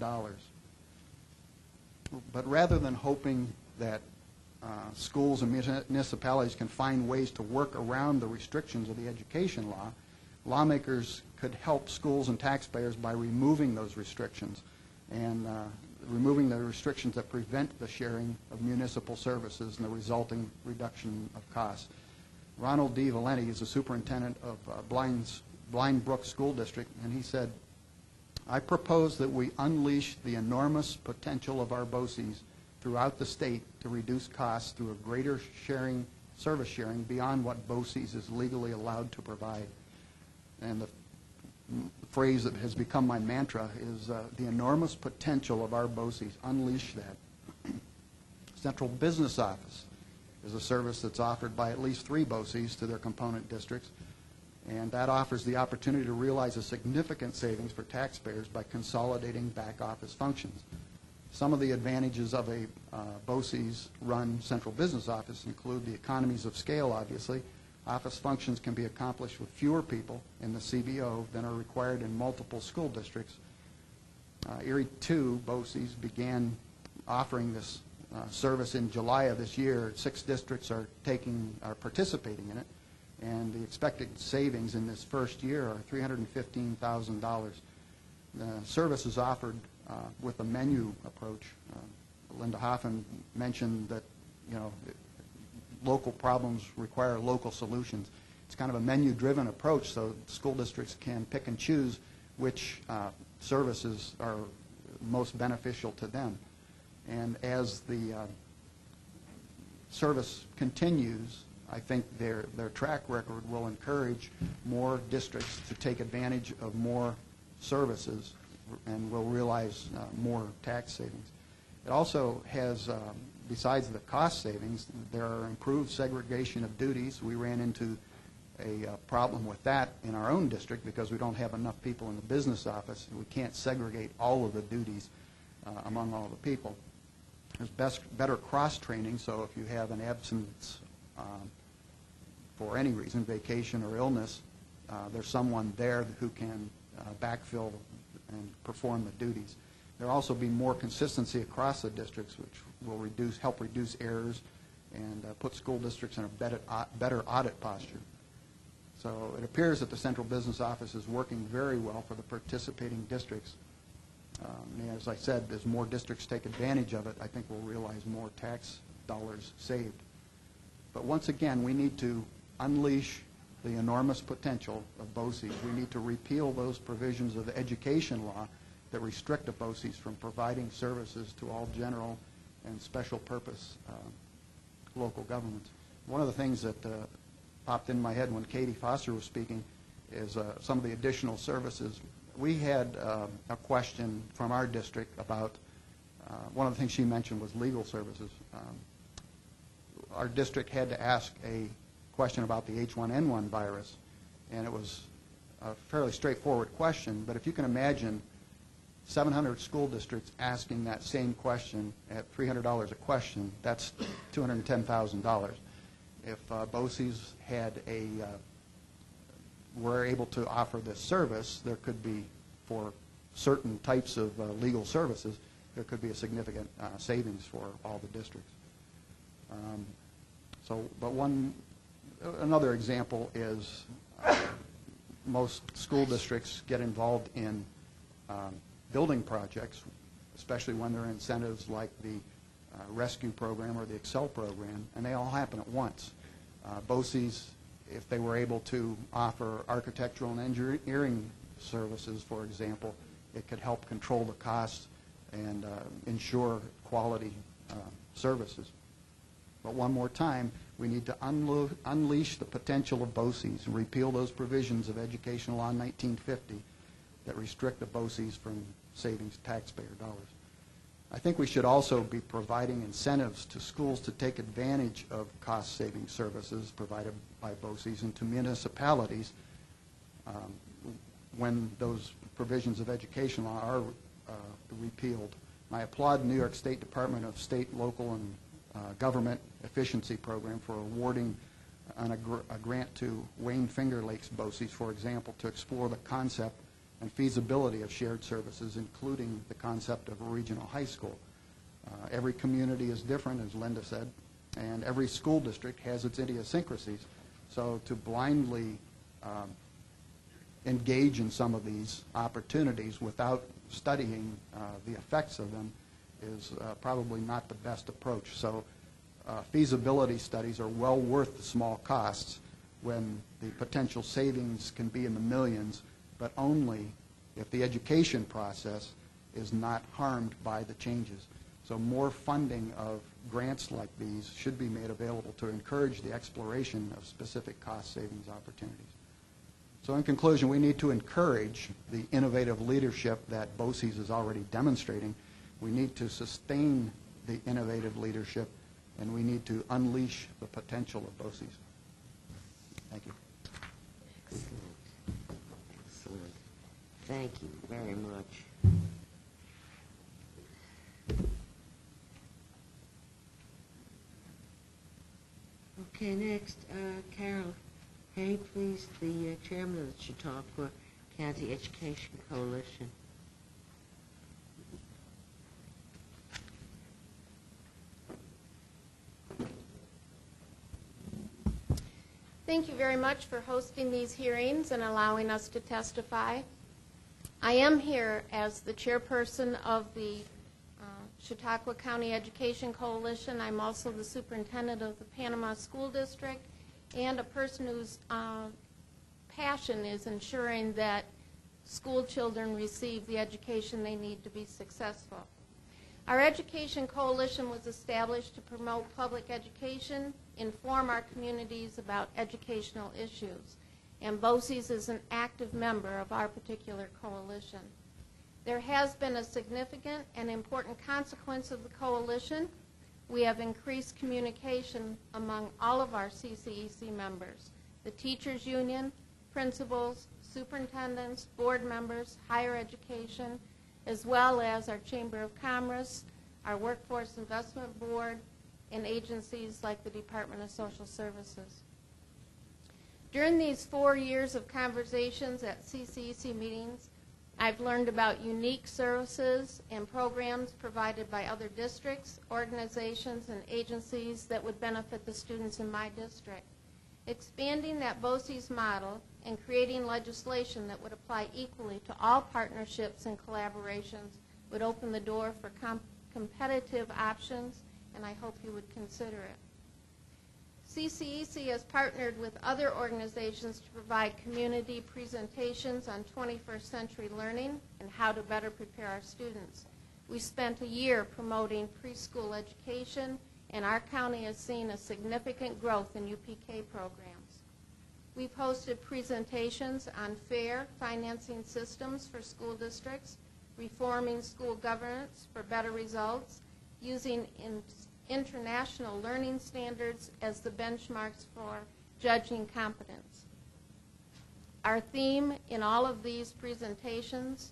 Q: But rather than hoping that schools and municipalities can find ways to work around the restrictions of the education law, lawmakers could help schools and taxpayers by removing those restrictions and removing the restrictions that prevent the sharing of municipal services and the resulting reduction of costs. Ronald D. Valenti is the superintendent of Blind Brook School District, and he said, "I propose that we unleash the enormous potential of our BOCES throughout the state to reduce costs through a greater service sharing beyond what BOCES is legally allowed to provide." And the phrase that has become my mantra is the enormous potential of our BOCES. Unleash that. Central Business Office is a service that's offered by at least 3 BOCES to their component districts, and that offers the opportunity to realize a significant savings for taxpayers by consolidating back office functions. Some of the advantages of a BOCES-run central business office include the economies of scale, obviously. Office functions can be accomplished with fewer people in the CBO than are required in multiple school districts. Erie 2 BOCES began offering this service in July of this year. 6 districts are participating in it, and the expected savings in this first year are $315,000. The service is offered with a menu approach. Linda Hoffman mentioned that local problems require local solutions. It's kind of a menu-driven approach, so school districts can pick and choose which services are most beneficial to them. And as the service continues, I think their track record will encourage more districts to take advantage of more services and will realize more tax savings. It also has, besides the cost savings, there are improved segregation of duties. We ran into a problem with that in our own district because we don't have enough people in the business office. We can't segregate all of the duties among all the people. There's better cross-training, so if you have an absence for any reason, vacation or illness, there's someone there who can backfill and perform the duties. There will also be more consistency across the districts, which will help reduce errors and put school districts in a better audit posture. So it appears that the Central Business Office is working very well for the participating districts. And as I said, as more districts take advantage of it, I think we'll realize more tax dollars saved. But once again, we need to unleash the enormous potential of BOCES. We need to repeal those provisions of the education law that restrict the BOCES from providing services to all general and special purpose local governments. One of the things that popped in my head when Katie Foster was speaking is some of the additional services. We had a question from our district about, one of the things she mentioned was legal services. Our district had to ask a question about the H1N1 virus, and it was a fairly straightforward question, but if you can imagine 700 school districts asking that same question at $300 a question, that's $210,000. If BOCES were able to offer this service, there could be, for certain types of legal services, there could be a significant savings for all the districts. But another example is most school districts get involved in building projects, especially when there are incentives like the rescue program or the Excel program, and they all happen at once. BOCES, if they were able to offer architectural and engineering services, for example, it could help control the costs and ensure quality services. But one more time, we need to unleash the potential of BOCES and repeal those provisions of Education Law 1950 that restrict the BOCES from saving taxpayer dollars. I think we should also be providing incentives to schools to take advantage of cost-saving services provided by BOCES and to municipalities when those provisions of education law are repealed. I applaud the New York State Department of State, Local, and Government Efficiency Program for awarding a grant to Wayne Finger Lakes BOCES, for example, to explore the concept and feasibility of shared services, including the concept of a regional high school. Every community is different, as Linda said, and every school district has its idiosyncrasies. So to blindly engage in some of these opportunities without studying the effects of them is probably not the best approach. So feasibility studies are well worth the small costs when the potential savings can be in the millions, but only if the education process is not harmed by the changes. So more funding of grants like these should be made available to encourage the exploration of specific cost savings opportunities. So in conclusion, we need to encourage the innovative leadership that BOCES is already demonstrating. We need to sustain the innovative leadership, and we need to unleash the potential of BOCES. Thank you.
A: Excellent. Excellent. Thank you very much. Okay, next, Carol Hay, please, the chairman of the Chautauqua County Education Coalition.
L: Thank you very much for hosting these hearings and allowing us to testify. I am here as the chairperson of the
R: Chautauqua County Education Coalition. I'm also the superintendent of the Panama School District and a person whose passion is ensuring that school children receive the education they need to be successful. Our Education Coalition was established to promote public education, inform our communities about educational issues, and BOCES is an active member of our particular coalition. There has been a significant and important consequence of the coalition. We have increased communication among all of our CCEC members, the teachers union, principals, superintendents, board members, higher education, as well as our Chamber of Commerce, our Workforce Investment Board, and agencies like the Department of Social Services. During these 4 years of conversations at CCEC meetings, I've learned about unique services and programs provided by other districts, organizations, and agencies that would benefit the students in my district. Expanding that BOCES model and creating legislation that would apply equally to all partnerships and collaborations would open the door for competitive options, and I hope you would consider it. CCEC has partnered with other organizations to provide community presentations on 21st century learning and how to better prepare our students. We spent a year promoting preschool education, and our county has seen a significant growth in UPK programs. We've hosted presentations on fair financing systems for school districts, reforming school governance for better results, using international learning standards as the benchmarks for judging competence. Our theme in all of these presentations,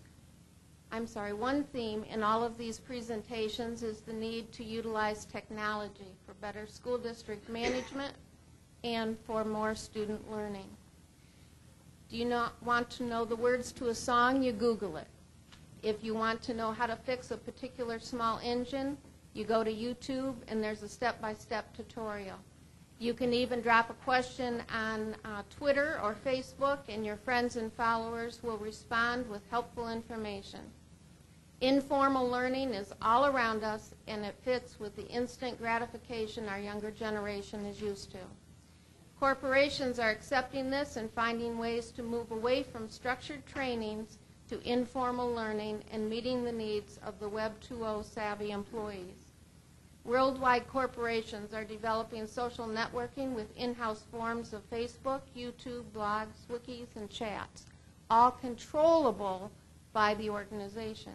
R: one theme in all of these presentations is the need to utilize technology for better school district management and for more student learning. Do you not want to know the words to a song? You Google it. If you want to know how to fix a particular small engine, you go to YouTube and there's a step-by-step tutorial. You can even drop a question on Twitter or Facebook and your friends and followers will respond with helpful information. Informal learning is all around us and it fits with the instant gratification our younger generation is used to. Corporations are accepting this and finding ways to move away from structured trainings to informal learning and meeting the needs of the Web 2.0 savvy employees. Worldwide corporations are developing social networking with in-house forms of Facebook, YouTube, blogs, wikis, and chats, all controllable by the organization,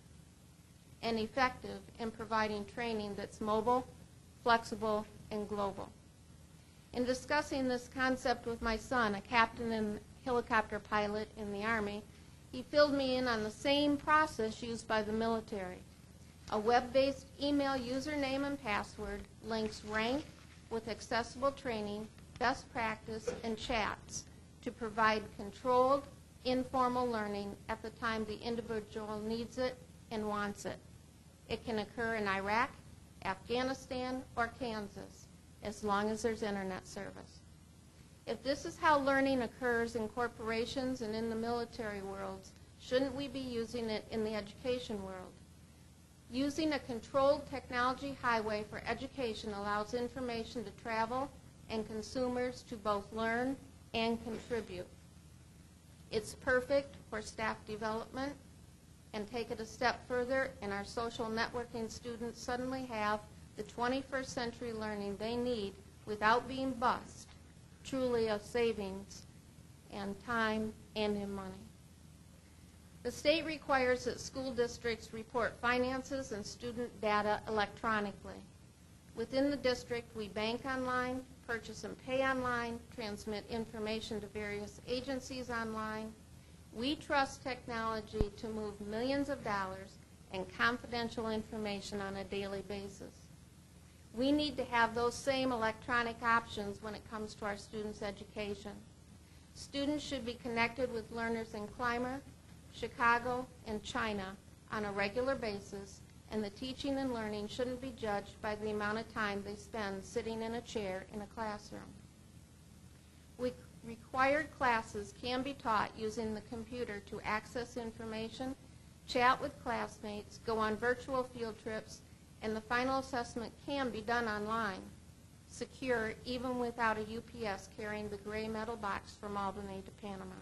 R: and effective in providing training that's mobile, flexible, and global. In discussing this concept with my son, a captain and helicopter pilot in the Army, he filled me in on the same process used by the military. A web-based email username and password links rank with accessible training, best practice, and chats to provide controlled, informal learning at the time the individual needs it and wants it. It can occur in Iraq, Afghanistan, or Kansas, as long as there's internet service. If this is how learning occurs in corporations and in the military worlds, shouldn't we be using it in the education world? Using a controlled technology highway for education allows information to travel and consumers to both learn and contribute. It's perfect for staff development, and take it a step further, and our social networking students suddenly have the 21st century learning they need without being bused, truly a savings in time and in money. The state requires that school districts report finances and student data electronically. Within the district, we bank online, purchase and pay online, transmit information to various agencies online. We trust technology to move millions of dollars and confidential information on a daily basis. We need to have those same electronic options when it comes to our students' education. Students should be connected with learners in Clymer, Chicago, and China on a regular basis, and the teaching and learning shouldn't be judged by the amount of time they spend sitting in a chair in a classroom. Required classes can be taught using the computer to access information, chat with classmates, go on virtual field trips, and the final assessment can be done online, secure even without a UPS carrying the gray metal box from Albany to Panama.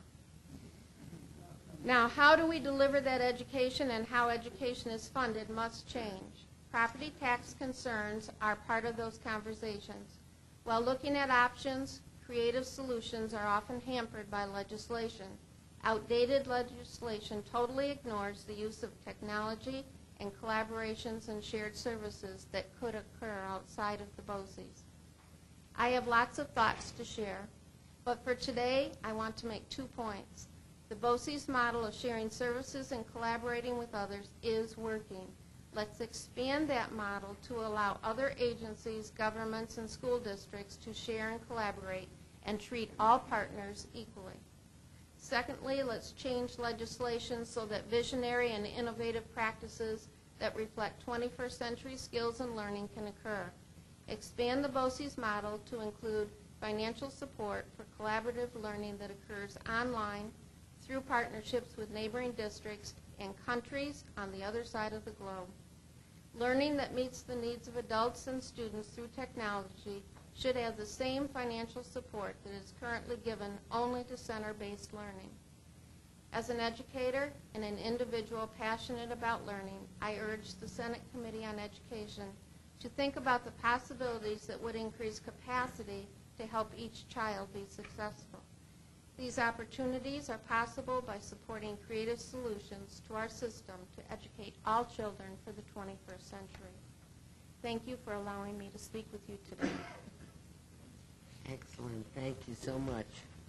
R: Now, how do we deliver that education and how education is funded must change. Property tax concerns are part of those conversations. While looking at options, creative solutions are often hampered by legislation. Outdated legislation totally ignores the use of technology and collaborations and shared services that could occur outside of the BOCES. I have lots of thoughts to share, but for today, I want to make 2 points. The BOCES model of sharing services and collaborating with others is working. Let's expand that model to allow other agencies, governments, and school districts to share and collaborate and treat all partners equally. Secondly, let's change legislation so that visionary and innovative practices that reflect 21st century skills and learning can occur. Expand the BOCES model to include financial support for collaborative learning that occurs online through partnerships with neighboring districts and countries on the other side of the globe. Learning that meets the needs of adults and students through technology should have the same financial support that is currently given only to center-based learning. As an educator and an individual passionate about learning, I urge the Senate Committee on Education to think about the possibilities that would increase capacity to help each child be successful. These opportunities are possible by supporting creative solutions to our system to educate all children for the 21st century. Thank you for allowing me to speak with you today.
A: Excellent. Thank you so much.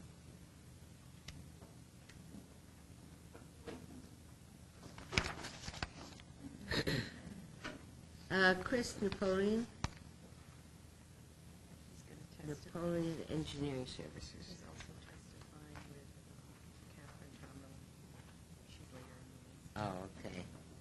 A: Chris Napoleon. Napoleon Engineering Services. Oh, okay.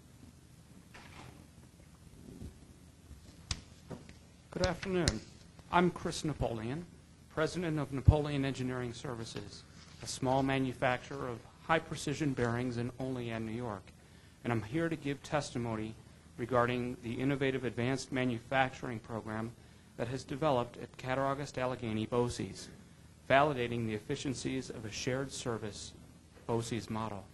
S: Good afternoon. I'm Chris Napoleon, President of Napoleon Engineering Services, a small manufacturer of high-precision bearings in Olean, New York. And I'm here to give testimony regarding the innovative advanced manufacturing program that has developed at Cattaraugus-Allegheny BOCES, validating the efficiencies of a shared service BOCES model.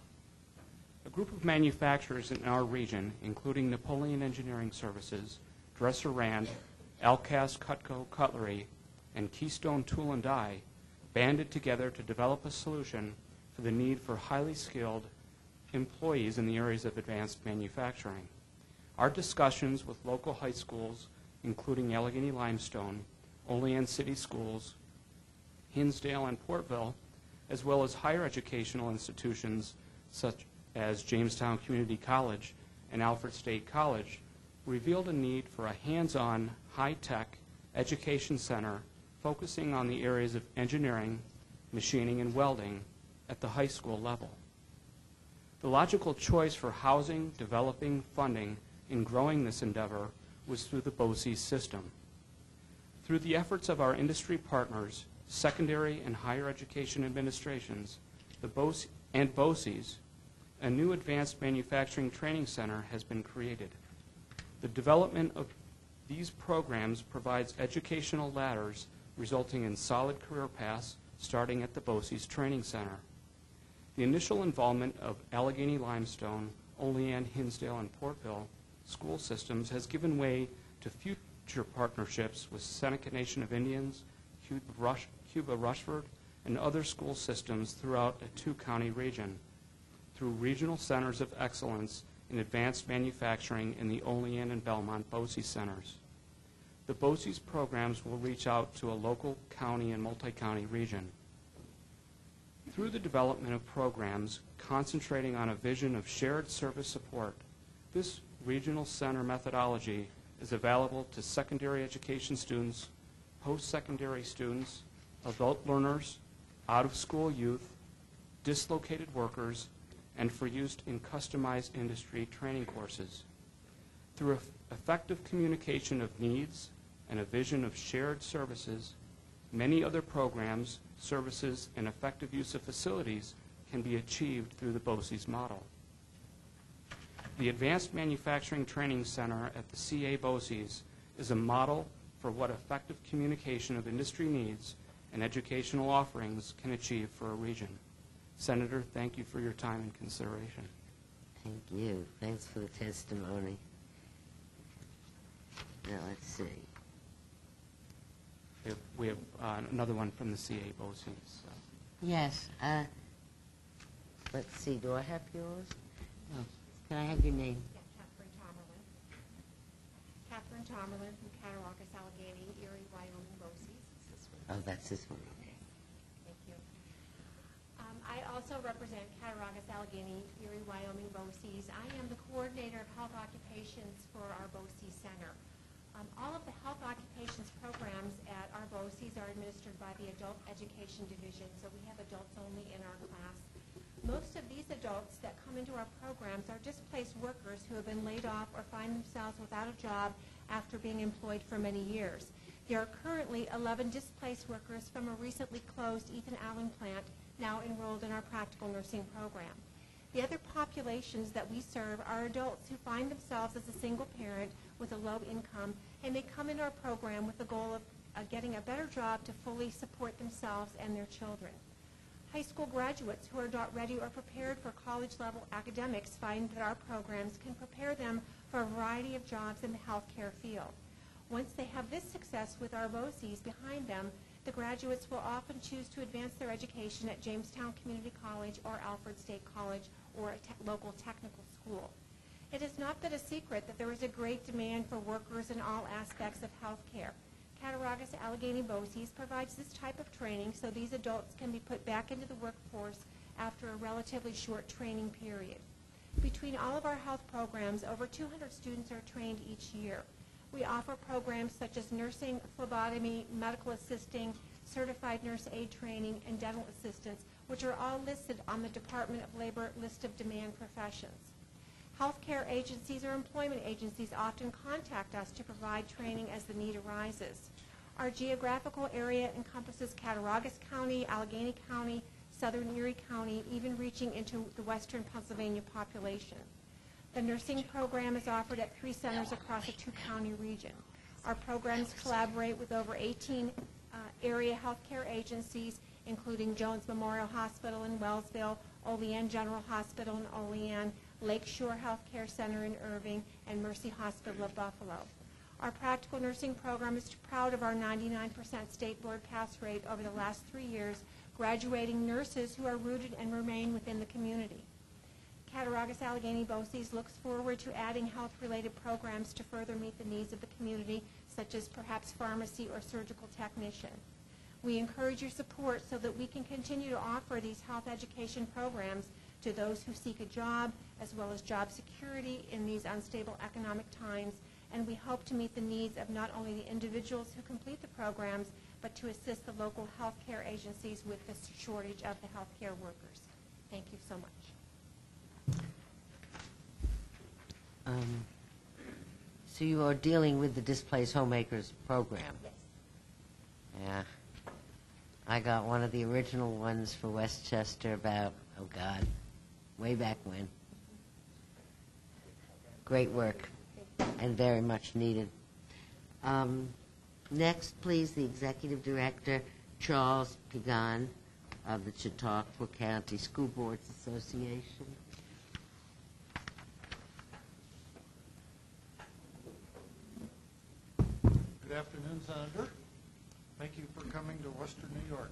S: A group of manufacturers in our region, including Napoleon Engineering Services, Dresser Rand, Alcast Cutco Cutlery, and Keystone Tool and Die, banded together to develop a solution for the need for highly skilled employees in the areas of advanced manufacturing. Our discussions with local high schools, including Allegheny Limestone, Olean City Schools, Hinsdale, and Portville, as well as higher educational institutions such as Jamestown Community College and Alfred State College, revealed a need for a hands-on, high-tech education center focusing on the areas of engineering, machining, and welding at the high school level. The logical choice for housing, developing, funding, and growing this endeavor was through the BOCES system. Through the efforts of our industry partners, secondary and higher education administrations, and BOCES, a new advanced manufacturing training center has been created. The development of these programs provides educational ladders resulting in solid career paths starting at the BOCES Training Center. The initial involvement of Allegheny Limestone, Olean, Hinsdale, and Portville school systems has given way to future partnerships with Seneca Nation of Indians, Cuba Rushford, and other school systems throughout a two-county region through regional centers of excellence in advanced manufacturing in the Olean and Belmont BOCES centers. The BOCES programs will reach out to a local county and multi-county region. Through the development of programs concentrating on a vision of shared service support, this regional center methodology is available to secondary education students, post-secondary students, adult learners, out-of-school youth, dislocated workers, and for use in customized industry training courses. Through effective communication of needs and a vision of shared services, many other programs, services, and effective use of facilities can be achieved through the BOCES model. The Advanced Manufacturing Training Center at the CA BOCES is a model for what effective communication of industry needs and educational offerings can achieve for a region. Senator, thank you for your time and consideration.
A: Thank you. Thanks for the testimony. Now, let's see.
S: We have another one from the CA BOCES.
A: Yes. Let's see. Do I have yours? No. Can I have your name?
T: Yeah, Catherine Tomerlin. Catherine Tomerlin from Cattaraugus, Allegheny, Erie, Wyoming, BOCES.
A: Oh, that's this one.
T: Thank you. I also represent Cattaraugus, Allegheny, Erie, Wyoming, BOCES. I am the coordinator of health occupations for our BOCES Center. All of the health occupations programs at our BOCES are administered by the Adult Education Division, so we have adults only in our class. Most of these adults that come into our programs are displaced workers who have been laid off or find themselves without a job after being employed for many years. There are currently 11 displaced workers from a recently closed Ethan Allen plant now enrolled in our practical nursing program. The other populations that we serve are adults who find themselves as a single parent with a low income, and they come in our program with the goal of getting a better job to fully support themselves and their children. High school graduates who are not ready or prepared for college-level academics find that our programs can prepare them for a variety of jobs in the healthcare field. Once they have this success with our BOCES behind them, the graduates will often choose to advance their education at Jamestown Community College or Alfred State College or a local technical school. It has not been a secret that there is a great demand for workers in all aspects of healthcare. Cattaraugus Allegheny BOCES provides this type of training so these adults can be put back into the workforce after a relatively short training period. Between all of our health programs, over 200 students are trained each year. We offer programs such as nursing, phlebotomy, medical assisting, certified nurse aid training, and dental assistance, which are all listed on the Department of Labor list of demand professions. Healthcare agencies or employment agencies often contact us to provide training as the need arises. Our geographical area encompasses Cattaraugus County, Allegheny County, Southern Erie County, even reaching into the western Pennsylvania population. The nursing program is offered at 3 centers across a 2-county region. Our programs collaborate with over 18 area healthcare agencies, including Jones Memorial Hospital in Wellsville, Olean General Hospital in Olean, Lakeshore Healthcare Center in Irving, and Mercy Hospital of Buffalo. Our practical nursing program is proud of our 99% state board pass rate over the last 3 years, graduating nurses who are rooted and remain within the community. Cattaraugus Allegheny BOCES looks forward to adding health-related programs to further meet the needs of the community, such as perhaps pharmacy or surgical technician. We encourage your support so that we can continue to offer these health education programs to those who seek a job, as well as job security in these unstable economic times, and we hope to meet the needs of not only the individuals who complete the programs, but to assist the local healthcare agencies with the shortage of the healthcare workers. Thank you so much.
A: So you are dealing with the Displaced Homemakers program?
T: Yes.
A: Yeah. I got one of the original ones for Westchester about, oh God, way back when. Great work, and very much needed. Next, please, the Executive Director, Charles Pagan of the Chautauqua County School Boards Association.
U: Good afternoon, Senator. Thank you for coming to Western New York.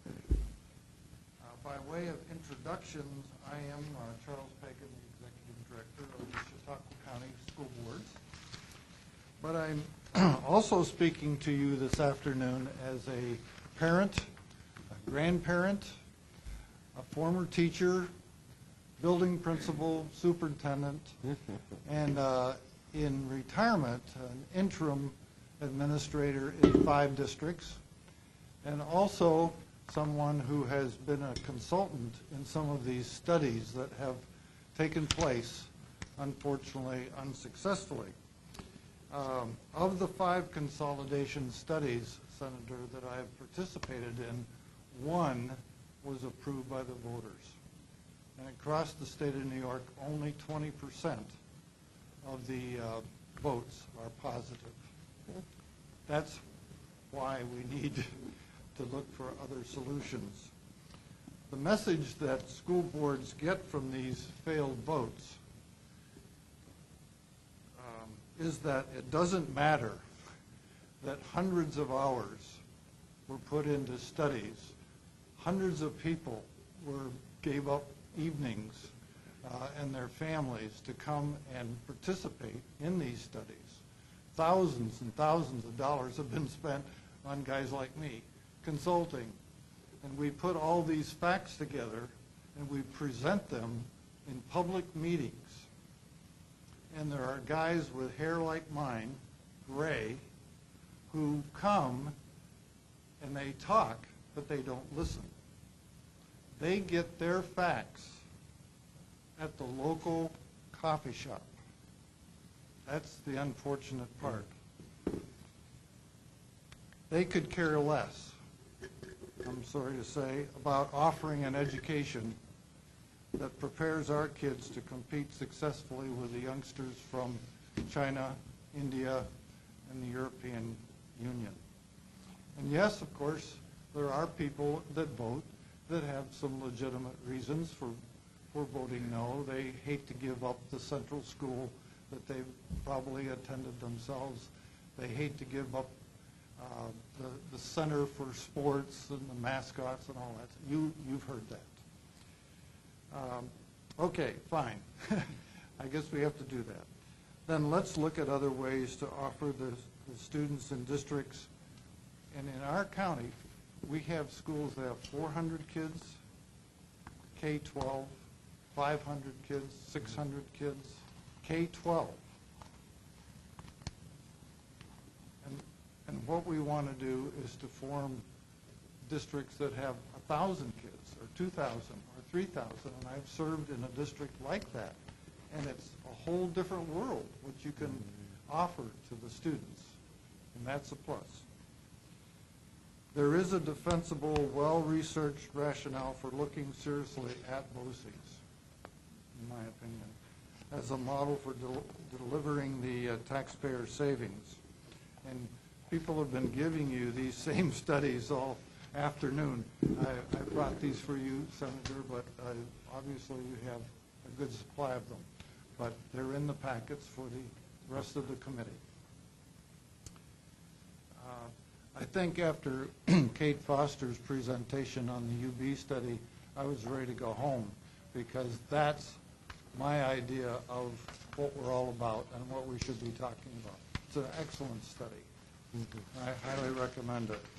U: By way of introduction, I am Charles Pagan, the Executive Director of the Chautauqua County School Boards. But I'm also speaking to you this afternoon as a parent, a grandparent, a former teacher, building principal, superintendent, and in retirement, an interim administrator in 5 districts, and also someone who has been a consultant in some of these studies that have taken place, unfortunately, unsuccessfully. Of the 5 consolidation studies, Senator, that I have participated in, 1 was approved by the voters. And across the state of New York, only 20% of the votes are positive. That's why we need to look for other solutions. The message that school boards get from these failed votes is that it doesn't matter that hundreds of hours were put into studies, hundreds of people gave up evenings and their families to come and participate in these studies. Thousands and thousands of dollars have been spent on guys like me consulting. And we put all these facts together and we present them in public meetings. And there are guys with hair like mine, gray, who come and they talk, but they don't listen. They get their facts at the local coffee shop. That's the unfortunate part. They could care less, I'm sorry to say, about offering an education that prepares our kids to compete successfully with the youngsters from China, India, and the European Union. And yes, of course, there are people that vote that have some legitimate reasons for voting no. They hate to give up the central school that they've probably attended themselves. They hate to give up the center for sports and the mascots and all that. You've heard that. Okay, fine. I guess we have to do that. Then let's look at other ways to offer the students in districts. And in our county, we have schools that have 400 kids, K-12, 500 kids, 600 kids, K-12. And what we want to do is to form districts that have 1,000 kids, or 2,000, or 3,000. And I've served in a district like that. And it's a whole different world, which you can offer to the students. And that's a plus. There is a defensible, well-researched rationale for looking seriously at BOCES, in my opinion, as a model for delivering the taxpayer savings. And people have been giving you these same studies all afternoon. I brought these for you, Senator, but obviously you have a good supply of them. But they're in the packets for the rest of the committee. I think after Kate Foster's presentation on the UB study, I was ready to go home, because that's my idea of what we're all about and what we should be talking about. It's an excellent study. I highly recommend it.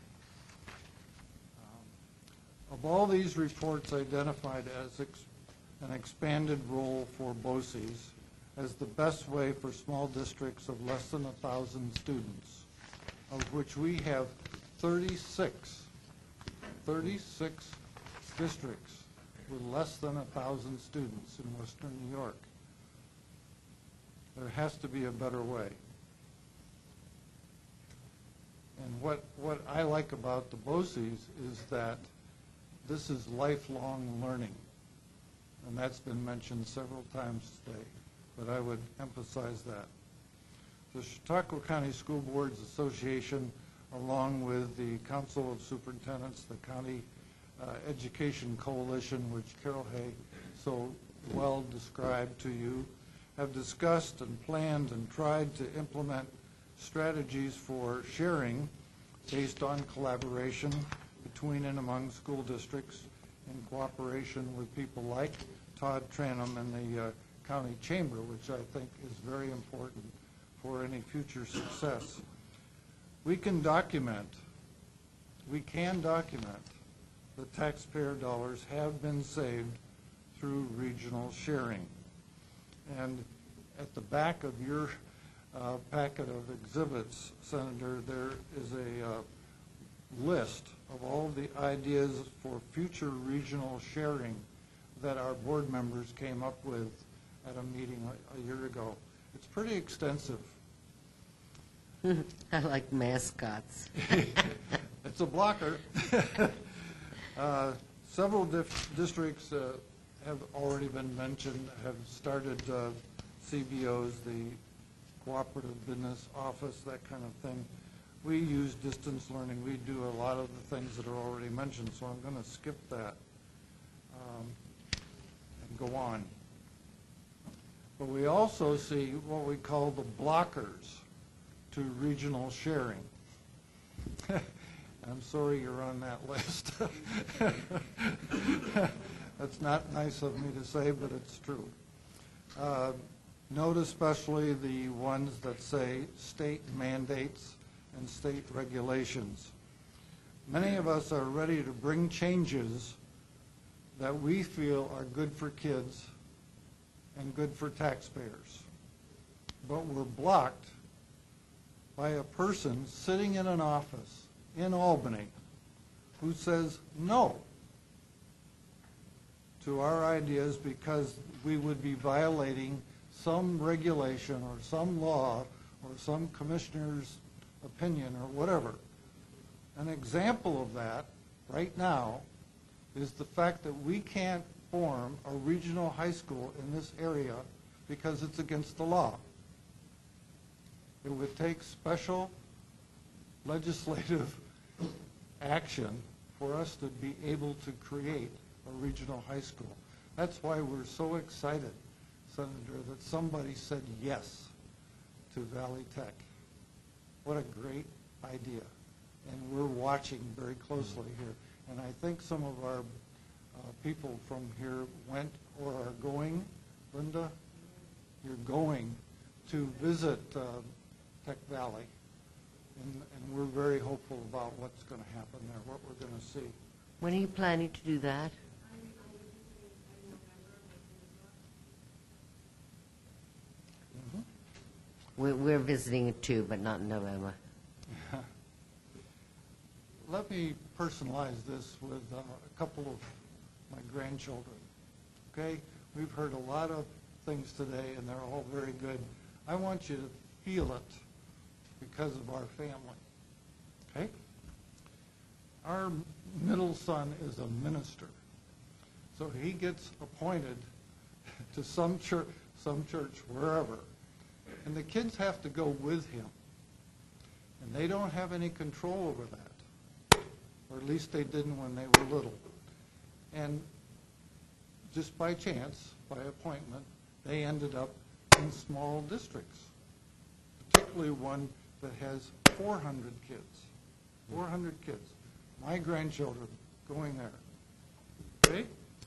U: Of all these reports identified as an expanded role for BOCES as the best way for small districts of less than 1,000 students, of which we have 36 districts with less than 1,000 students in Western New York. There has to be a better way. And what I like about the BOCES is that this is lifelong learning. And that's been mentioned several times today, but I would emphasize that. The Chautauqua County School Boards Association, along with the Council of Superintendents, the County Education Coalition, which Carol Hay so well described to you, have discussed and planned and tried to implement strategies for sharing based on collaboration between and among school districts in cooperation with people like Todd Tranum and the county chamber, which I think is very important for any future success. We can document that taxpayer dollars have been saved through regional sharing. And at the back of your packet of exhibits, Senator, there is a list of all the ideas for future regional sharing that our board members came up with at a meeting a year ago. It's pretty extensive.
A: I like mascots.
U: It's a blocker. Several districts have already been mentioned, have started CBOs, the Cooperative Business Office, that kind of thing. We use distance learning. We do a lot of the things that are already mentioned, so I'm going to skip that and go on. But we also see what we call the blockers to regional sharing. I'm sorry you're on that list. That's not nice of me to say, but it's true. Note especially the ones that say state mandates and state regulations. Many of us are ready to bring changes that we feel are good for kids and good for taxpayers. But we're blocked by a person sitting in an office in Albany who says no to our ideas because we would be violating some regulation or some law or some commissioner's opinion or whatever. An example of that right now is the fact that we can't form a regional high school in this area because it's against the law. It would take special legislative action for us to be able to create a regional high school. That's why we're so excited, Senator, that somebody said yes to Valley Tech. What a great idea. And we're watching very closely here. And I think some of our people from here went or are going. Linda, you're going to visit Tech Valley. And we're very hopeful about what's going to happen there, what we're going to see.
A: When are you planning to do that? We're visiting it too, but not in November.
U: Let me personalize this with a couple of my grandchildren. Okay? We've heard a lot of things today, and they're all very good. I want you to feel it because of our family. Okay? Our middle son is a minister. So he gets appointed to some church, wherever. And the kids have to go with him. And they don't have any control over that. Or at least they didn't when they were little. And just by chance, by appointment, they ended up in small districts, particularly one that has 400 kids. 400 kids. My grandchildren going there. Okay?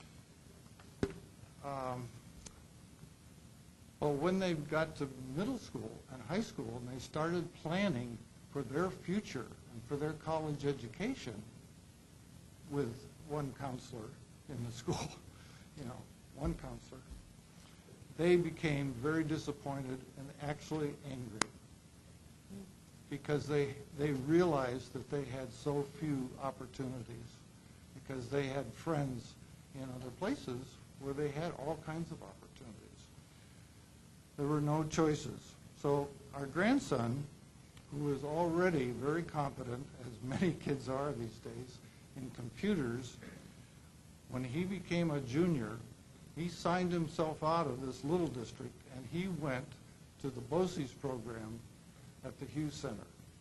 U: Well, when they got to middle school and high school and they started planning for their future and for their college education with one counselor in the school, one counselor, they became very disappointed and actually angry because they realized that they had so few opportunities because they had friends in other places where they had all kinds of opportunities. There were no choices. So our grandson, who is already very competent, as many kids are these days, in computers, when he became a junior, he signed himself out of this little district and he went to the BOCES program at the Hughes Center,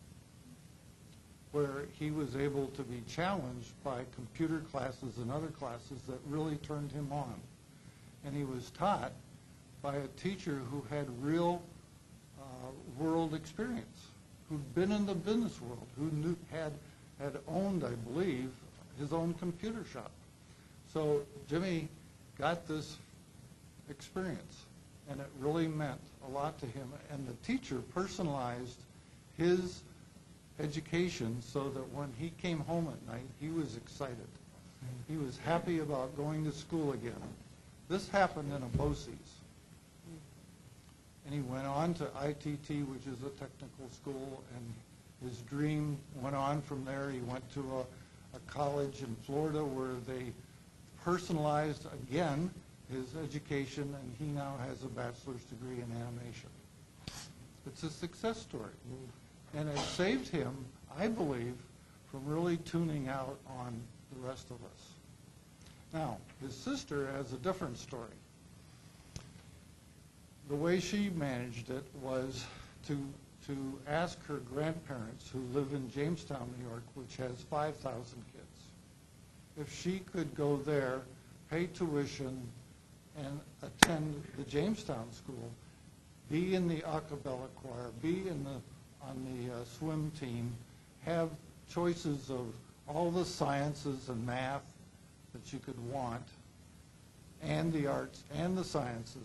U: where he was able to be challenged by computer classes and other classes that really turned him on. And he was taught by a teacher who had real world experience, who'd been in the business world, who had owned, I believe, his own computer shop. So Jimmy got this experience, and it really meant a lot to him. And the teacher personalized his education so that when he came home at night, he was excited. He was happy about going to school again. This happened in a BOCES. And he went on to ITT, which is a technical school, and his dream went on from there. He went to a college in Florida where they personalized, again, his education, and he now has a bachelor's degree in animation. It's a success story. And it saved him, I believe, from really tuning out on the rest of us. Now, his sister has a different story. the way she managed it was to ask her grandparents who live in Jamestown, New York, which has 5,000 kids, if she could go there, pay tuition, and attend the Jamestown school, be in the a cappella choir, be on the swim team, have choices of all the sciences and math that you could want, and the arts and the sciences.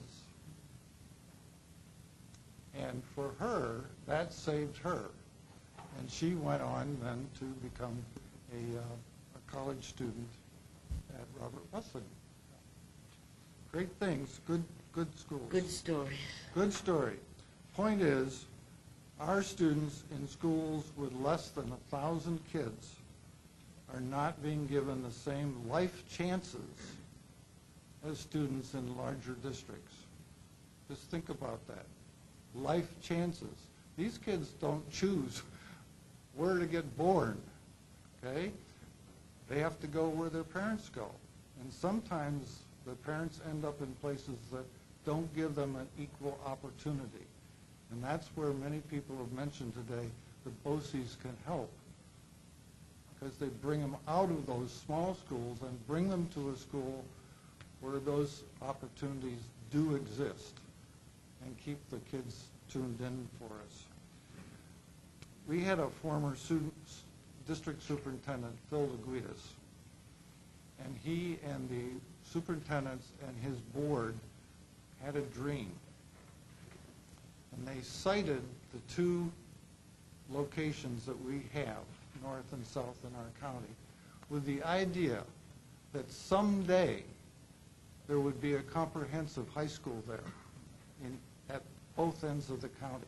U: And for her, that saved her. And she went on then to become a college student at Robert Wesleyan. Great things, good schools.
A: Good story.
U: Good story. Point is, our students in schools with less than 1,000 kids are not being given the same life chances as students in larger districts. Just think about that. Life chances. These kids don't choose where to get born, okay? They have to go where their parents go. And sometimes the parents end up in places that don't give them an equal opportunity. And that's where many people have mentioned today the BOCES can help, because they bring them out of those small schools and bring them to a school where those opportunities do exist, and keep the kids tuned in for us. We had a former district superintendent, Phil DeGuidas, and he and the superintendents and his board had a dream. And they cited the two locations that we have, north and south in our county, with the idea that someday there would be a comprehensive high school there at both ends of the county.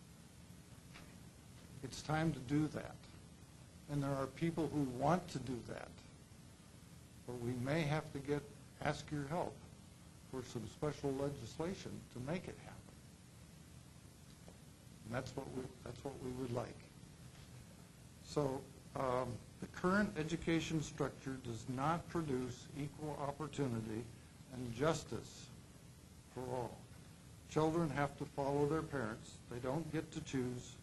U: It's time to do that. And there are people who want to do that. But we may have to ask your help for some special legislation to make it happen. And that's what we would like. So the current education structure does not produce equal opportunity and justice for all. Children have to follow their parents. They don't get to choose.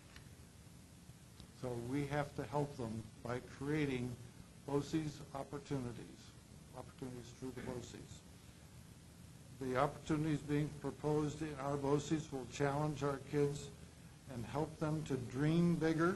U: So we have to help them by creating BOCES opportunities through the BOCES. The opportunities being proposed in our BOCES will challenge our kids and help them to dream bigger,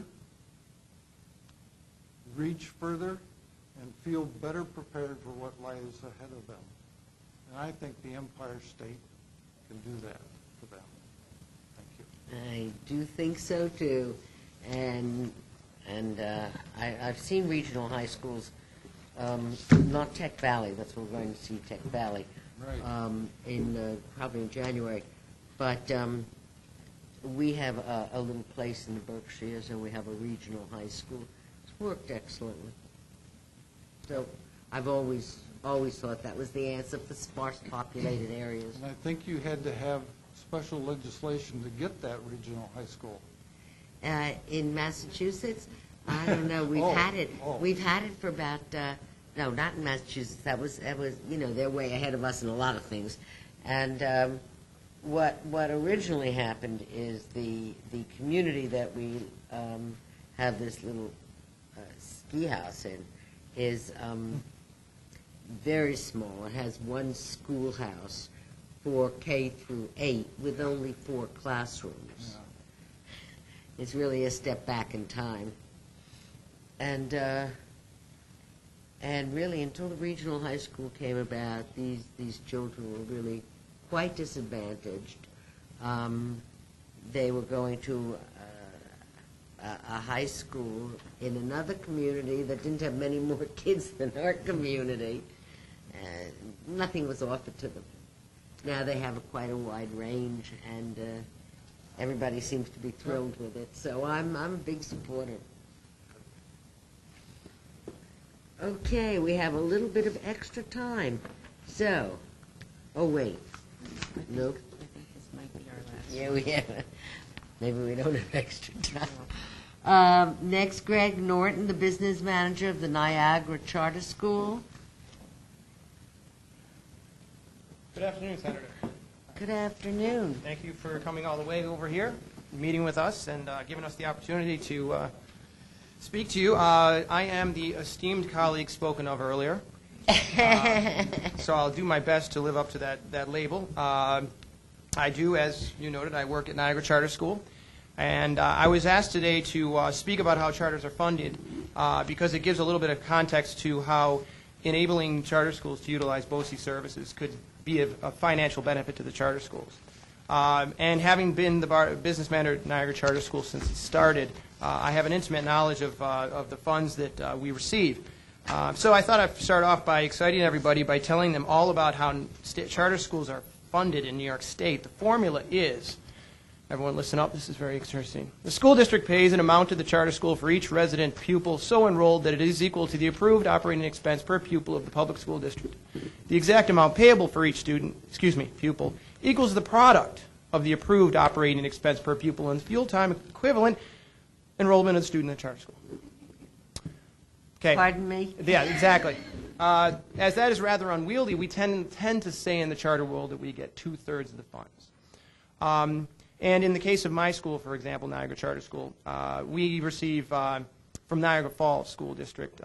U: reach further, and feel better prepared for what lies ahead of them. And I think the Empire State can do that for them. Thank you.
A: I do think so too, and I've seen regional high schools, not Tech Valley. That's where we're going to see Tech Valley,
U: right.
A: Probably in January, but we have a little place in the Berkshires, and we have a regional high school. It's worked excellently. So I've always thought that was the answer for sparse populated areas.
U: And I think you had to have special legislation to get that regional high school.
A: In Massachusetts, I don't know. We've had it. We've had it for about no, not in Massachusetts. That was they're way ahead of us in a lot of things. And what originally happened is the community that we have this little ski house in is very small. It has one schoolhouse for K through 8 with only 4 classrooms. Yeah. It's really a step back in time. And really, until the regional high school came about, these children were really quite disadvantaged. They were going to a high school in another community that didn't have many more kids than our community. Nothing was offered to them. Now they have quite a wide range, and everybody seems to be thrilled with it. So I'm a big supporter. Okay, we have a little bit of extra time. So, oh wait, nope.
O: I think this might be our last.
A: Yeah, we have. Maybe we don't have extra time. Next, Greg Norton, the business manager of the Niagara Charter School.
B: Good afternoon, Senator.
A: Good afternoon.
B: Thank you for coming all the way over here, meeting with us, and giving us the opportunity to speak to you. I am the esteemed colleague spoken of earlier, so I'll do my best to live up to that label. I do, as you noted, I work at Niagara Charter School, and I was asked today to speak about how charters are funded because it gives a little bit of context to how enabling charter schools to utilize BOCES services could be a financial benefit to the charter schools. And having been the business manager at Niagara Charter School since it started, I have an intimate knowledge of the funds that we receive. So I thought I'd start off by exciting everybody by telling them all about how charter schools are funded in New York State. The formula is, everyone listen up, this is very interesting. The school district pays an amount to the charter school for each resident pupil so enrolled that it is equal to the approved operating expense per pupil of the public school district. The exact amount payable for each pupil equals the product of the approved operating expense per pupil and fuel time equivalent enrollment of the student in the charter school. Okay.
A: Pardon me?
B: Yeah, exactly. As that is rather unwieldy, we tend to say in the charter world that we get 2/3 of the funds. And in the case of my school, for example, Niagara Charter School, we receive from Niagara Falls School District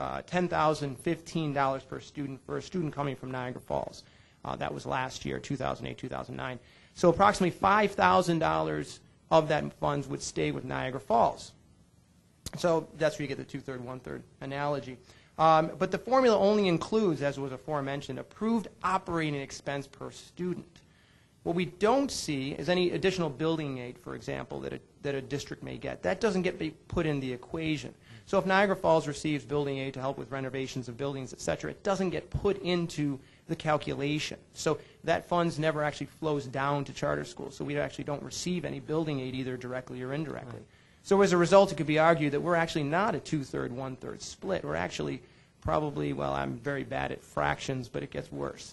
B: $10,015 per student for a student coming from Niagara Falls. That was last year, 2008, 2009. So approximately $5,000 of that funds would stay with Niagara Falls. So that's where you get the 2/3, 1/3 analogy. But the formula only includes, as was aforementioned, approved operating expense per student. What we don't see is any additional building aid, for example, that a district may get. That doesn't get put in the equation. So if Niagara Falls receives building aid to help with renovations of buildings, et cetera, it doesn't get put into the calculation. So that funds never actually flows down to charter schools. So we actually don't receive any building aid either directly or indirectly. Right. So as a result, it could be argued that we're actually not a 2/3, 1/3 split. We're actually probably, well, I'm very bad at fractions, but it gets worse.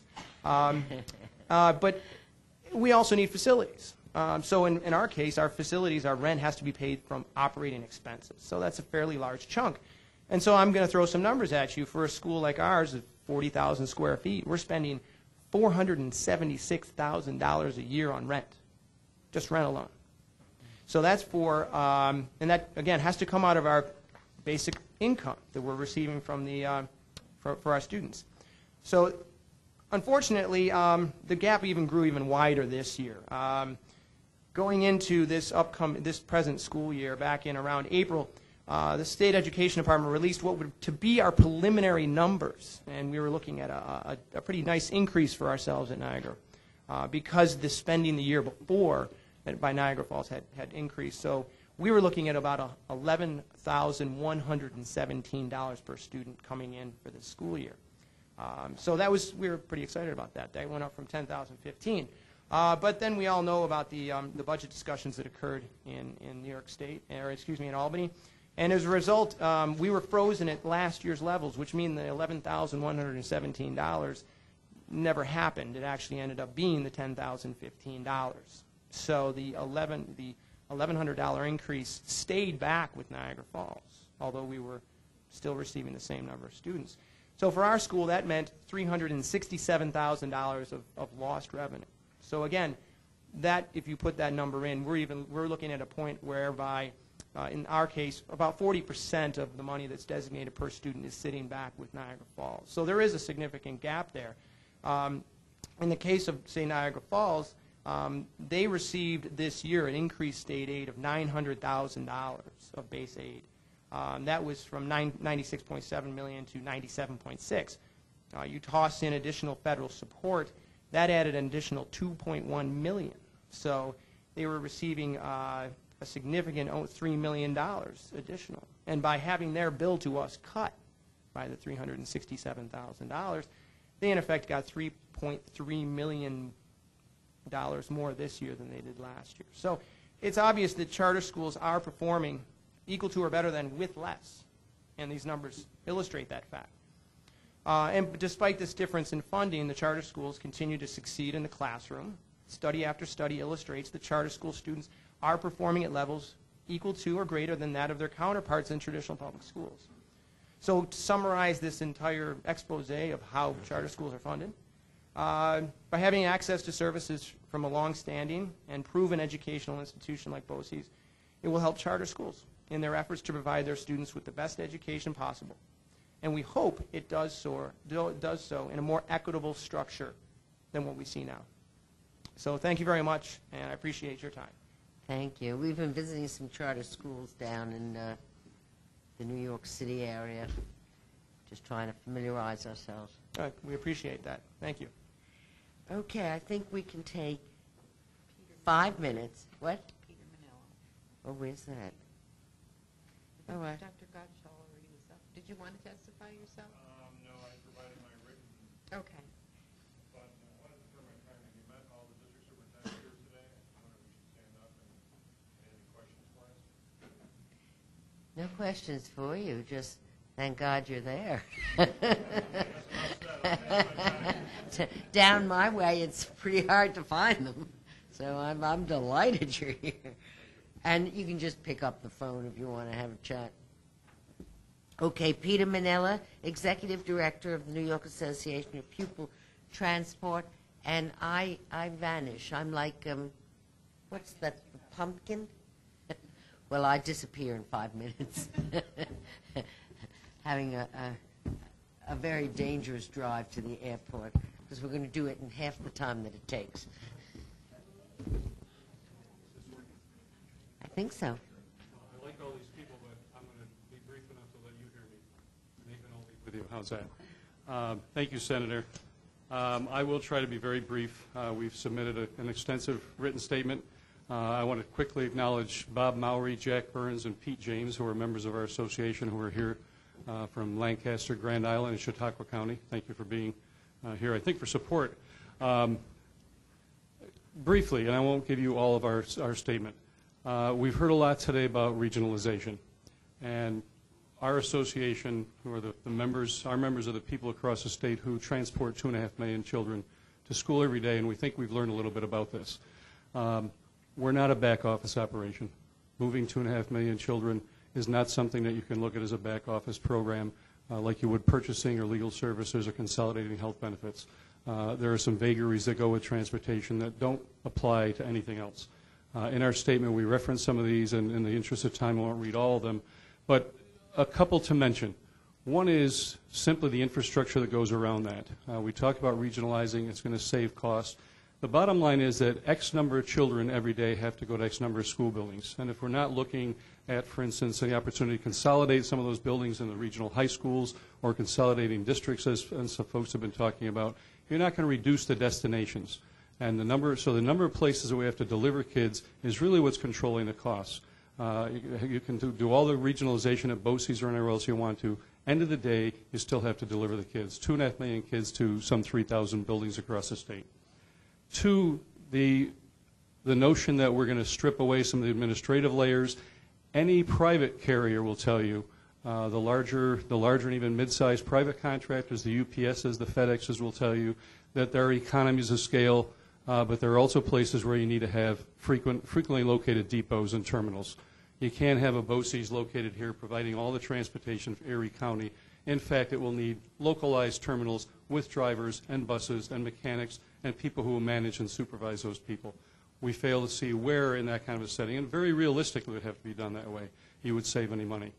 B: But we also need facilities. So in our case, our facilities, our rent has to be paid from operating expenses. So that's a fairly large chunk. And so I'm going to throw some numbers at you. For a school like ours of 40,000 square feet, we're spending $476,000 a year on rent, just rent alone. So that's for, and that, again, has to come out of our basic income that we're receiving from for our students. So unfortunately, the gap grew even wider this year. Going into this present school year, back in around April, the State Education Department released what would to be our preliminary numbers, and we were looking at a pretty nice increase for ourselves at Niagara because the spending the year before by Niagara Falls had increased. So we were looking at about $11,117 per student coming in for this school year. So we were pretty excited about that. That went up from $10,015. But then we all know about the budget discussions that occurred in New York State, in Albany. And as a result, we were frozen at last year's levels, which means the $11,117 never happened. It actually ended up being the $10,015. So the $1,100 increase stayed back with Niagara Falls, although we were still receiving the same number of students. So for our school, that meant $367,000 of lost revenue. So again, that if you put that number in, we're looking at a point whereby, in our case, about 40% of the money that's designated per student is sitting back with Niagara Falls. So there is a significant gap there. In the case of, say, Niagara Falls, they received this year an increased state aid of $900,000 of base aid. That was from $96.7 million to $97.6. You toss in additional federal support, that added an additional $2.1 million. So they were receiving a significant $3 million additional. And by having their bill to us cut by the $367,000, they in effect got $3.3 million more this year than they did last year. So it's obvious that charter schools are performing equal to or better than with less, and these numbers illustrate that fact. And despite this difference in funding, the charter schools continue to succeed in the classroom. Study after study illustrates that charter school students are performing at levels equal to or greater than that of their counterparts in traditional public schools. So to summarize this entire expose of how charter schools are funded, By having access to services from a long-standing and proven educational institution like BOCES, it will help charter schools in their efforts to provide their students with the best education possible. And we hope it does so in a more equitable structure than what we see now. So thank you very much, and I appreciate your time.
A: Thank you. We've been visiting some charter schools down in the New York City area, just trying to familiarize ourselves.
B: We appreciate that. Thank you.
A: Okay, I think we can take 5 minutes. What?
C: Peter Manella.
A: Oh, where's that? All right.
C: Dr. Gottschall already was up. Did you want to testify yourself?
F: No, I provided my written.
C: Okay.
F: But I wanted to turn my time, and you met all the district superintendents here today. I wonder if we should stand up and any questions for us.
A: No questions for you, just thank God you're there. Down my way, it's pretty hard to find them. So I'm delighted you're here. And you can just pick up the phone if you want to have a chat. Okay, Peter Manella, Executive Director of the New York Association of Pupil Transport. And I vanish. I'm like, what's that, the pumpkin? Well, I disappear in 5 minutes. Having a very dangerous drive to the airport, because we're going to do it in half the time that it takes. I think so.
F: I like all these people, but I'm going to be brief enough to let you hear me. Nathan will leave with you. How's that? Thank you, Senator. I will try to be very brief. We've submitted an extensive written statement. I want to quickly acknowledge Bob Mowry, Jack Burns, and Pete James, who are members of our association who are here from Lancaster, Grand Island, and Chautauqua County. Thank you for being here, I think, for support. Briefly, and I won't give you all of our statement, we've heard a lot today about regionalization. And our association, who are the members, our members are the people across the state who transport 2.5 million children to school every day, and we think we've learned a little bit about this. We're not a back office operation. Moving 2.5 million children is not something that you can look at as a back office program like you would purchasing or legal services or consolidating health benefits. There are some vagaries that go with transportation that don't apply to anything else. In our statement, we reference some of these, and in the interest of time, I won't read all of them. But a couple to mention. One is simply the infrastructure that goes around that. We talk about regionalizing. It's going to save costs. The bottom line is that X number of children every day have to go to X number of school buildings. And if we're not looking at, for instance, the opportunity to consolidate some of those buildings in the regional high schools or consolidating districts, as some folks have been talking about, you're not going to reduce the destinations. And the number of places that we have to deliver kids is really what's controlling the costs. You can do all the regionalization at BOCES or anywhere else you want to. End of the day, you still have to deliver the kids. 2.5 million kids to some 3,000 buildings across the state. Two, the notion that we're going to strip away some of the administrative layers. Any private carrier will tell you, the larger and even mid-sized private contractors, the UPSs, the FedExes will tell you that there are economies of scale, but there are also places where you need to have frequently located depots and terminals. You can't have a BOCES located here providing all the transportation for Erie County. In fact, it will need localized terminals with drivers and buses and mechanics and people who will manage and supervise those people. We fail to see where in that kind of a setting, and very realistically it would have to be done that way, you would save any money.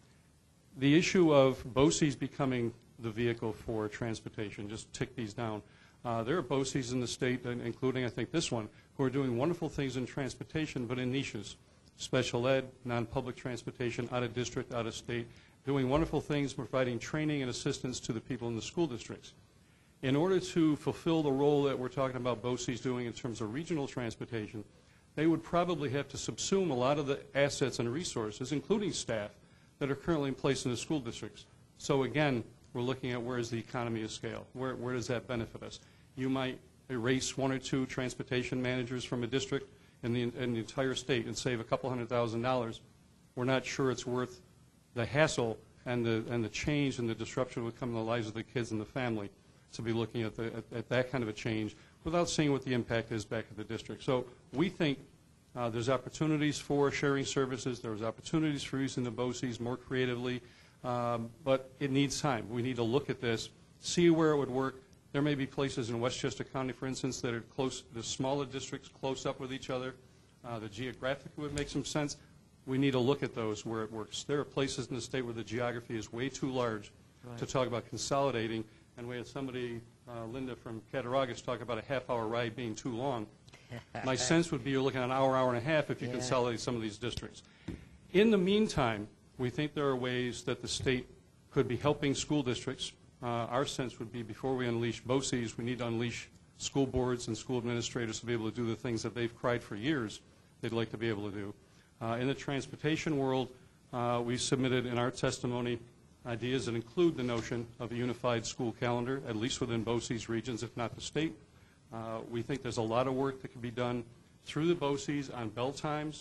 F: The issue of BOCES becoming the vehicle for transportation, just tick these down. There are BOCES in the state, including I think this one, who are doing wonderful things in transportation, but in niches. Special ed, non-public transportation, out of district, out of state, doing wonderful things, providing training and assistance to the people in the school districts. In order to fulfill the role that we're talking about BOCES doing in terms of regional transportation, they would probably have to subsume a lot of the assets and resources, including staff, that are currently in place in the school districts. So again, we're looking at where is the economy of scale? Where does that benefit us? You might erase 1 or 2 transportation managers from a district in the entire state and save a couple $100,000. We're not sure it's worth the hassle and the change and the disruption that would come in the lives of the kids and the family to be looking at that kind of a change without seeing what the impact is back at the district. So we think there's opportunities for sharing services. There's opportunities for using the BOCES more creatively, but it needs time. We need to look at this, see where it would work. There may be places in Westchester County, for instance, that are close, the smaller districts close up with each other. The geographically would make some sense. We need to look at those where it works. There are places in the state where the geography is way too large to talk about consolidating, and we had somebody, Linda from Cattaraugus, talk about a half-hour ride being too long. My sense would be you're looking at an hour, hour and a half if you consolidate some of these districts. In the meantime, we think there are ways that the state could be helping school districts. Our sense would be before we unleash BOCES, we need to unleash school boards and school administrators to be able to do the things that they've cried for years they'd like to be able to do. In the transportation world, we submitted in our testimony ideas that include the notion of a unified school calendar, at least within BOCES regions, if not the state. We think there's a lot of work that can be done through the BOCES on bell times,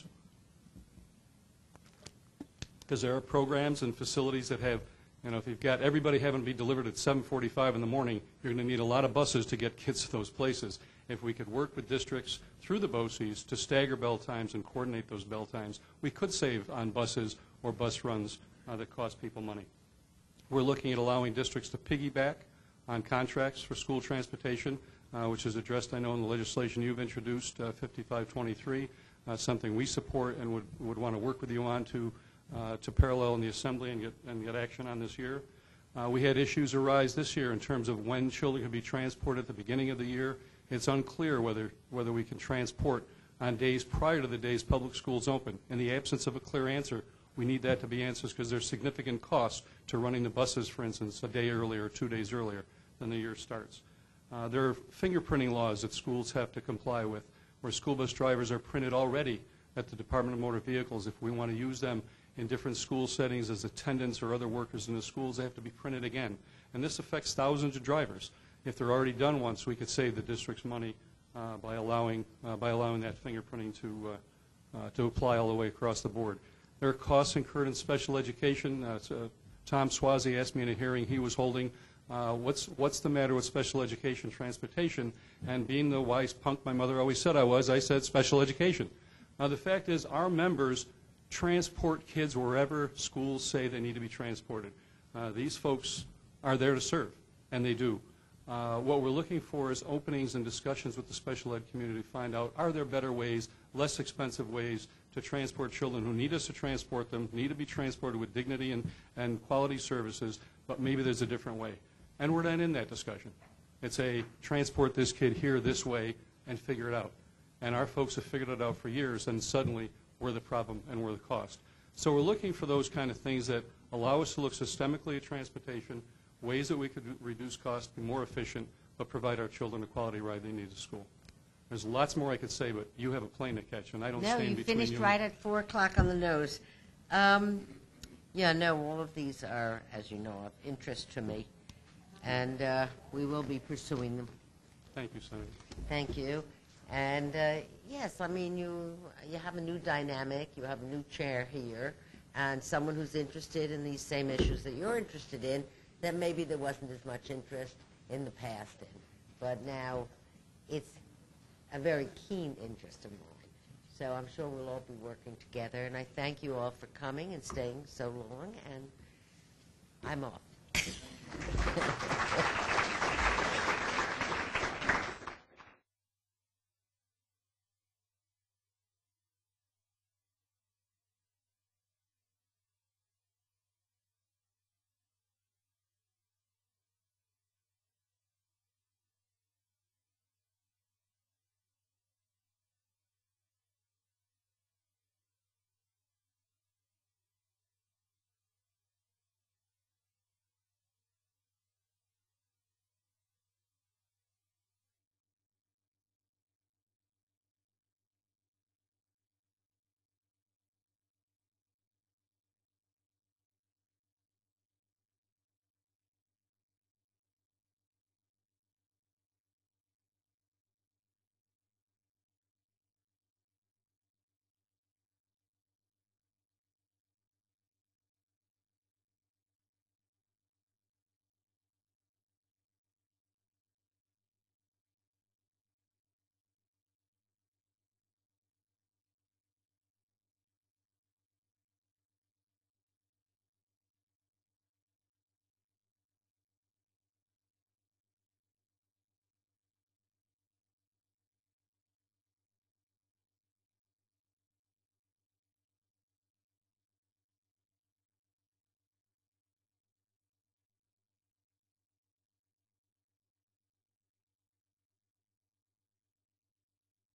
F: because there are programs and facilities that have, you know, if you've got everybody having to be delivered at 7:45 in the morning, you're going to need a lot of buses to get kids to those places. If we could work with districts through the BOCES to stagger bell times and coordinate those bell times, we could save on buses or bus runs that cost people money. We're looking at allowing districts to piggyback on contracts for school transportation, which is addressed, I know, in the legislation you've introduced, 5523, something we support and would want to work with you on to parallel in the Assembly and get action on this year. We had issues arise this year in terms of when children could be transported at the beginning of the year. It's unclear whether we can transport on days prior to the days public schools open. In the absence of a clear answer, we need that to be answered because there's significant costs to running the buses, for instance, a day earlier, 2 days earlier than the year starts. There are fingerprinting laws that schools have to comply with, where school bus drivers are printed already at the Department of Motor Vehicles. If we want to use them in different school settings as attendants or other workers in the schools, they have to be printed again. And this affects thousands of drivers. If they're already done once, we could save the district's money by allowing that fingerprinting to apply all the way across the board. There are costs incurred in special education. Tom Swazi asked me in a hearing he was holding, what's the matter with special education transportation? And being the wise punk my mother always said I was, I said special education. Now the fact is our members transport kids wherever schools say they need to be transported. These folks are there to serve, and they do. What we're looking for is openings and discussions with the special ed community to find out, are there better ways, less expensive ways to transport children who need us to transport them, need to be transported with dignity and quality services, but maybe there's a different way. And we're not in that discussion. It's a transport this kid here this way and figure it out. And our folks have figured it out for years, and suddenly we're the problem and we're the cost. So we're looking for those kind of things that allow us to look systemically at transportation, ways that we could reduce costs, be more efficient, but provide our children the quality ride they need to school. There's lots more I could say, but you have a plane to catch, and I don't stand between you.
A: No, you finished right at 4 o'clock on the nose. Yeah, no, all of these are, as you know, of interest to me, and we will be pursuing them.
F: Thank you, Senator.
A: Thank you. And yes, I mean, you have a new dynamic, you have a new chair here, and someone who's interested in these same issues that you're interested in, that maybe there wasn't as much interest in the past in. But now it's a very keen interest of mine. So I'm sure we'll all be working together, and I thank you all for coming and staying so long, and I'm off.